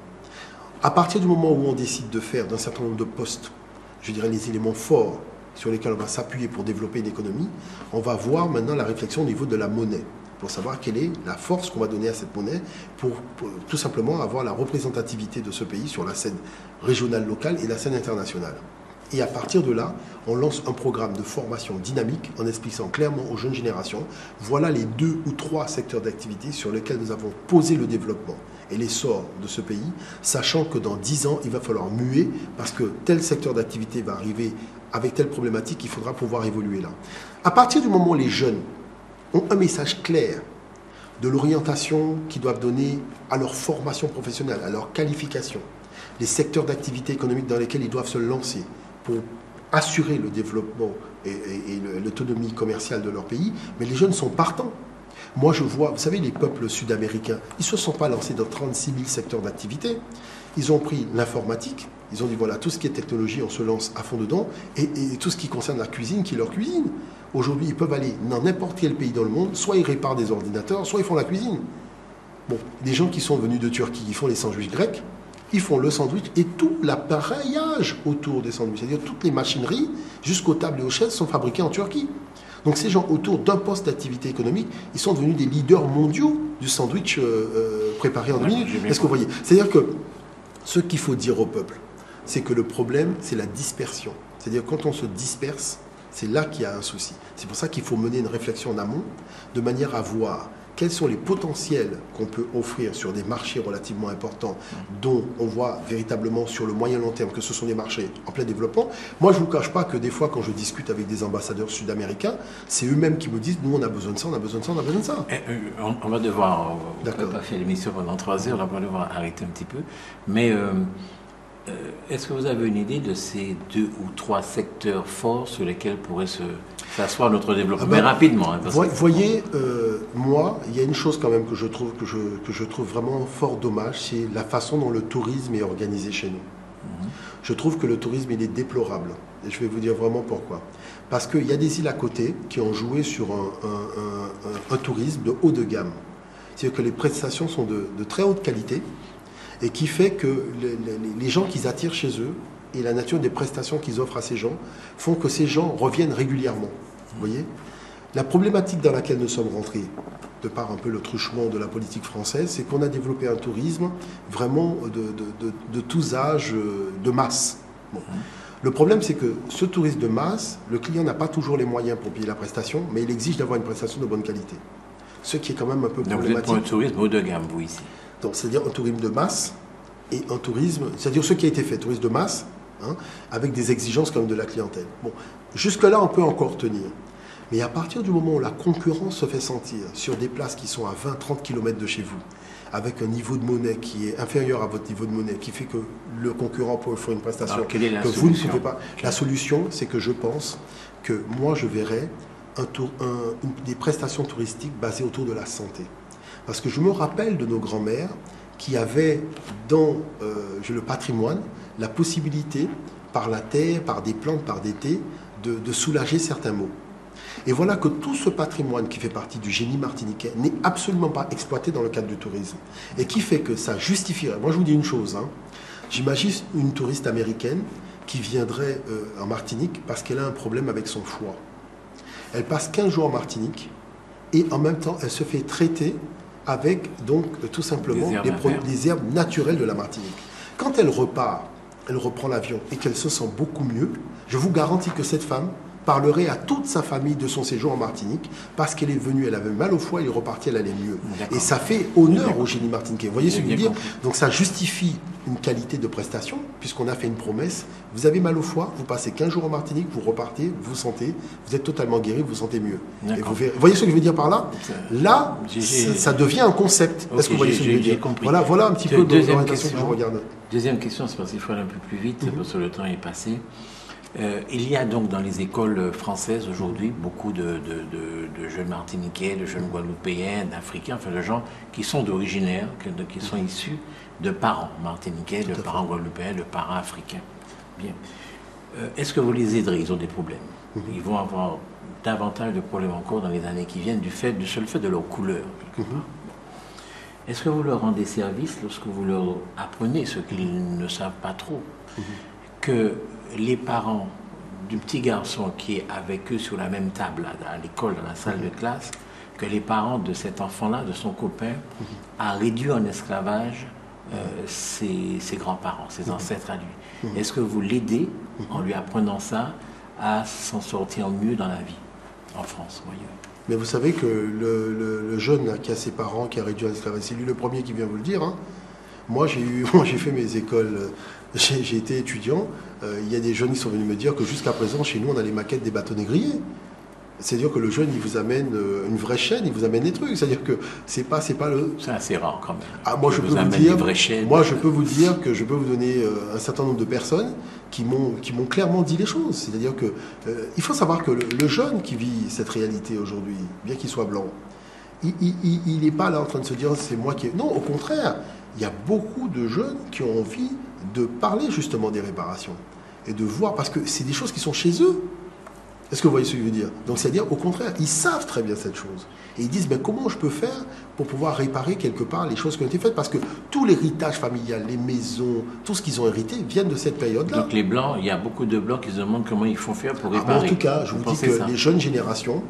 À partir du moment où on décide de faire d'un certain nombre de postes, je dirais les éléments forts sur lesquels on va s'appuyer pour développer une économie, on va voir maintenant la réflexion au niveau de la monnaie, pour savoir quelle est la force qu'on va donner à cette monnaie pour tout simplement avoir la représentativité de ce pays sur la scène régionale, locale et la scène internationale. Et à partir de là, on lance un programme de formation dynamique en expliquant clairement aux jeunes générations, voilà les 2 ou 3 secteurs d'activité sur lesquels nous avons posé le développement et l'essor de ce pays, sachant que dans 10 ans, il va falloir muer parce que tel secteur d'activité va arriver avec telle problématique, il faudra pouvoir évoluer là. À partir du moment où les jeunes ont un message clair de l'orientation qu'ils doivent donner à leur formation professionnelle, à leur qualification, les secteurs d'activité économique dans lesquels ils doivent se lancer, pour assurer le développement et l'autonomie commerciale de leur pays, mais les jeunes sont partants. Moi, je vois, vous savez, les peuples sud-américains, ils ne se sont pas lancés dans 36 000 secteurs d'activité. Ils ont pris l'informatique, ils ont dit, voilà, tout ce qui est technologie, on se lance à fond dedans, et tout ce qui concerne la cuisine, qui est leur cuisine. Aujourd'hui, ils peuvent aller dans n'importe quel pays dans le monde, soit ils réparent des ordinateurs, soit ils font la cuisine. Bon, des gens qui sont venus de Turquie, ils font les sandwichs grecs, ils font le sandwich et tout l'appareillage autour des sandwichs. C'est-à-dire toutes les machineries, jusqu'aux tables et aux chaises, sont fabriquées en Turquie. Donc ces gens, autour d'un poste d'activité économique, ils sont devenus des leaders mondiaux du sandwich préparé en 2 minutes. Est-ce que vous voyez? C'est-à-dire que ce qu'il faut dire au peuple, c'est que le problème, c'est la dispersion. C'est-à-dire quand on se disperse, c'est là qu'il y a un souci. C'est pour ça qu'il faut mener une réflexion en amont, de manière à voir quels sont les potentiels qu'on peut offrir sur des marchés relativement importants dont on voit véritablement sur le moyen long terme que ce sont des marchés en plein développement. Moi, je ne vous cache pas que des fois, quand je discute avec des ambassadeurs sud-américains, c'est eux-mêmes qui me disent « nous, on a besoin de ça, on a besoin de ça, on a besoin de ça ». On va devoir, on ne peut pas faire l'émission pendant 3 heures, on va devoir arrêter un petit peu. Mais est-ce que vous avez une idée de ces 2 ou 3 secteurs forts sur lesquels pourrait s'asseoir notre développement? Mais rapidement. Hein, voyez, moi, il y a une chose quand même que je trouve vraiment fort dommage, c'est la façon dont le tourisme est organisé chez nous. Je trouve que le tourisme, il est déplorable. Et je vais vous dire vraiment pourquoi. Parce qu'il y a des îles à côté qui ont joué sur un tourisme de haut de gamme. C'est-à-dire que les prestations sont de très haute qualité et qui fait que les gens qu'ils attirent chez eux et la nature des prestations qu'ils offrent à ces gens font que ces gens reviennent régulièrement. Vous voyez ? La problématique dans laquelle nous sommes rentrés, de par un peu le truchement de la politique française, c'est qu'on a développé un tourisme vraiment de tous âges, de masse. Bon. Le problème, c'est que ce tourisme de masse, le client n'a pas toujours les moyens pour payer la prestation, mais il exige d'avoir une prestation de bonne qualité. Ce qui est quand même un peu problématique. Donc vous êtes pour un tourisme haut de gamme, vous, ici? Donc, c'est-à-dire un tourisme de masse et un tourisme, c'est-à-dire ce qui a été fait, tourisme de masse, hein, avec des exigences quand même de la clientèle. Bon, jusque-là, on peut encore tenir. Mais à partir du moment où la concurrence se fait sentir sur des places qui sont à 20-30 km de chez vous, avec un niveau de monnaie qui est inférieur à votre niveau de monnaie, qui fait que le concurrent peut offrir une prestation que vous ne pouvez pas. La solution, c'est que je pense que moi, je verrais des prestations touristiques basées autour de la santé. Parce que je me rappelle de nos grands-mères qui avaient dans le patrimoine la possibilité, par la terre, par des plantes, par des thés, de soulager certains maux. Et voilà que tout ce patrimoine qui fait partie du génie martiniquais n'est absolument pas exploité dans le cadre du tourisme. Et qui fait que ça justifierait. Moi, je vous dis une chose. J'imagine une touriste américaine qui viendrait en Martinique parce qu'elle a un problème avec son foie. Elle passe 15 jours en Martinique et en même temps, elle se fait traiter avec, donc, tout simplement les herbes naturelles de la Martinique. Quand elle repart, elle reprend l'avion et qu'elle se sent beaucoup mieux, je vous garantis que cette femme parlerait à toute sa famille de son séjour en Martinique parce qu'elle est venue, elle avait mal au foie, elle est repartie, elle allait mieux. Et ça fait honneur au génie martiniquais. Vous voyez ce que je veux dire? Donc ça justifie une qualité de prestation puisqu'on a fait une promesse. Vous avez mal au foie, vous passez 15 jours en Martinique, vous repartez, vous sentez, vous êtes totalement guéri, vous vous sentez mieux. Et vous voyez ce que je veux dire par là? Là, ça devient un concept. Est-ce que vous voyez ce que je veux dire? Voilà un petit peu l'orientation que je regarde. Deuxième question, c'est parce qu'il faut aller un peu plus vite, parce que le temps est passé. Il y a donc dans les écoles françaises aujourd'hui beaucoup de jeunes Martiniquais, de jeunes Guadeloupéens, d'Africains, enfin de gens qui sont d'originaires, qui sont issus de parents martiniquais, de parents guadeloupéens, de parents africains. Bien. Est-ce que vous les aiderez? Ils ont des problèmes. Ils vont avoir davantage de problèmes encore dans les années qui viennent du seul fait de leur couleur. Est-ce que vous leur rendez service lorsque vous leur apprenez ce qu'ils ne savent pas trop? Que les parents du petit garçon qui est avec eux sur la même table à l'école, dans la salle de classe, que les parents de cet enfant-là, de son copain, a réduit en esclavage ses grands-parents, ses ancêtres à lui. Est-ce que vous l'aidez, en lui apprenant ça, à s'en sortir mieux dans la vie, en France ou ailleurs? Mais vous savez que le jeune là, qui a ses parents, qui a réduit en esclavage, c'est lui le premier qui vient vous le dire. Moi, j'ai fait mes écoles, j'ai été étudiant. Il y a des jeunes qui sont venus me dire que jusqu'à présent, chez nous, on a les maquettes des bâtonnets grillés. C'est-à-dire que le jeune, il vous amène une vraie chaîne, il vous amène des trucs. C'est-à-dire que c'est pas le... C'est assez rare quand même. Ah, moi, je peux vous dire que je peux vous donner un certain nombre de personnes qui m'ont clairement dit les choses. C'est-à-dire que il faut savoir que le jeune qui vit cette réalité aujourd'hui, bien qu'il soit blanc, il n'est pas là en train de se dire c'est moi qui... Non, au contraire, il y a beaucoup de jeunes qui ont envie de parler justement des réparations et de voir, parce que c'est des choses qui sont chez eux. Est-ce que vous voyez ce que je veux dire? Donc c'est-à-dire, au contraire, ils savent très bien cette chose. Et ils disent, ben, comment je peux faire pour pouvoir réparer quelque part les choses qui ont été faites? Parce que tout l'héritage familial, les maisons, tout ce qu'ils ont hérité viennent de cette période-là. Donc les Blancs, il y a beaucoup de Blancs qui se demandent comment ils font faire pour réparer. En tout cas, je vous dis que les jeunes générations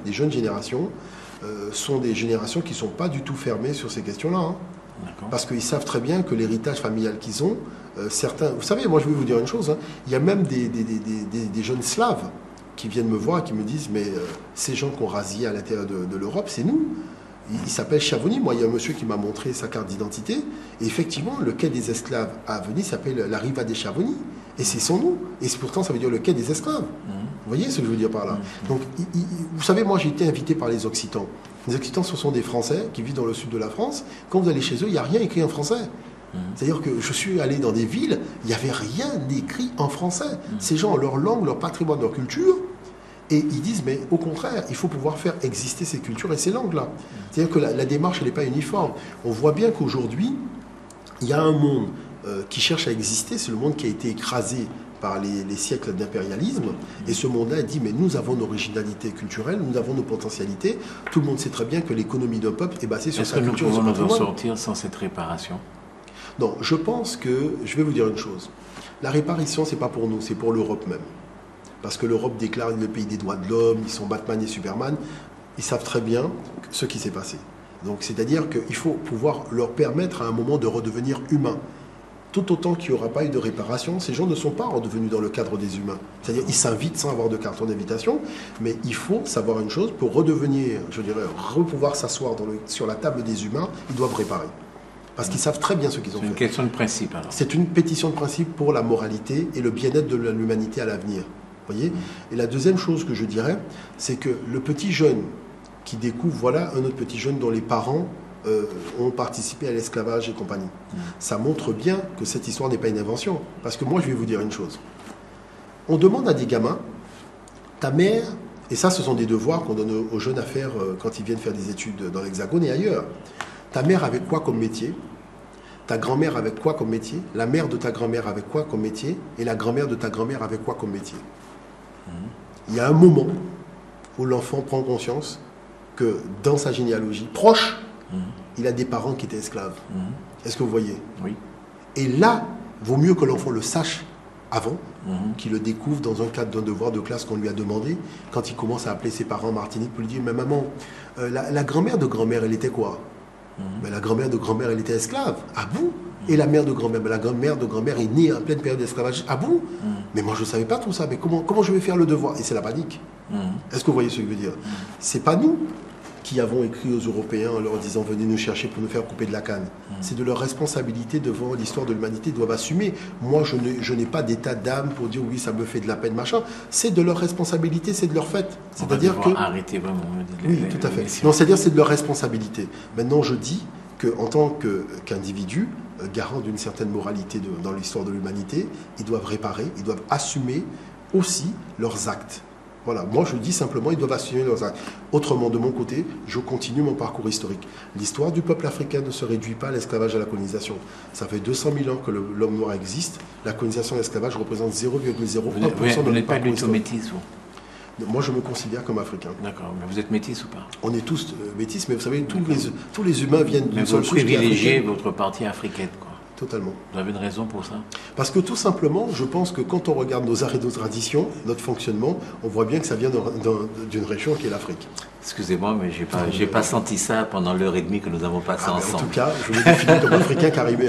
sont des générations qui ne sont pas du tout fermées sur ces questions-là. Parce qu'ils savent très bien que l'héritage familial qu'ils ont, certains... Vous savez, moi je vais vous dire une chose, il y a même des jeunes slaves qui viennent me voir et qui me disent, mais ces gens qui ont rasillé à l'intérieur de l'Europe, c'est nous. Il s'appelle Chavoni. Moi, il y a un monsieur qui m'a montré sa carte d'identité. Et effectivement, le quai des esclaves à Venise s'appelle la Riva des Chavoni. Et c'est son nom. Et pourtant, ça veut dire le quai des esclaves. Vous voyez ce que je veux dire par là? Donc, vous savez, moi, j'ai été invité par les Occitans. Les Occitans, ce sont des Français qui vivent dans le sud de la France. Quand vous allez chez eux, il n'y a rien écrit en français. C'est-à-dire que je suis allé dans des villes, il n'y avait rien écrit en français. Ces gens ont leur langue, leur patrimoine, leur culture. Et ils disent, mais au contraire, il faut pouvoir faire exister ces cultures et ces langues-là. C'est-à-dire que la démarche, elle n'est pas uniforme. On voit bien qu'aujourd'hui, il y a un monde qui cherche à exister. C'est le monde qui a été écrasé par les siècles d'impérialisme. Et ce monde-là dit, mais nous avons nos originalités culturelles, nous avons nos potentialités. Tout le monde sait très bien que l'économie d'un peuple est basée sur sa culture. Est-ce que nous pouvons nous en sortir sans cette réparation? Non, je pense que, je vais vous dire une chose. La réparation, ce n'est pas pour nous, c'est pour l'Europe même. Parce que l'Europe déclare le pays des droits de l'homme, ils sont Batman et Superman. Ils savent très bien ce qui s'est passé. Donc, c'est-à-dire qu'il faut pouvoir leur permettre à un moment de redevenir humains. Tout autant qu'il n'y aura pas eu de réparation, ces gens ne sont pas redevenus dans le cadre des humains. C'est-à-dire qu'ils s'invitent sans avoir de carton d'invitation, mais il faut savoir une chose, pour redevenir, je dirais, pouvoir s'asseoir sur la table des humains, ils doivent réparer. Parce qu'ils savent très bien ce qu'ils ont fait. C'est une question de principe, alors. C'est une pétition de principe pour la moralité et le bien-être de l'humanité à l'avenir. Voyez. Et la deuxième chose que je dirais, c'est que le petit jeune qui découvre, voilà un autre petit jeune dont les parents ont participé à l'esclavage et compagnie. Ça montre bien que cette histoire n'est pas une invention. Parce que moi, je vais vous dire une chose. On demande à des gamins, ta mère, et ça, ce sont des devoirs qu'on donne aux jeunes à faire quand ils viennent faire des études dans l'Hexagone et ailleurs. Ta mère avait quoi comme métier? Ta grand-mère avait quoi comme métier? La mère de ta grand-mère avait quoi comme métier? Et la grand-mère de ta grand-mère avait quoi comme métier? Il y a un moment où l'enfant prend conscience que dans sa généalogie proche, il a des parents qui étaient esclaves. Est-ce que vous voyez? Oui. Et là, vaut mieux que l'enfant le sache avant, qu'il le découvre dans un cadre d'un devoir de classe qu'on lui a demandé, quand il commence à appeler ses parents en Martinique pour lui dire, mais maman, la grand-mère de grand-mère, elle était quoi? Mais la grand-mère de grand-mère, elle était esclave. Ah bon? Et la mère de grand-mère, la grand-mère de grand-mère est née en pleine période d'esclavage. Ah bon? Mais moi, je ne savais pas tout ça. Mais comment je vais faire le devoir? Et c'est la panique. Est-ce que vous voyez ce que je veux dire? C'est pas nous qui avons écrit aux Européens en leur disant venez nous chercher pour nous faire couper de la canne. C'est de leur responsabilité devant l'histoire de l'humanité. Ils doivent assumer. Moi, je n'ai pas d'état d'âme pour dire oui, ça me fait de la peine, machin. C'est de leur responsabilité, c'est de leur fait. C'est-à-dire que... arrêter vraiment. Oui, tout à fait. Non, c'est-à-dire c'est de leur responsabilité. Maintenant, je dis qu'en tant qu'individu, garant d'une certaine moralité dans l'histoire de l'humanité, ils doivent réparer, ils doivent assumer aussi leurs actes. Voilà, moi je dis simplement, ils doivent assumer leurs actes. Autrement, de mon côté, je continue mon parcours historique. L'histoire du peuple africain ne se réduit pas à l'esclavage et à la colonisation. Ça fait 200 000 ans que l'homme noir existe. La colonisation et l'esclavage représentent 0,01% de notre parcours. Vous n'êtes pas du tout métis, vous? Moi, je me considère comme africain. D'accord, mais vous êtes métis ou pas? On est tous métis, mais vous savez, tous les humains viennent d'une seule souche. Mais vous privilégiez votre partie africaine, quoi. Totalement. Vous avez une raison pour ça? Parce que tout simplement, je pense que quand on regarde nos arts et nos traditions, notre fonctionnement, on voit bien que ça vient d'une région qui est l'Afrique. Excusez-moi, mais j'ai pas senti ça pendant l'heure et demie que nous avons passé ensemble. En tout cas, je me définis comme africain caribéen.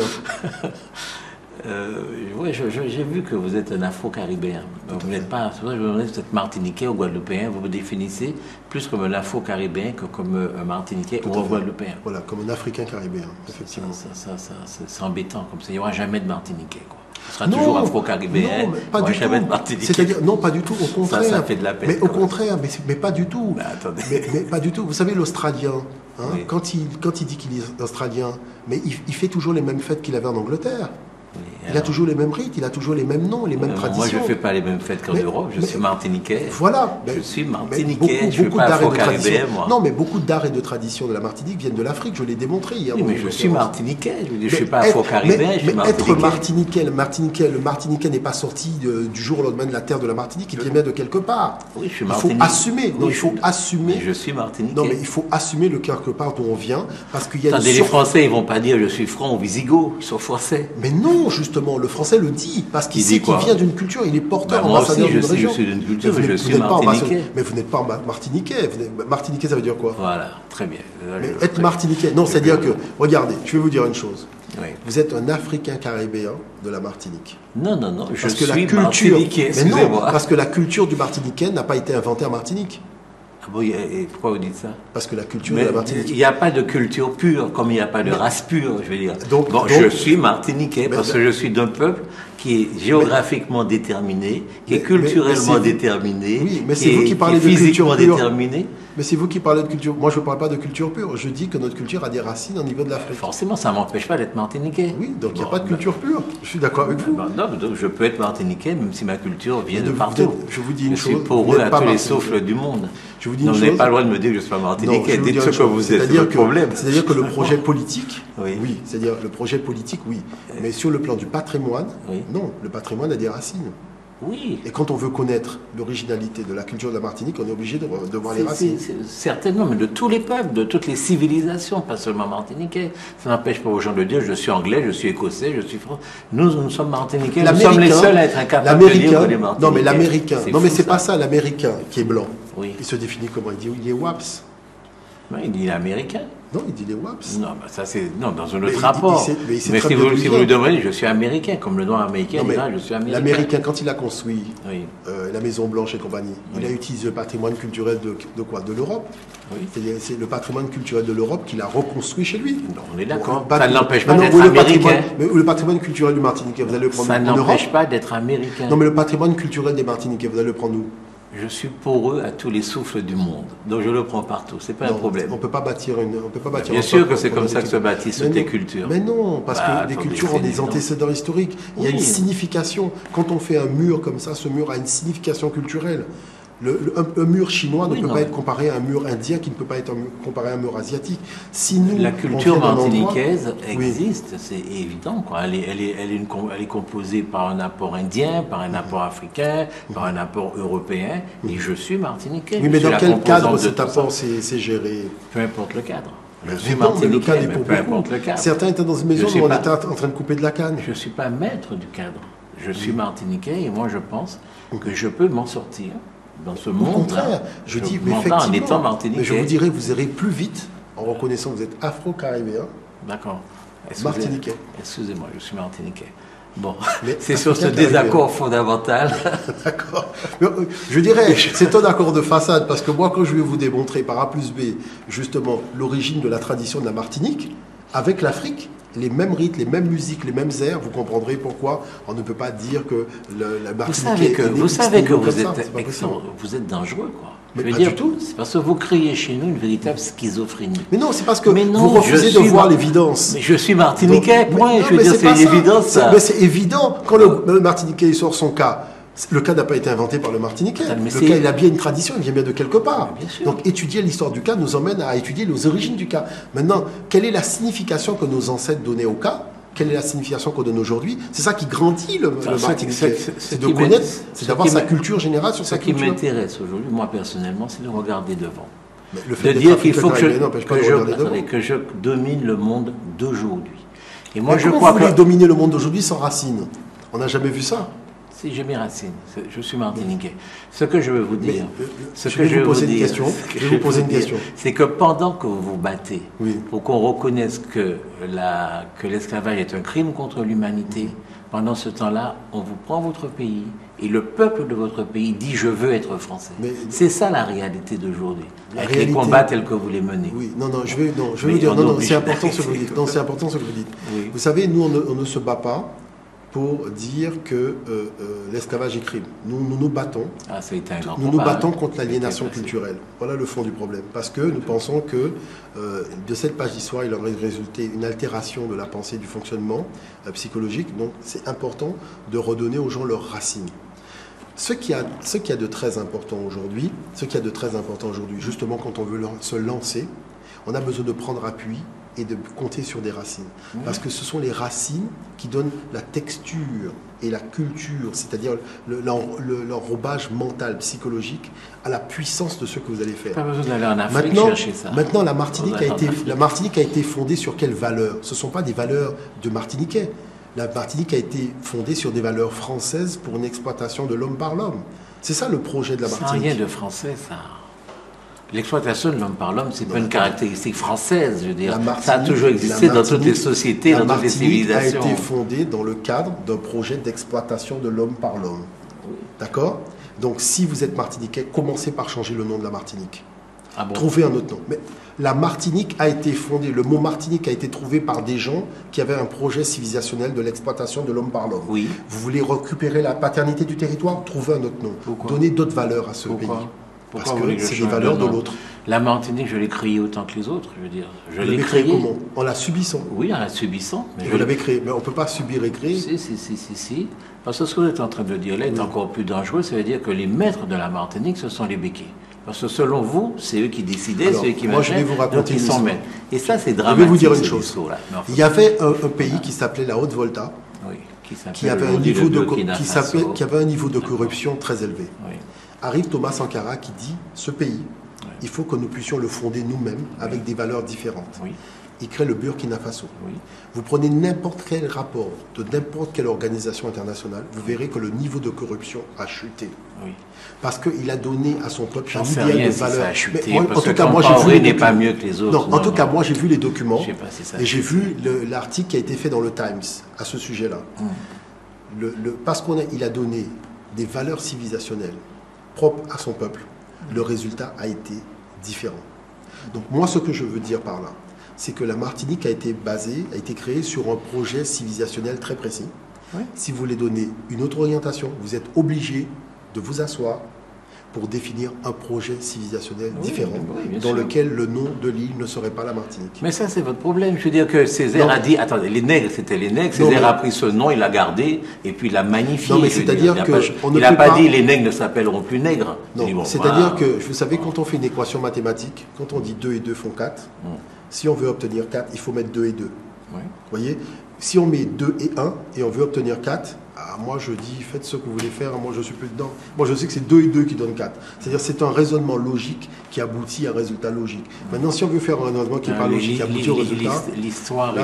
Oui, j'ai vu que vous êtes un afro-caribéen. Vous n'êtes pas, c'est vrai que vous êtes martiniquais ou guadeloupéen. Vous vous définissez plus comme un afro-caribéen que comme un martiniquais ou un guadeloupéen. Voilà, comme un africain caribéen, effectivement. C'est embêtant comme ça. Il n'y aura jamais de martiniquais, quoi. Ce sera toujours afro-caribéen. Non, pas du tout. C'est-à-dire, non, pas du tout. Au contraire. Ça fait de la peine. Mais au contraire, mais pas du tout. Mais attendez. Mais pas du tout. Vous savez, l'Australien, hein, oui. Quand il dit qu'il est australien, mais il fait toujours les mêmes fêtes qu'il avait en Angleterre. Oui, il a toujours les mêmes rites, il a toujours les mêmes noms, les mêmes traditions. Moi, je ne fais pas les mêmes fêtes qu'en Europe, je suis martiniquais. Voilà. Je suis martiniquais, je ne suis pas afro-caribéen, moi. Non, mais beaucoup d'arts et de traditions de la Martinique viennent de l'Afrique, je l'ai démontré hier. Oui, mais je suis martiniquais, je ne suis pas afro-caribéen, je suis martiniquais. Être martiniquais, le martiniquais n'est pas sorti du jour au lendemain de la terre de la Martinique, il vient bien de quelque part. Oui, je suis martiniquais. Il faut assumer. Non, il faut assumer. Je suis martiniquais. Non, mais il faut assumer le quelque part d'où on vient, parce qu'il y a les Français, ils ne vont pas dire je suis franc ou wisigoth, ils sont français. Mais non, justement, le français le dit, parce qu'il sait qu'il vient d'une culture, il est porteur, ambassadeur d'une région. Moi aussi, je suis d'une culture, je suis martiniquais. Mais vous n'êtes pas martiniquais. Martiniquais, ça veut dire quoi? Voilà, très bien. Mais être martiniquais, non, c'est-à-dire que, regardez, je vais vous dire une chose. Oui. Vous êtes un Africain caribéen de la Martinique. Non, je suis martiniquais, excusez-moi. Mais non, parce que la culture du Martiniquais n'a pas été inventée en Martinique. Ah bon, et pourquoi vous dites ça? Parce que la culture de la Martinique... Il n'y a pas de culture pure, comme il n'y a pas de race pure, je veux dire. Donc, je suis martiniquais parce que je suis d'un peuple qui est géographiquement déterminé, qui est culturellement déterminé, oui, mais c'est vous qui parlez de physiquement déterminé. Mais c'est vous qui parlez de culture. Moi, je ne parle pas de culture pure. Je dis que notre culture a des racines au niveau de l'Afrique. Forcément, ça ne m'empêche pas d'être martiniquais. Oui, donc il n'y a pas de culture pure. Je suis d'accord avec vous. Non, donc je peux être martiniquais, même si ma culture vient de partout. Je vous dis une chose. Je suis pour eux à tous les souffles du monde. Je vous dis une chose. Vous n'avez pas le droit de me dire que je suis martiniquais. Dites ce que vous êtes, c'est votre problème. C'est-à-dire que le projet politique, oui. C'est-à-dire le projet politique, oui. Mais sur le plan du patrimoine, non. Le patrimoine a des racines. Oui. Et quand on veut connaître l'originalité de la culture de la Martinique, on est obligé de voir les racines. Certainement, mais de tous les peuples, de toutes les civilisations, pas seulement martiniquais. Ça n'empêche pas aux gens de dire je suis anglais, je suis écossais, je suis français. Nous sommes martiniquais, nous sommes les seuls à être incapables de dire que les martiniquais. Non, mais l'américain, non, mais c'est pas ça, l'américain qui est blanc. Oui. Il se définit comment? Il dit il est WAPS. Oui, il est américain. Non, il dit les WAPS. Non, bah ça c'est dans un autre rapport. Mais si vous lui demandez, je suis américain, comme le noir américain, je suis américain. L'américain, quand il a construit la Maison Blanche et compagnie, il a utilisé le patrimoine culturel de quoi? De l'Europe. Oui. C'est le patrimoine culturel de l'Europe qu'il a reconstruit chez lui. Non, on est d'accord. Ça ne l'empêche pas d'être américain. Mais le patrimoine culturel du Martiniquais, vous allez le prendre en Europe? Ça n'empêche pas d'être américain. Non, mais le patrimoine culturel des Martiniquais, vous allez le prendre où? Je suis poreux à tous les souffles du monde, donc je le prends partout. C'est pas un problème. On peut pas bâtir Bien sûr que c'est comme ça que se bâtissent des cultures. Mais non, parce que les cultures ont des antécédents historiques. Il y a une signification. Quand on fait un mur comme ça, ce mur a une signification culturelle. Un mur chinois ne peut pas être comparé à un mur indien, qui ne peut pas être comparé à un mur asiatique. Si nous, la culture martiniquaise existe, c'est évident, quoi. Elle est composée par un apport indien, par un apport africain, par un apport européen, et je suis martiniquais. Oui, mais dans quel cadre cet apport s'est géré? Peu importe le cadre. Je suis martiniquais, mais peu importe le cadre. Certains étaient dans une maison où on était en train de couper de la canne. Je ne suis pas maître du cadre. Je suis martiniquais, et moi je pense que je peux m'en sortir. Dans ce monde, au contraire, je dis effectivement, en étant martiniquais. Mais je vous dirais, vous irez plus vite en reconnaissant que vous êtes afro-caribéen. D'accord. Martiniquais. Excusez-moi, je suis martiniquais. Bon, c'est sur ce désaccord fondamental. D'accord. Je dirais, c'est un accord de façade, parce que moi, quand je vais vous démontrer par A plus B, justement, l'origine de la tradition de la Martinique, avec l'Afrique, les mêmes rites, les mêmes musiques, les mêmes airs, vous comprendrez pourquoi on ne peut pas dire que la Martinique vous savez que vous êtes dangereux, quoi. Mais pas du tout. C'est parce que vous créez chez nous une véritable schizophrénie. Mais non, c'est parce que vous refusez de voir l'évidence. Mais je suis martiniquais, point. Je veux dire, c'est une évidence, ça. Mais c'est évident. Quand le martiniquais sort son cas, le cas n'a pas été inventé par le Martiniquais. Le cas, il a bien une tradition, il vient bien de quelque part. Donc, étudier l'histoire du cas nous emmène à étudier les origines du cas. Maintenant, quelle est la signification que nos ancêtres donnaient au cas? Quelle est la signification qu'on donne aujourd'hui? C'est ça qui grandit le Martiniquais. C'est de connaître, c'est d'avoir sa culture générale sur sa culture. Ce qui m'intéresse aujourd'hui, moi personnellement, c'est de regarder devant. De dire qu'il faut que je domine le monde d'aujourd'hui. Et moi, je crois que dominer le monde d'aujourd'hui sans racines. On n'a jamais vu ça. Si j'ai mes racines, je suis martiniquais. Ce que je veux vous dire, je vais vous poser une question. C'est que pendant que vous vous battez pour qu'on reconnaisse que l'esclavage est un crime contre l'humanité, pendant ce temps-là, on vous prend votre pays et le peuple de votre pays dit je veux être français. C'est ça la réalité d'aujourd'hui. Avec les combats tels que vous les menez. Oui, je vais vous dire, c'est important ce que vous dites. Non, c'est important ce que vous dites. Oui. Vous savez, nous on ne se bat pas pour dire que l'esclavage est crime. Nous nous battons. Nous nous battons contre l'aliénation culturelle. Voilà le fond du problème. Parce que nous pensons que de cette page d'histoire, il aurait résulté une altération de la pensée, du fonctionnement psychologique. Donc c'est important de redonner aux gens leurs racines. Ce qu'il y a de très important aujourd'hui, justement quand on veut se lancer, on a besoin de prendre appui et de compter sur des racines. Parce que ce sont les racines qui donnent la texture et la culture, c'est-à-dire l'enrobage mental, psychologique, à la puissance de ce que vous allez faire. Pas besoin d'aller en Afrique chercher ça. Maintenant, la Martinique a été fondée sur quelles valeurs? Ce ne sont pas des valeurs de Martiniquais. La Martinique a été fondée sur des valeurs françaises pour une exploitation de l'homme par l'homme. C'est ça le projet de la Martinique. C'est rien de français, ça. L'exploitation de l'homme par l'homme, c'est pas une caractéristique française, je veux dire. Ça a toujours existé dans toutes les sociétés, dans toutes les civilisations. A été fondée dans le cadre d'un projet d'exploitation de l'homme par l'homme. Oui. D'accord? Donc, si vous êtes martiniquais, commencez par changer le nom de la Martinique. Ah bon? Trouvez un autre nom. Mais la Martinique a été fondée, le mot Martinique a été trouvé par des gens qui avaient un projet civilisationnel de l'exploitation de l'homme par l'homme. Oui. Vous voulez récupérer la paternité du territoire? Trouvez un autre nom. Donnez d'autres valeurs à ce pays. Parce que c'est des valeurs de l'autre. La Martinique, je l'ai créée autant que les autres, je veux dire. Je l'ai créée comment? En la subissant. Oui, en la subissant. Mais vous l'avez créée, mais on ne peut pas subir et créer. Si. Parce que ce que vous êtes en train de dire là est encore plus dangereux, ça veut dire que les maîtres de la Martinique, ce sont les béquets. Parce que selon vous, c'est eux qui décidaient, c'est eux qui moi, je vais vous raconter une histoire. Et ça, c'est dramatique. Je vais vous dire une chose. Il y avait un pays qui s'appelait la Haute-Volta, qui avait un niveau de corruption très élevé. Oui. Arrive Thomas Sankara qui dit, ce pays, il faut que nous puissions le fonder nous-mêmes avec des valeurs différentes. Oui. il crée le Burkina Faso. Oui. Vous prenez n'importe quel rapport de n'importe quelle organisation internationale, vous verrez que le niveau de corruption a chuté. Oui. Parce qu'il a donné à son peuple J'en sais idéal rien de si valeur. ça a chuté. Mais moi, Parce en tout que cas, moi j'ai vu Compaoré les n'est pas documents. mieux que les autres. Non, en tout cas, moi j'ai vu les documents Je sais pas si ça a et j'ai chuté. vu l'article qui a été fait dans le Times à ce sujet-là. Parce qu'il a donné des valeurs civilisationnelles propres à son peuple, le résultat a été différent. Donc moi, ce que je veux dire par là, c'est que la Martinique a été créée sur un projet civilisationnel très précis. Oui. Si vous voulez donner une autre orientation, vous êtes obligé de vous asseoir pour définir un projet civilisationnel différent, bien dans sûr. lequel le nom de l'île ne serait pas la Martinique. Mais ça, c'est votre problème. Je veux dire que Césaire a dit, attendez, les nègres, c'était les nègres. Césaire a pris ce nom, il l'a gardé, et puis il l'a magnifié. Non, mais c'est-à-dire il n'a pas dit les nègres ne s'appelleront plus nègres. Non, Bon, c'est-à-dire que, vous savez, quand on fait une équation mathématique, quand on dit 2 et 2 font 4, si on veut obtenir 4, il faut mettre 2 et 2. Oui. Vous voyez, si on met 2 et 1 et on veut obtenir 4, moi je dis faites ce que vous voulez faire, moi je suis plus dedans. Moi je sais que c'est 2 et 2 qui donnent 4. C'est-à-dire c'est un raisonnement logique qui aboutit à un résultat logique. Maintenant si on veut faire un raisonnement qui n'est pas logique, qui aboutit au résultat... L'histoire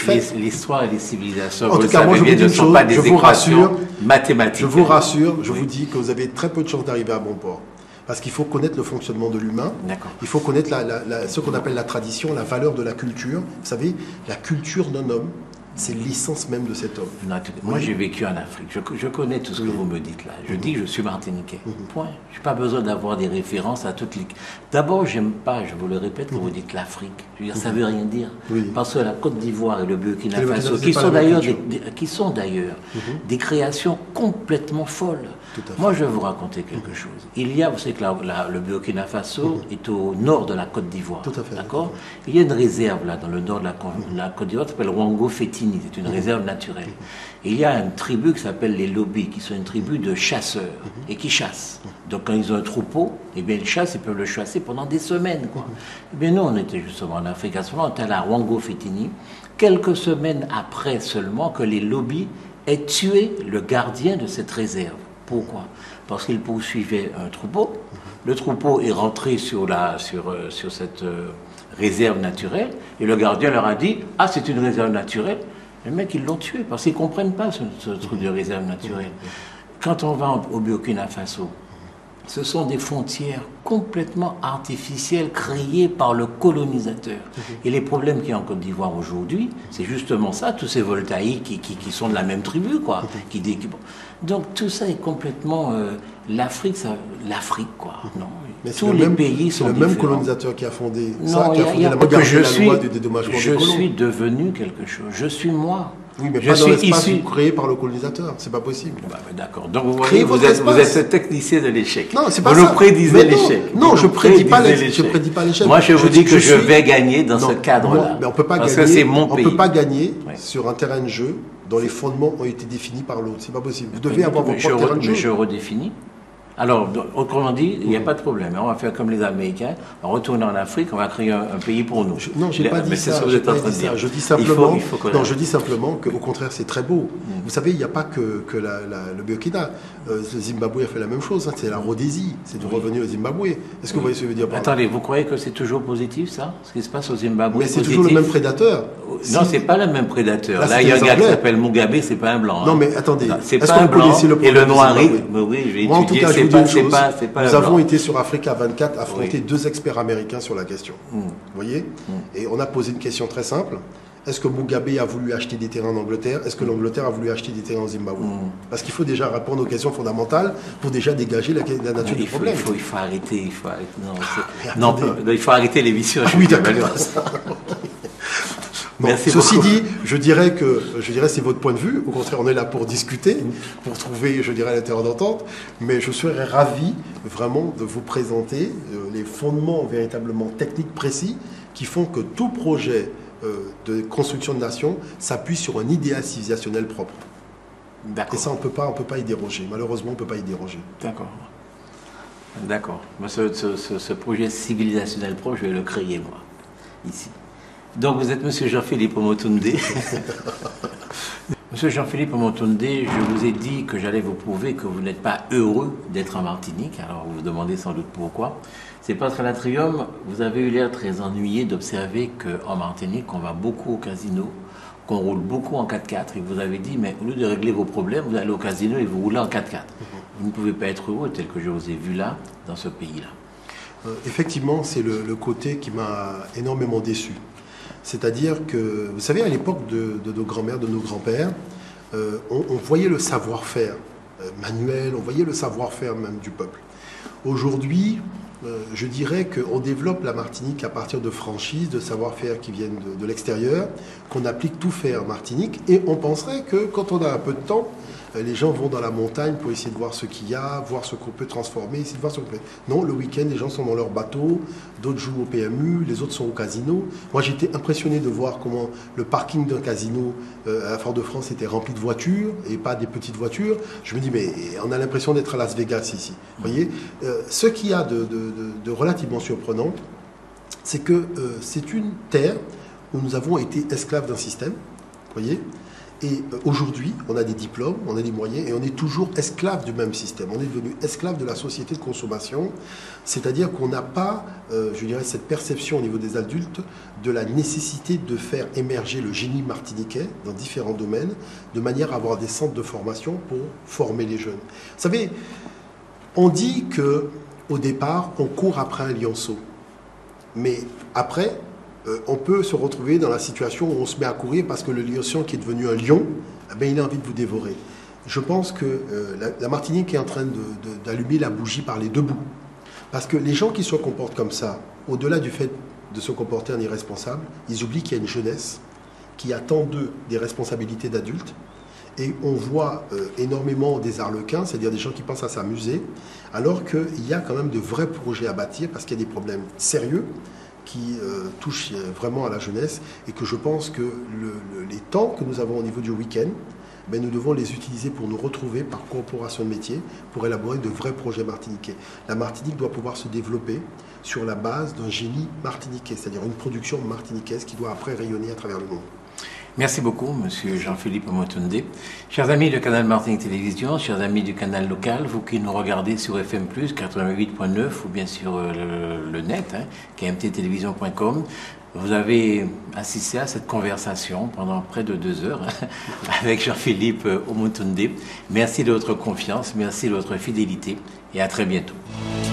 et les civilisations, en tout cas, moi je vous dis une chose, je vous rassure, mathématiques. Je vous rassure, je vous dis que vous avez très peu de chances d'arriver à bon port. Parce qu'il faut connaître le fonctionnement de l'humain. Il faut connaître ce qu'on appelle la tradition, la valeur de la culture. Vous savez, la culture d'un homme, c'est l'essence même de cet homme. Moi, j'ai vécu en Afrique. Je connais tout ce que vous me dites là. Je dis que je suis martiniquais. Point. Je n'ai pas besoin d'avoir des références à toutes les... D'abord, j'aime pas, je vous le répète, quand vous dites l'Afrique. Je veux dire, ça ne veut rien dire. Parce que la Côte d'Ivoire et le Burkina Faso, qui sont d'ailleurs des créations complètement folles. Moi, je vais vous raconter quelque chose. Vous savez que le Burkina Faso est au nord de la Côte d'Ivoire. Tout à fait. D'accord ? Il y a une réserve là, dans le nord de la Côte d'Ivoire, qui s'appelle Wango Fétini. C'est une réserve naturelle. Et il y a une tribu qui s'appelle les Lobis, qui sont une tribu de chasseurs et qui chassent. Donc, quand ils ont un troupeau, eh bien, ils chassent, ils peuvent le chasser pendant des semaines, quoi. Eh bien, nous, on était justement en Afrique à ce moment, on était à la Wango Fétini, quelques semaines après seulement que les Lobis aient tué le gardien de cette réserve. Pourquoi ? Parce qu'ils poursuivaient un troupeau. Le troupeau est rentré sur cette réserve naturelle et le gardien leur a dit « Ah, c'est une réserve naturelle ». Les mecs, ils l'ont tué parce qu'ils ne comprennent pas ce truc de réserve naturelle. Quand on va au Burkina Faso, ce sont des frontières complètement artificielles créées par le colonisateur. Et les problèmes qu'il y a en Côte d'Ivoire aujourd'hui, c'est justement ça, tous ces voltaïques qui sont de la même tribu, quoi. Donc tout ça est complètement... l'Afrique, quoi. Non, mais tous les pays sont le différents. même colonisateur qui a fondé non, qui a fondé la loi du dédommagement des colons. Je suis devenu quelque chose. Je suis moi. Oui, mais pas dans l'espace créé par le colonisateur. C'est pas possible. D'accord. Donc vous voyez, vous êtes technicien de l'échec. Non, c'est pas ça. Vous nous prédisez l'échec. Non, je prédis pas l'échec. Moi, je vous dis que je vais gagner dans ce cadre-là. Mais on peut pas gagner. Parce que c'est mon pays. On peut pas gagner sur un terrain de jeu dont les fondements ont été définis par l'autre. C'est pas possible. Vous devez avoir votre propre terrain de jeu. Mais je redéfinis. Alors, autrement dit, il n'y a pas de problème. On va faire comme les Américains, on retourne en Afrique, on va créer un pays pour nous. Non, je n'ai pas dit ça. C'est ce que vous êtes en train de dire. Je dis simplement, qu'au contraire, c'est très beau. Vous savez, il n'y a pas que le Burkina. Le Zimbabwe a fait la même chose. C'est la Rhodésie. C'est de revenir au Zimbabwe. Est-ce que vous voyez ce que je veux dire par là ? Attendez, vous croyez que c'est toujours positif, ça ? Ce qui se passe au Zimbabwe ? Mais c'est toujours le même prédateur. Non, c'est pas le même prédateur. Là, il y a un gars qui s'appelle Mugabe, c'est pas un blanc. Non, mais attendez. C'est pas un blanc. Et le noir, oui, je vais moi, en tout cas, je vous dis une chose. Nous avons blanc. été sur Africa 24 affronter deux experts américains sur la question. Vous voyez ? Et on a posé une question très simple. Est-ce que Mugabe a voulu acheter des terrains en Angleterre ? Est-ce que l'Angleterre a voulu acheter des terrains au Zimbabwe ? Parce qu'il faut déjà répondre aux questions fondamentales pour déjà dégager la nature du problème. Il faut arrêter. Il faut arrêter l'émission. Oui, d'accord. Bon, ceci dit, je dirais c'est votre point de vue. Au contraire, on est là pour discuter, pour trouver, la terre d'entente. Mais je serais ravi vraiment de vous présenter les fondements véritablement techniques précis qui font que tout projet de construction de nation s'appuie sur un idéal civilisationnel propre. Et ça, on peut pas y déroger. Malheureusement, on ne peut pas y déroger. D'accord. Ce projet civilisationnel propre, je vais le créer, moi, ici. Donc, vous êtes M. Jean-Philippe Omotunde. Monsieur Jean-Philippe Omotunde, je vous ai dit que j'allais vous prouver que vous n'êtes pas heureux d'être en Martinique. Alors vous vous demandez sans doute pourquoi. C'est parce qu'à l'Atrium, vous avez eu l'air très ennuyé d'observer qu'en Martinique, on va beaucoup au casino, qu'on roule beaucoup en 4x4. Et vous avez dit, mais au lieu de régler vos problèmes, vous allez au casino et vous roulez en 4x4. Vous ne pouvez pas être heureux tel que je vous ai vu là, dans ce pays-là. Effectivement, c'est le côté qui m'a énormément déçu. C'est-à-dire que, vous savez, à l'époque de nos grands-mères, de nos grands-pères, on voyait le savoir-faire manuel, on voyait le savoir-faire même du peuple. Aujourd'hui, je dirais qu'on développe la Martinique à partir de franchises, de savoir-faire qui viennent de l'extérieur, qu'on applique tout fait en Martinique, et on penserait que quand on a un peu de temps, les gens vont dans la montagne pour essayer de voir ce qu'il y a, voir ce qu'on peut transformer, essayer de voir ce qu'on peut... Non, le week-end, les gens sont dans leur bateau, d'autres jouent au PMU, les autres sont au casino. Moi, j'étais impressionné de voir comment le parking d'un casino à Fort-de-France était rempli de voitures, et pas des petites voitures. Je me dis, mais on a l'impression d'être à Las Vegas ici. Vous voyez, ce qu'il y a de relativement surprenant, c'est que c'est une terre où nous avons été esclaves d'un système, vous voyez. Et aujourd'hui, on a des diplômes, on a des moyens, et on est toujours esclave du même système. On est devenu esclave de la société de consommation, c'est-à-dire qu'on n'a pas, je dirais, cette perception au niveau des adultes de la nécessité de faire émerger le génie martiniquais dans différents domaines, de manière à avoir des centres de formation pour former les jeunes. Vous savez, on dit qu'au départ, on court après un lionceau, mais après... on peut se retrouver dans la situation où on se met à courir parce que le lionceau qui est devenu un lion, eh bien, il a envie de vous dévorer. Je pense que la Martinique est en train d'allumer la bougie par les deux bouts. Parce que les gens qui se comportent comme ça, au-delà du fait de se comporter en irresponsable, ils oublient qu'il y a une jeunesse qui attend d'eux des responsabilités d'adultes. Et on voit énormément des arlequins, c'est-à-dire des gens qui pensent à s'amuser, alors qu'il y a quand même de vrais projets à bâtir parce qu'il y a des problèmes sérieux qui touche vraiment à la jeunesse et que je pense que les temps que nous avons au niveau du week-end, ben, nous devons les utiliser pour nous retrouver par corporation de métiers, pour élaborer de vrais projets martiniquais. La Martinique doit pouvoir se développer sur la base d'un génie martiniquais, c'est-à-dire une production martiniquaise qui doit après rayonner à travers le monde. Merci beaucoup, monsieur Jean-Philippe Omotunde. Chers amis de Canal Martinique Télévision, chers amis du canal local, vous qui nous regardez sur FM+, 88.9 ou bien sur le net, kmttélévision.com, vous avez assisté à cette conversation pendant près de 2 heures avec Jean-Philippe Omotunde. Merci de votre confiance, merci de votre fidélité et à très bientôt.